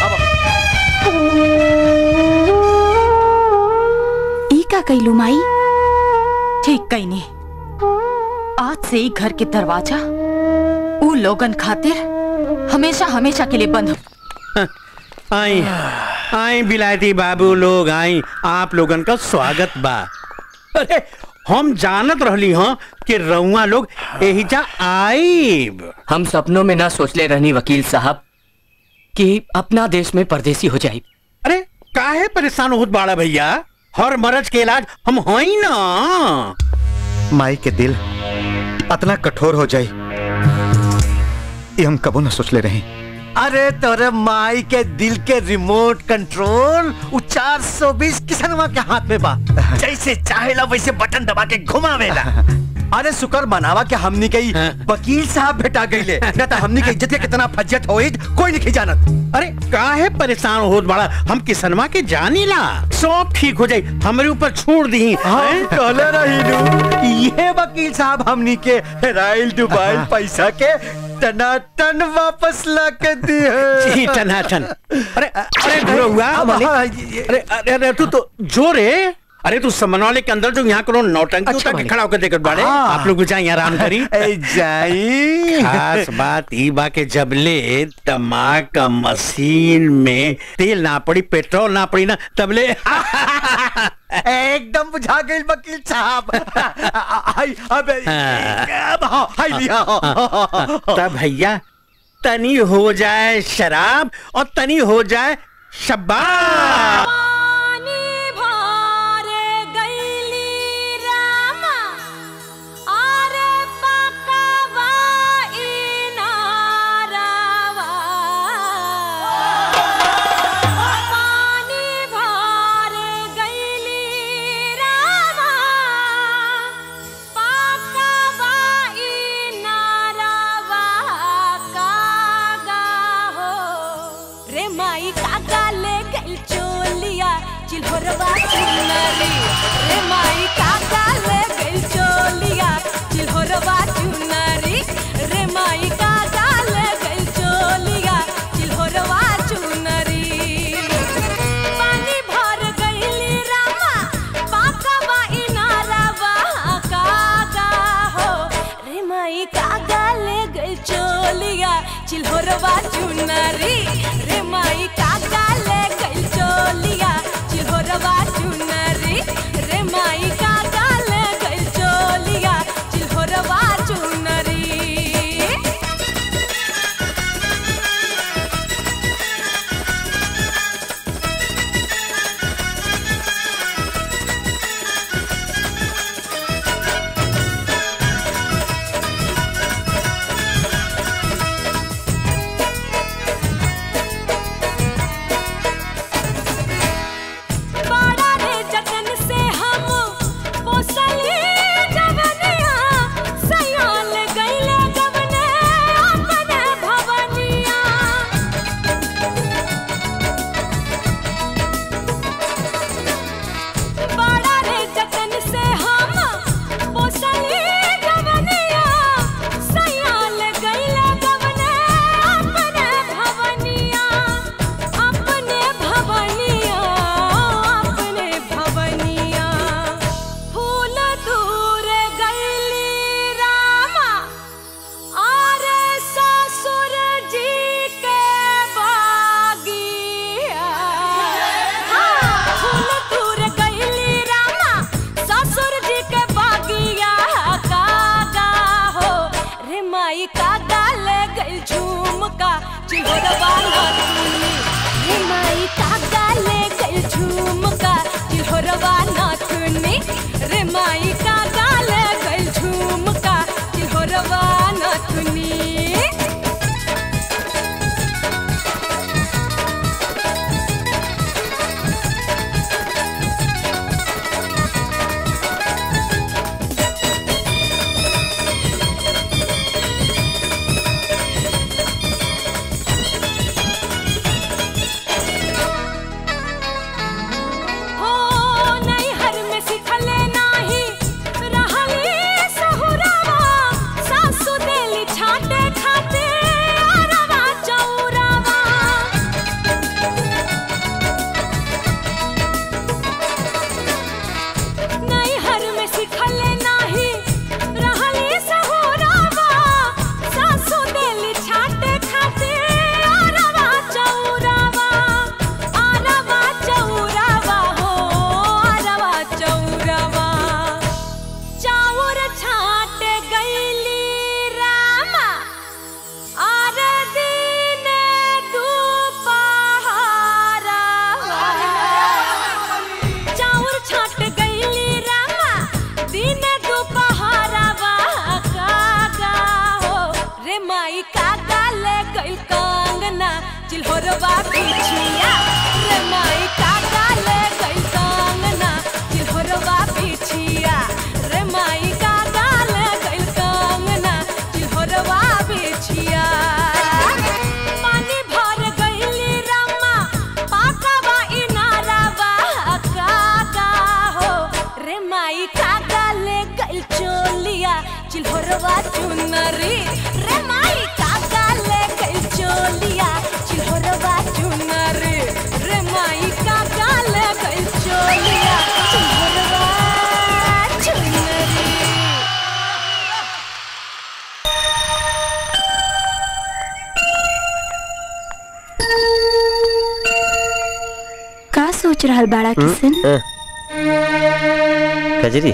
ई का कैलू माई? ठीक कहीं नहीं, आज से ही घर के दरवाजा ऊ लोगन खातिर हमेशा हमेशा के लिए बंद। आई आई बिलायती बाबू लोग, आई आप लोगन का स्वागत बा। अरे हम जानत रहली हाँ कि रउआ लोग यही जा आईब। हम सपनों में ना सोचले रहनी वकील साहब कि अपना देश में परदेसी हो जाए। अरे काहे परेशान होत बाड़ा भैया, हर मर्ज के इलाज हम होई ना। माई के दिल इतना कठोर हो जाए ये हम कबो न सोच ले रहे। अरे तोरे माई के दिल के रिमोट कंट्रोल 420 किसनवा के हाथ में बा, जैसे चाहेला वैसे बटन दबा के घुमावेला। अरे शुक्र मनावा के हमनी के वकील साहब भेटा गईले, न तो हमनी के इज्जत के कितना फज्जत होई कोई नहीं जानत। अरे काहे परेशान होत बड़ा, हम किसनवा के जानी ला, सब ठीक हो जाए, हमारे ऊपर छोड़ दी। कहले रही ये वकील साहब हमनी के हेराइल डुबाइल पैसा के टनाटन वापस ला के दी है। जी टनाटन। अरे अरे हुआ, अरे अरे तू तो जोरे, अरे तू समनवाले के अंदर जो यहाँ करो नौटंकी उठा के खड़ा होकर देखकर बाड़े। आप लोग जाइए आराम करी जाइए। खास बात ई बा के जबले दिमाग का मशीन में तेल ना पड़ी, पेट्रोल ना पड़ी ना, तबले एकदम बुझा गई वकील साहब। तब भैया तनी हो जाए शराब और तनी हो जाए शब्बाश। चिल्होरवा चुनरी रे माई काका ले गई चोलिया, चिल्होरवा चुनरी रे माई काका ले गई चोलिया, चिल्होरवा चुनरी। चिल्होरवा पीछिया रे माई काका ले गई कंगना चिल्होरवा पीछिया रे माई काका ले गई कंगना चिल्होरवा पीछिया पानी भर गईली रामा पाकावा इनारावा काका हो रे माई काका ले गई चोलिया चिल्होरवा चुनरी रे माई काका ले गई चोलिया चिल्होरवा चुनरी रे माई काका ले गई चोलिया चिल्होरवा चुनरी। का सोच रहल बाड़ा किशन? कजरी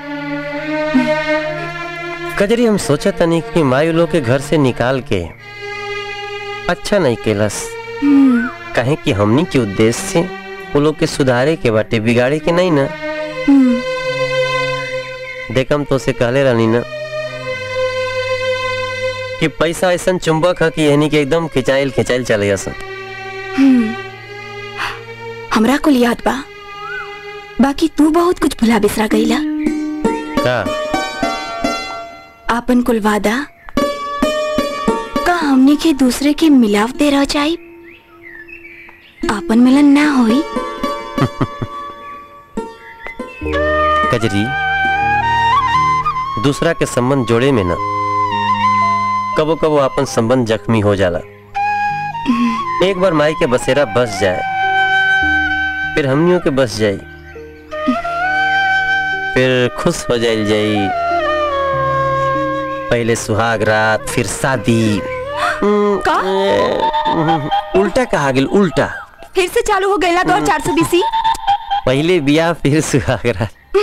कजरी हम सोचा तनी कि मायू लोग के घर से निकाल के अच्छा नहीं केलस कहे कि हमनी के उद्देश्य से वो लोग के सुधारे के बाटे बिगाड़े के नहीं ना। देख हम तो से कहले रहनी ना कि पैसा ऐसा चुंबक है कि यानी कि एकदम खिंचाइल खिंचाइल चले असन। हमरा को याद बा बाकी तू बहुत कुछ भुला बिसरा गईला का आपन कुल वादा का हमने के दूसरे के मिलाव दे रह जाई आपन मिलन ना होई। कजरी दूसरा के संबंध जोड़े में ना कबो कबो अपन संबंध जख्मी हो जाला। एक बार माई के बसेरा बस जाए फिर हमनियों के बस जाई फिर खुश हो जाई पहले सुहाग रात फिर शादी। का? उल्टा कहा गेल उल्टा फिर से चालू हो गईला दौर 420। पहले बियाह फिर सुहाग रात।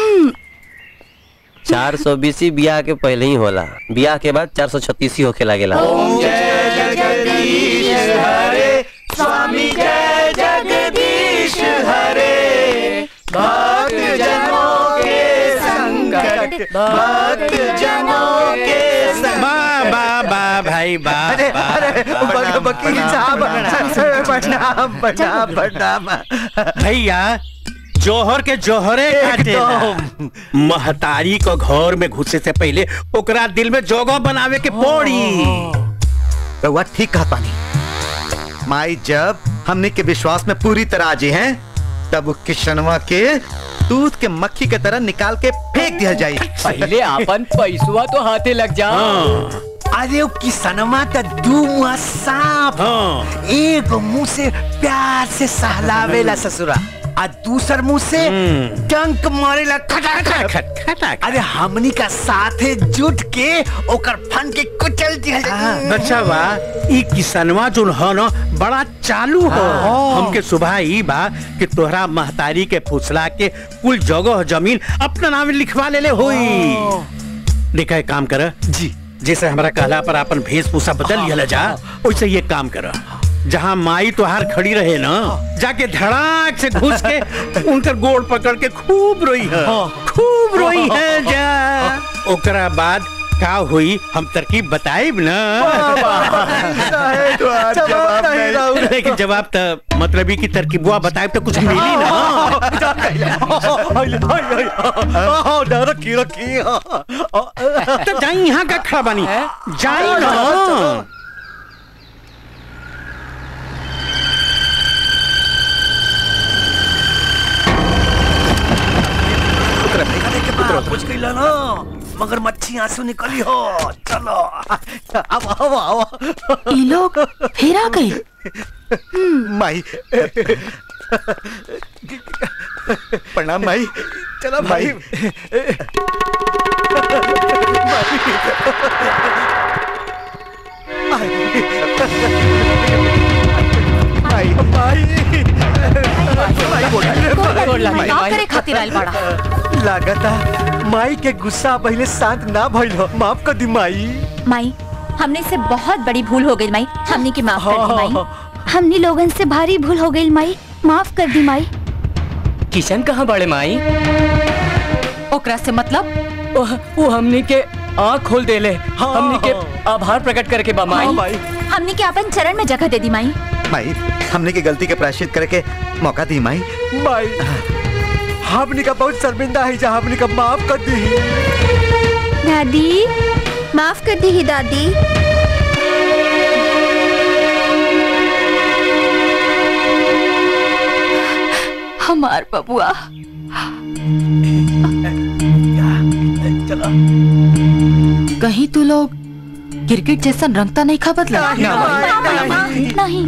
420 बियाह के पहले ही होला बियाह के बाद 436 होके लागेला। जय जगदीश हरे स्वामी जय जगदीश हरे भक्त जनों के संकट भक्त जनों के भाई वकील साहब प्रणाम प्रणाम प्रणाम। भैया जोहर के जोहरे काटे महतारी को घर में घुसे से पहले ओकरा दिल में जोगो बनावे के पड़ी। रउआ ठीक कहता नहीं माई जब हमने के विश्वास में पूरी तरह आजे हैं तब वो किशनवा के दूध के मक्खी के तरह निकाल के फेंक दिया जाए। पहले अपन पैसुआ तो हाथे लग जा। अरे वो किसनमा का दू मुँह सांप एक मुंह से प्यार से सहलावेला ससुरा और दूसर मुंह से डंक मारेला खटाखट। अरे हमनी का साथे जुट के ओकर फन के कुचल दिया। अच्छा बा ई किसनवा जोन ह न बड़ा चालू हो। हमके सुबह ई बा कि तोहरा महतारी के फुसला के कुल जगह जमीन अपना नाम लिखवा लेले होई। देखा एक काम कर जी जैसे हमारा कहला पर अपन वेशभूषा बदल लिया जा वैसे ये काम कर जहाँ माई तोहार खड़ी रहे ना जाके धड़ाक से घुस के उनकर गोड़ पकड़ के खूब रोई है जा। ओकरा बाद का हुई हम तरकीब बताइब ना। लेकिन जवाब तो मतलब ही कि तरकीबुआ बताइब तो कुछ मिली ना। रखी रखी तो जाई यहाँ का खड़ा बानी जाई ना। कुछ कहिला ना मगर मच्छी आंसू निकली हो। चलो अब आओ आओ ये लोग फिर आ गए। माई प्रणाम माई। चलो भाई करे खातिर आइल बाड़ा। लागता माई के गुस्सा पहले शांत ना भइल हो। माफ कर दी माई। माई हमने से बहुत बड़ी भूल हो गई माई हमने की माफ कर दी माई। हमने लोगन से भारी भूल हो गई माई माफ कर दी माई। किशन कहाँ बड़े माई? ओकरा से मतलब वो हमने के आँख खोल दे ले। हमने के आभार प्रकट करके बा माई। हमने के अपन चरण में जगह दे दी माई। माई हमने की गलती के प्रायश्चित करके मौका दी माई। माई हमने का बहुत शर्मिंदा है जहाँ हमने का माफ कर दी। दादी माफ कर दी ही दादी। हमार बबुआ कहीं तू लोग क्रिकेट जैसा रंगता नहीं खा बदला? नहीं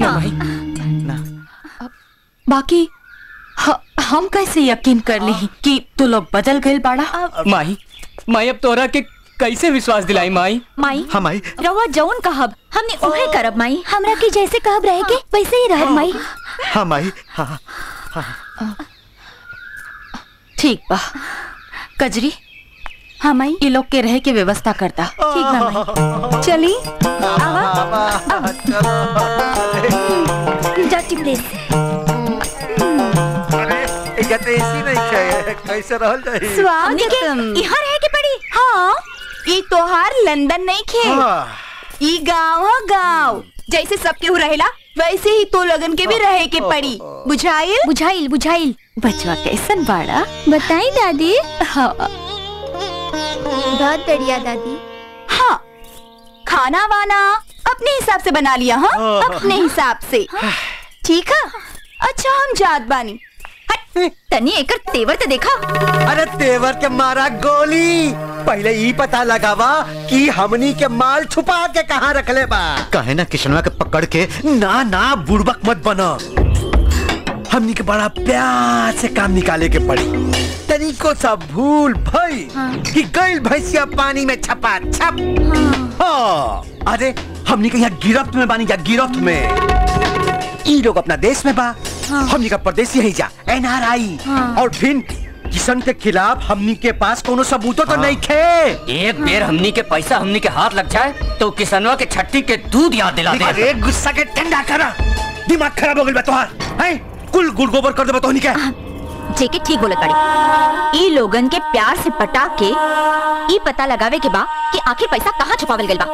बाकी हम कैसे यकीन कर ली कि तू लोग बदल गए बाड़ा? माई अब तोरा के कैसे विश्वास दिलाई माई? माई हाँ माई रवा जौन कहब हमने उहे करब माई। हमरा के जैसे कहब रहे के वैसे ही रहब माई। हाँ माई हाँ। ठीक बा कजरी। हाँ माई ये लोग के रहे के व्यवस्था करता। ठीक बा माई चली जाती प्लीज। ऐसी नहीं चाहिए कैसे रहल जाई? स्वागतम। यहाँ रहे के पड़ी। हाँ ई तोहार लंदन नहीं खे। ई गाँव है गाँव। जैसे सब केहू रहेला वैसे ही तो लगन के भी रहे के पड़ी। बुझाइल बुझाइल बुझाइल। बचवा कैसन बाड़ा बताई दादी। हाँ बहुत बढ़िया दादी। हाँ खाना वाना अपने हिसाब से बना लिया। हाँ अपने हिसाब से ठीक है। अच्छा हम जात बानी। तनी एकर तेवर तो देखा। अरे तेवर के मारा गोली। पहले ही पता लगावा कि हमनी के माल छुपा के कहाँ रखले बा। कहे ना किशनवा के पकड़ के ना बुड़बक मत बना। हमनी के बड़ा प्यार से काम निकाले के पड़ी। तरीको सा भूल भई कि गइल भैंसिया पानी में छपा छप। हाँ अरे हमनी के यहाँ गिरफ्त में बानी जा गिरफ्त में। ई लोग अपना देश में बा। हमनी का परदेसी है जा NRI। और फिर किशन के खिलाफ हमनी के पास कोनो सबूतो तो नहीं खे। एक बेर हमनी के पैसा हमनी के हाथ लग जाए तो किसनवा के छट्टी के दूध याद दिला दे। अरे गुस्सा के ठंडा करा। दिमाग खराब हो गइल बा तोहार। हैं कुल गुड़ गोबर कर देबा तोहनी के। जेके ठीक बोले कड़ी। ई लोगन के प्यार से पटा के ई पता लगावे के बा कि आखिर पैसा कहाँ छुपावल गइल बा।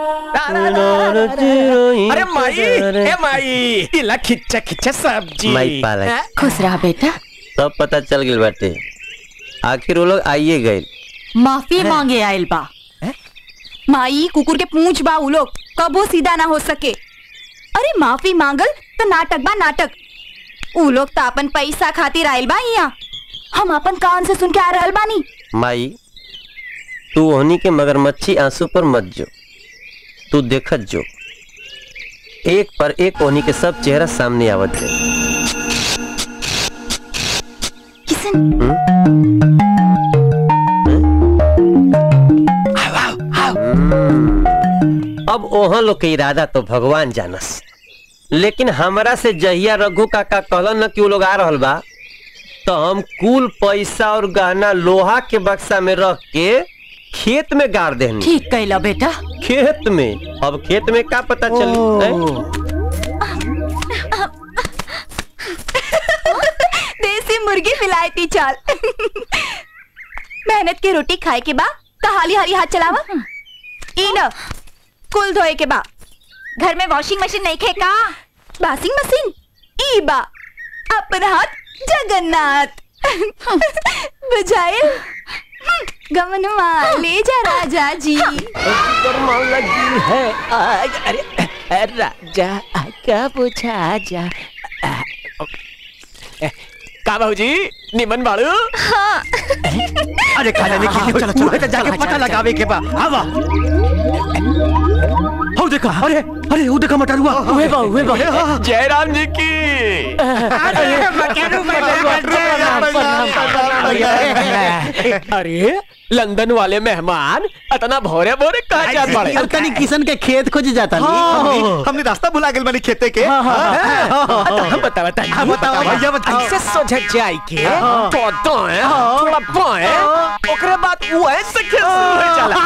अरे माई ए माई इला खिच्चा खिच्चा सब्जी। माई पाला खुश रहा बेटा। सब पता चल गइल बाटे। आखिर वो लोग आइए गए। माफी मांगे आयल बा। माई कुकुर के पूंछ बा। उ लोग कबो सीधा ना हो सके। अरे माफी मांगल तो नाटक बा नाटक। उ लोग तो अपन पैसा खातिर आयल बा यहाँ। हम अपन कान से सुन के आ रहल बानी। माई तू ओहनी के मगरमच्छी आंसू पर मत जो। तू देखत जो एक पर एक ओहनी के सब चेहरा सामने आवत है। अब ओहन लोग के इरादा तो भगवान जानस। लेकिन हमरा से जहिया रघु काका कहलन न कि वो लोग आ रहल बा तो हम कुल पैसा और गहना लोहा के बक्सा में रख के खेत में गाड़ देनी। ठीक कहला बेटा। खेत में? अब खेत में का पता चली। देसी मुर्गी फिलायती चाल। मेहनत की रोटी खाए के बाद तो हाली हाली हाथ चलावा। ई न कुल धोए के बा। घर में वॉशिंग मशीन नहीं खे का? वॉशिंग मशीन ई बा। अपन हाथ जगन्नाथ। बुझाए गमनवा ले जा राजा जी। लगी है। अरे राजा क्या पूछा जा। का बाबूजी निमन बाड़ू? हाँ। अरे खाने में चलो चलो जाके पता लगावे के बा। आवा हो देखा। अरे वो देखा मटरुआ। हुए बा जयराम जी की। अरे लंदन वाले मेहमान इतना भोरे भोरे कहाँ जात बाड़े? तनी किशन के खेत खोज जाता। हमने रास्ता भुला गेल बानी खेते के। बता भैया ऐसे सोझ जाए के तो थोड़ा पाए ओकरे बाद वो ऐसे खेत शुरू चला।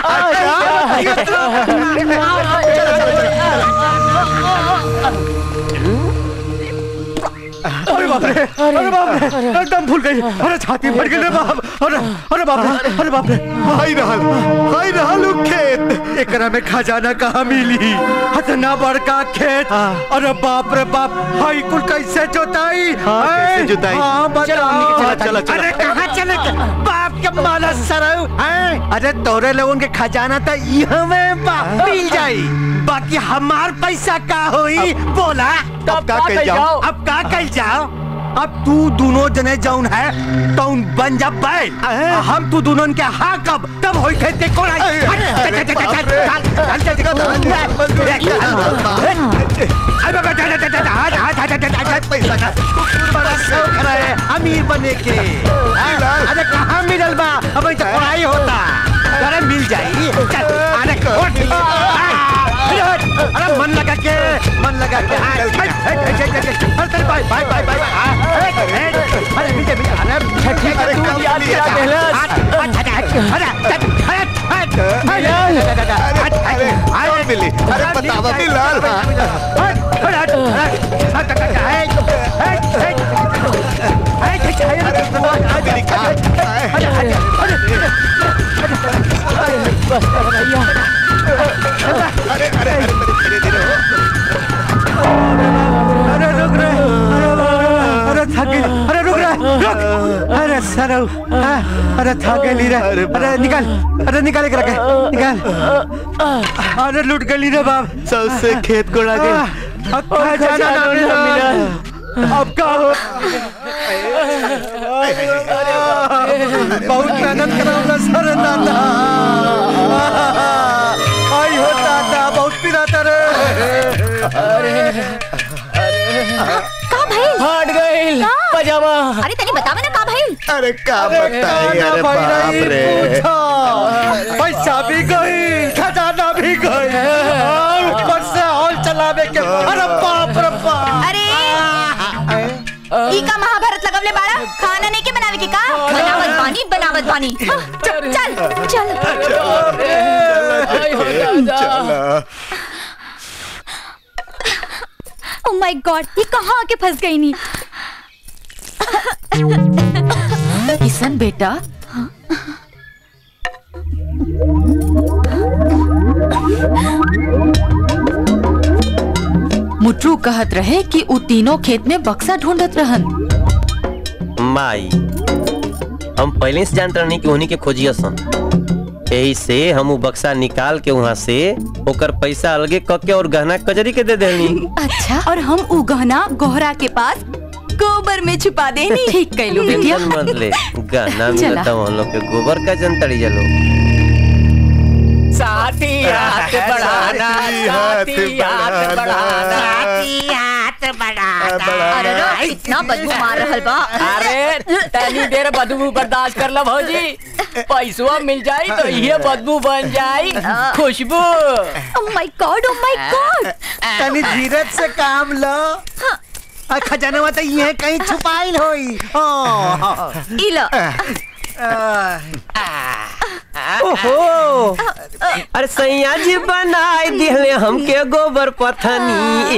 अरे बाप रे, अरे बाप रे, एकदम फूल गई, अरे छाती फट गई रे बाप, अरे बाप रे, अरे बाप रे, हाय रहल खेत, एकरा में खजाना कहाँ मिली, इतना बड़का खेत, अरे बाप रे बाप, हाय कुल कैसे जोताई, कैसे जोताई, चलो, अरे कहाँ चले, बाप के माला सरऊ, अरे तोरे लोगों के खजाना तो यहाँ में मिल जाई, बाकी हमार पैसा का होई बोला, अब का कल जाओ, अब तू दोनों जने जौन है तौन बन जा बैल, हम तू दोनों के हाँ कब तब होई खेते कोड़ाई, अमीर बने के, अरे कहाँ मिलल बा, अब कोड़ाई होता, अरे मिल जाई, अरे मन लगा के अरे बतावा बिलाल अरे रुक रे, अरे थक गई, अरे रुक रे, रुक, अरे सरऊ, अरे थक गई रे, अरे निकाल के रखे, निकाल, अरे लूट गई रे बाप, सबसे खेत कोड़ा गई, खजाना ना मिला, अब क्या हो, बहुत मेहनत कराऊंगा सर दादा, आई हो दादा, बहुत पिराता रे, का भाई हट गई पजामा, अरे तनी बतावा ना का भाई, अरे का बताई, अरे बाप रे, पैसा भी गई, खजाना भी गई, ऊपर से हॉल चलावे के, अरे बाप रे बाप, अरे ई का महाभारत लगवले बाड़ा, खाना नहीं के बनावे के का, बनावत बानी, चल ओह माय गॉड, ये कहाँ आके फंस गई नी, किशन बेटा, मुट्रू कहत रहे कि उ तीनों खेत में बक्सा ढूंढत रहन, माई हम पहले से जानते नहीं कि उन्हीं के खोजिया सन, यही से हम वो बक्सा निकाल के वहाँ से ओकर पैसा अलगे कके और गहना कजरी के दे देनी। अच्छा, और हम उ गहना गोहरा के पास गोबर में छुपा देनी, ठीक कैलू बेटिया, मत ले, गहना मिलता हम लोग के गोबर का जनतड़ी जलो, साथी हाथ बढ़ाना, साथी हाथ बढ़ाना, साथी हाथ बढ़ाना, अरे इतना बदबू मार रहल बा, अरे तनी देर बदबू बर्दाश्त कर ला भौजी, पैसवा मिल जाई तो ये बदबू बन जाई खुशबू। ओह माय गॉड, तनी धीरज से काम लो, खजाना तो ये कहीं छुपाइल होई, इला ओहो, अरे सैया जी बनाए दिले हमके गोबर पथनी,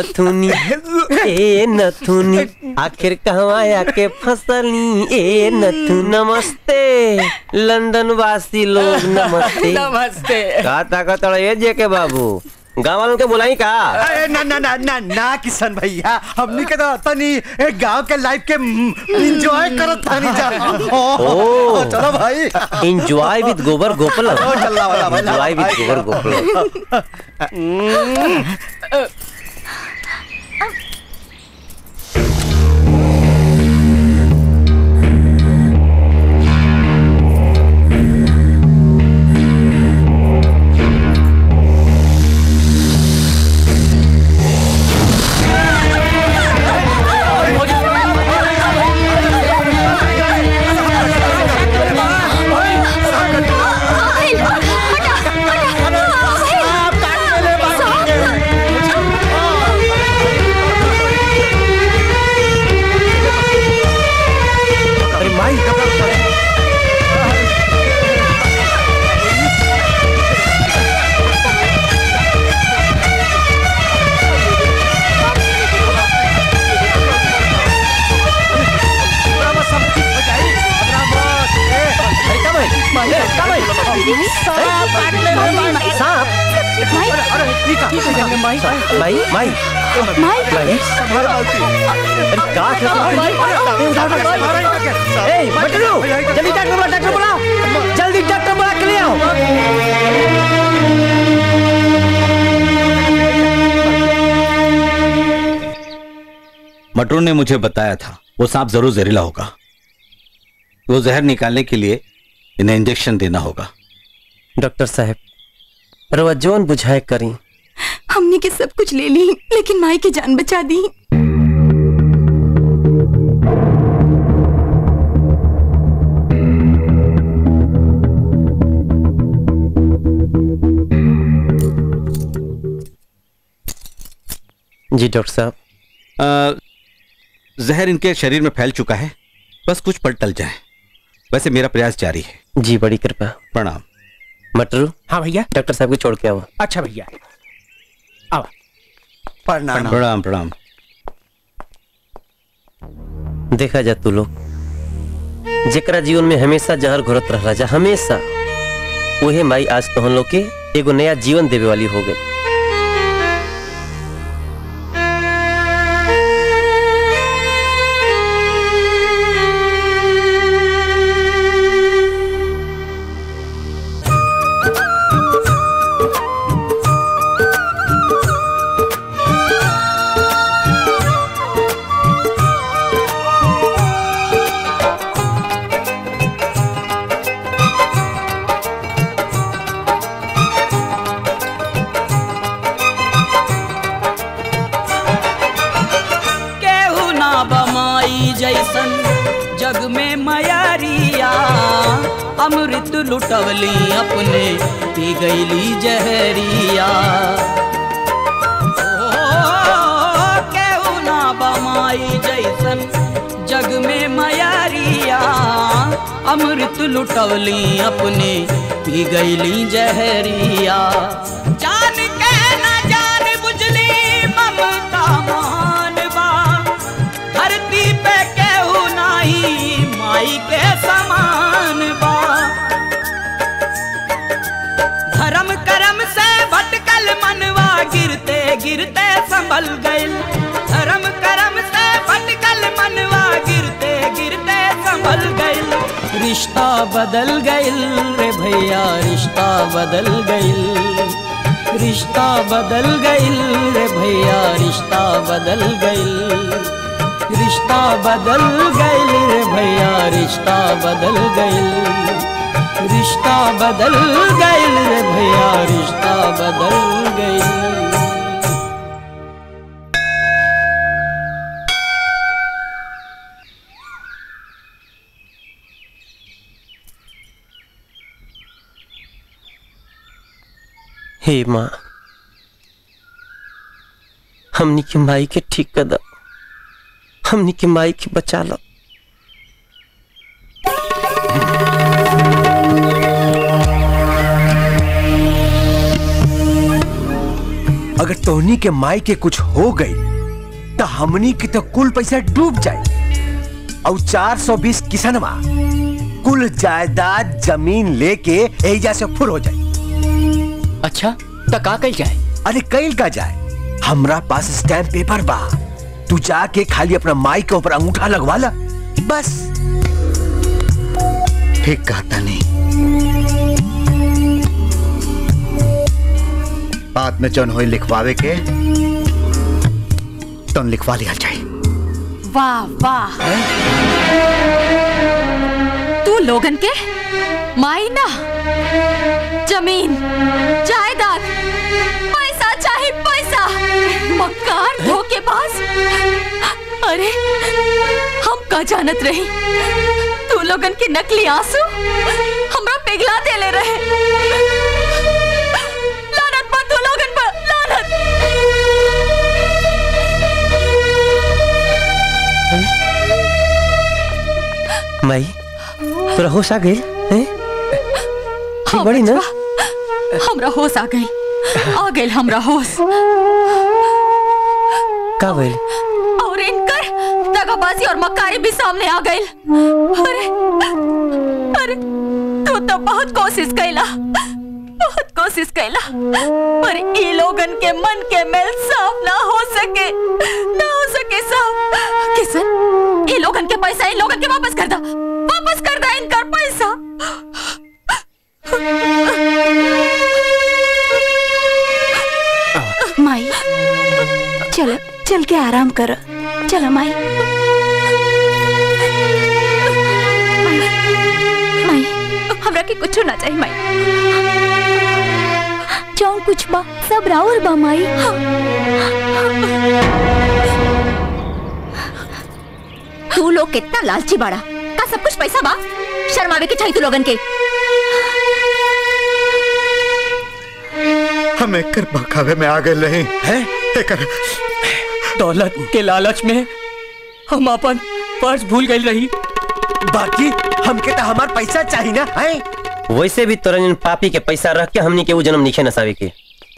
ए नथुनी आखिर कहवा आके फसली, ए नथु नमस्ते लंदन वासी लोग नमस्ते, नमस्ते, का ताकत ये जे के बाबू गाँव वालों के बुलाई का, ना किशन भैया, हमनी के तो तनी एक गांव के लाइफ के एंजॉय करत थानी जा, चलो भाई, एंजॉय विद गोबर गोपाल, एंजॉय विद गोबर गोपाल, जल्दी डॉक्टर बुलाओ, जल्दी डॉक्टर बुला के ले आओ। मटरू ने मुझे बताया था वो सांप जरूर जहरीला होगा। वो जहर निकालने के लिए इन्हें इंजेक्शन देना होगा। डॉक्टर साहब रवा जोन बुझाए करी। हमने के सब कुछ ले ली लेकिन माई की जान बचा दी। जी डॉक्टर साहब। जहर इनके शरीर में फैल चुका है, बस कुछ पल टल जाए। वैसे मेरा प्रयास जारी है। जी बड़ी कृपा। प्रणाम। मटरू। हाँ भैया। डॉक्टर साहब को छोड़ के आओ। अच्छा भैया आओ। प्रणाम। प्रणाम प्रणाम। देखा जा तू लोग जेकरा जीवन में हमेशा जहर घुरत रह जा, हमेशा वही माई आज तो हम लोग के एगो नया जीवन देवे वाली हो गई। जग में मयारिया अमृत लुटवली अपने पी गईली जहरिया। केहू ना बमाई जैसन जग में मयारिया अमृत लुटवली अपने पी गईली जहरिया। जान के ना जान बुझली ममता मान बा धरती पे माई के समान बा। धर्म कर्म से भटकल मनवा गिरते गिरते संभल गइल। धर्म कर्म से भटकल मनवा गिरते गिरते संभल गइल। रिश्ता बदल गइल रे भैया, रिश्ता बदल गइल। रिश्ता बदल गइल रे भैया, रिश्ता बदल गइल। रिश्ता बदल गइल रे भैया, रिश्ता बदल गइल। रिश्ता बदल गइल रे भैया, रिश्ता बदल गइल। हे माँ, हमनी की माई के ठीक कर दो, हमनी की माई की बचा लो। अगर तोहनी के माई के कुछ हो गई तो हमनी की तो कुल पैसा डूब जाए और 420 किसनवा कुल जायदाद जमीन लेके एजा से फुर हो जाए। अच्छा तो का कल जाए? अरे कल का जाए, हमरा पास स्टैम्प पेपर बा। तू जाके खाली अपना माई के ऊपर अंगूठा लगवा ला, बस। ठीक कहता नहीं। बात में जौन होई लिखवावे के तो लिखवा लिया जाए। वाह वाह, तू लोगन के माई ना, जमीन जायदाद पैसा चाहे पैसा, मकान धोखेबाज। अरे हम का जानत रही तू लोगन के नकली आंसू हमरा पिघला देले रहे। लानत बा तू लोगन पर, लानत। माई तोरा होश आ गई? ठीक बड़ी ना? हमरा होश आ गई हमरा होश। का भइल? और इनकर दगाबाजी और मक्कारी भी सामने आ गई। अरे अरे तू तो तो बहुत कोशिश कैला पर ई लोगन के मन के मेल साफ ना हो सके साफ। किशन, ई लोगन के पैसा इन लोगन के वापस कर दा इनका पैसा। माई चल के आराम कर। चलो माई हमरा के कुछ ना चाहिए माई। जौन कुछ बा सब राउर बा माई। तू लोग कितना लालची बाड़ा का सब कुछ पैसा बा। शर्मावे के चाहिए तू लोगन के। हम एक बखावे में आ गए रहे हैं। दौलत के लालच में हम अपन पर्स भूल गई रही। बाकी हमके तो हमार पैसा चाहिए ना है। वैसे भी तोरन पापी के पैसा रख के हमनी के वो जन्म नीचे नसावे के।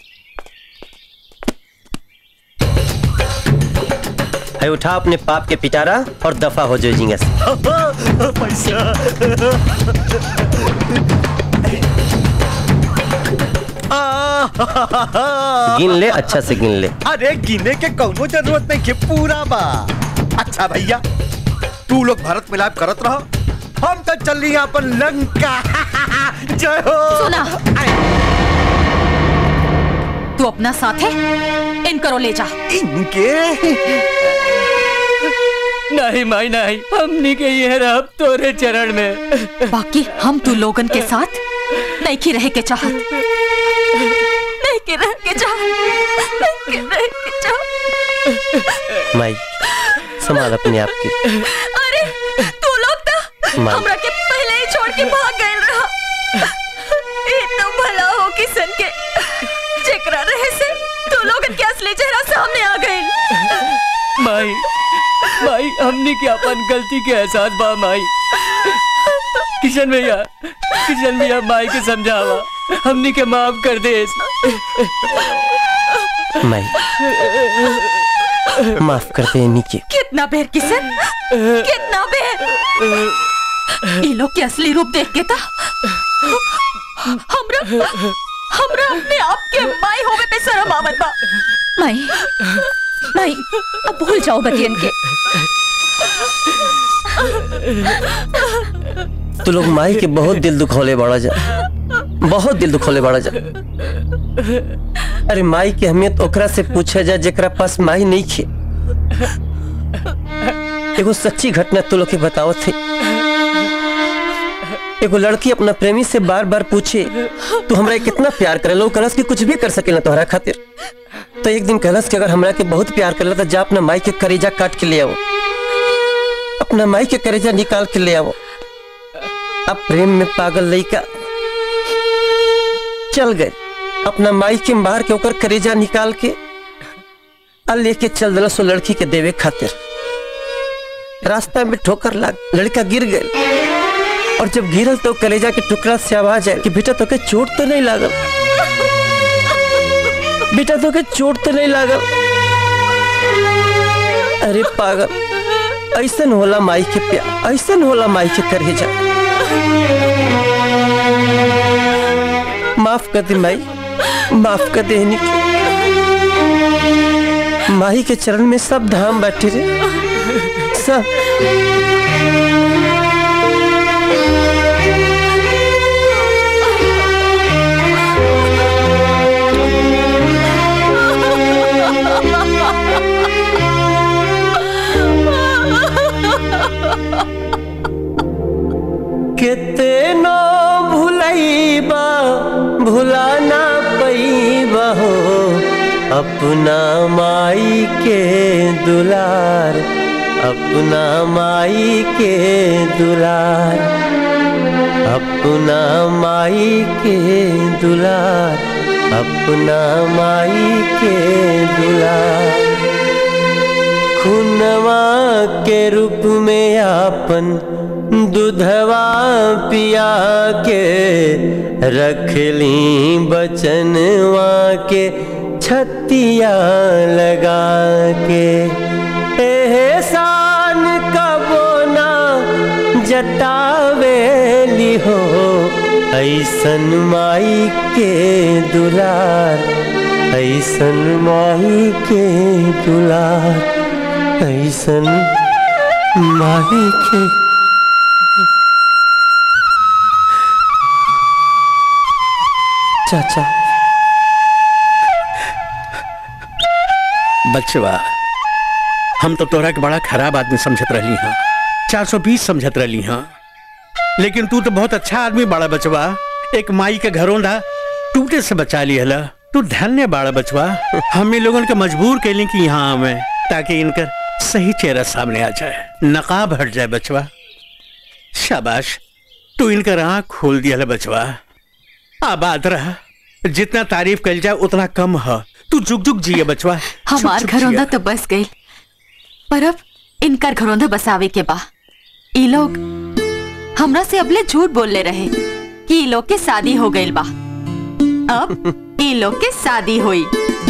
है उठा अपने पाप के पिटारा और दफा हो जाओ जिंगस। पैसा गिन ले, अच्छा से गिन ले। अरे गिने के कोनो जरूरत नहीं के, पूरा बा। अच्छा भैया तू लोग भारत मिलाप करत रहो, हम तो चल रही अपन लंका। जय हो। सुना, तू अपना साथ है इनको ले जा। इनके नहीं माई नहीं, हमनी के ये रब तोरे चरण में। बाकी हम तू लोगन के साथ नहीं की रह के चाहत। माई संभाल अपने आप की। अरे तू लोग तो हमरा के पहले ही छोड़ के भाग गए रहा। ये तो भला हो किसन के जेकरा रहे से तू लोगन के असली चेहरा सामने आ गई। माई हमनी के अपन गलती के एहसास बा माई। किशन भैया माई के समझावा, हमनी के माफ कर दे। माई माफ कर दे इन्हीं के। कितना बेर किशन, कितना बेर। ये लोग के असली रूप देख के था हमरा अपने आप के माई होवे पे शर्म आवत बा। माई अब भूल जाओ बतियन के। तू लोग माई के बहुत दिल दुखौले बड़ा जा, बहुत दिल दुखौले बड़ा जा। अरे माई की अहमियत ओकरा से पूछा जा जेकरा पास माई नहीं खे। एगो सच्ची घटना तू लोग के बताओ थे। एगो लड़की अपना प्रेमी से बार बार पूछे तू हमरा कितना प्यार करेला, वो कहलस कि कुछ भी कर सकेला तोहरा खातिर। तो एक दिन कहलस कि अगर हमरा के बहुत प्यार करेला तो जा अपना माई के करेजा काट के ले आओ, अपना माई के करेजा निकाल के ले आओ। अब प्रेम में पागल लड़का चल गए, अपना माई के मार के ओकर करेजा निकाल के लेके चल दिला सो लड़की के देवे खातिर। रास्ता में ठोकर लग, लड़का गिर गए और जब गिरल तो कलेजा के टुकड़ा से आवाज है कि बेटा तो के चोट तो नहीं लागल, बेटा तो के चोट तो नहीं लागल। अरे पागल, ऐसन होला माई के प्यार, ऐसन होला माई के कलेजा। माफ कर दे माई, माफ कर दे। माई के चरण में सब धाम बैठे रे, सब। कितनो भुलैबा भुला ना पैबा हो अपना माई के दुलार, अपना माई के दुलार, अपना माई के दुलार, अपना माई के दुलार। खुनवा के रूप में आपन दूधवा पिया के रख ली बचनवा के छतिया लगा के। एहसान कबो ना जतावेली हो ऐसन माई के दुलार, ऐसन माई के दुलार, ऐसन माई के। चाचा बचवा, हम तो तोरा के बड़ा खराब आदमी समझत रही हाँ, 420 समझत रही हाँ, लेकिन तू तो बहुत अच्छा आदमी बाड़ा बचवा। एक माई के घरों दा टूटे से बचा लिया। तू धन्य बाड़ा बचवा। हम इन लोगों के मजबूर कैली कि यहाँ आवे ताकि इनकर सही चेहरा सामने आ जाए, नकाब हट जाए बचवा। शाबाश, तू इनकर आँख खोल दिया बचवा। आबाद रहा, जितना तारीफ कल जाए उतना कम है। तू जुग जुग जिए बचवा। हमार घरौंदा तो बस गई, पर अब इनकर घरौंदा बसावे के बा। ई लोग हमरा से अबले झूठ बोलले रहे कि ई लोग के शादी हो गई बा। अब ई लोग के शादी हुई।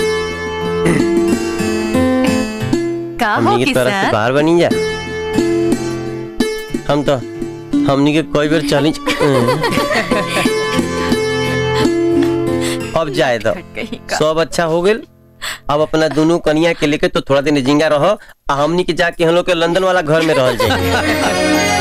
का हो हमनी के तरफ से बाहर बनी जा। हम तो हमनी के कोई बार चली अब जाए तो सब अच्छा हो गए। अब अपना दोनों कनिया के लेके तो थोड़ा दिन जिंगा रहो, हमनी के जाके हम लोग के लंदन वाला घर में रह जाए।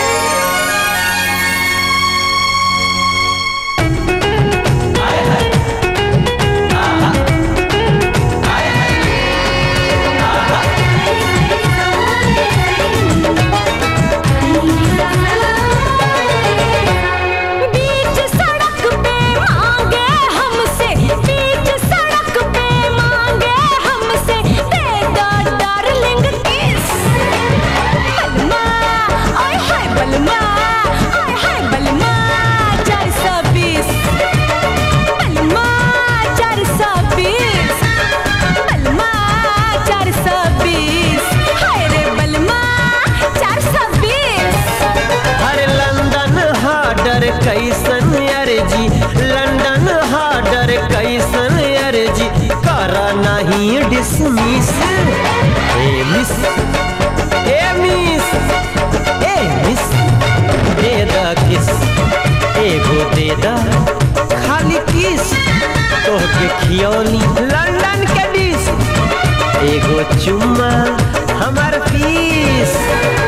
कैसन अर्जी लंदन हार्डर, कैसन अर्जी करा नहीं डिसमिस। ए मिस, ए मिस, ए मिस, दे दा किस, एगो दे दा खाली किस, तोहके खियौली लंदन के डिस, एगो चुम्मा हमार फीस।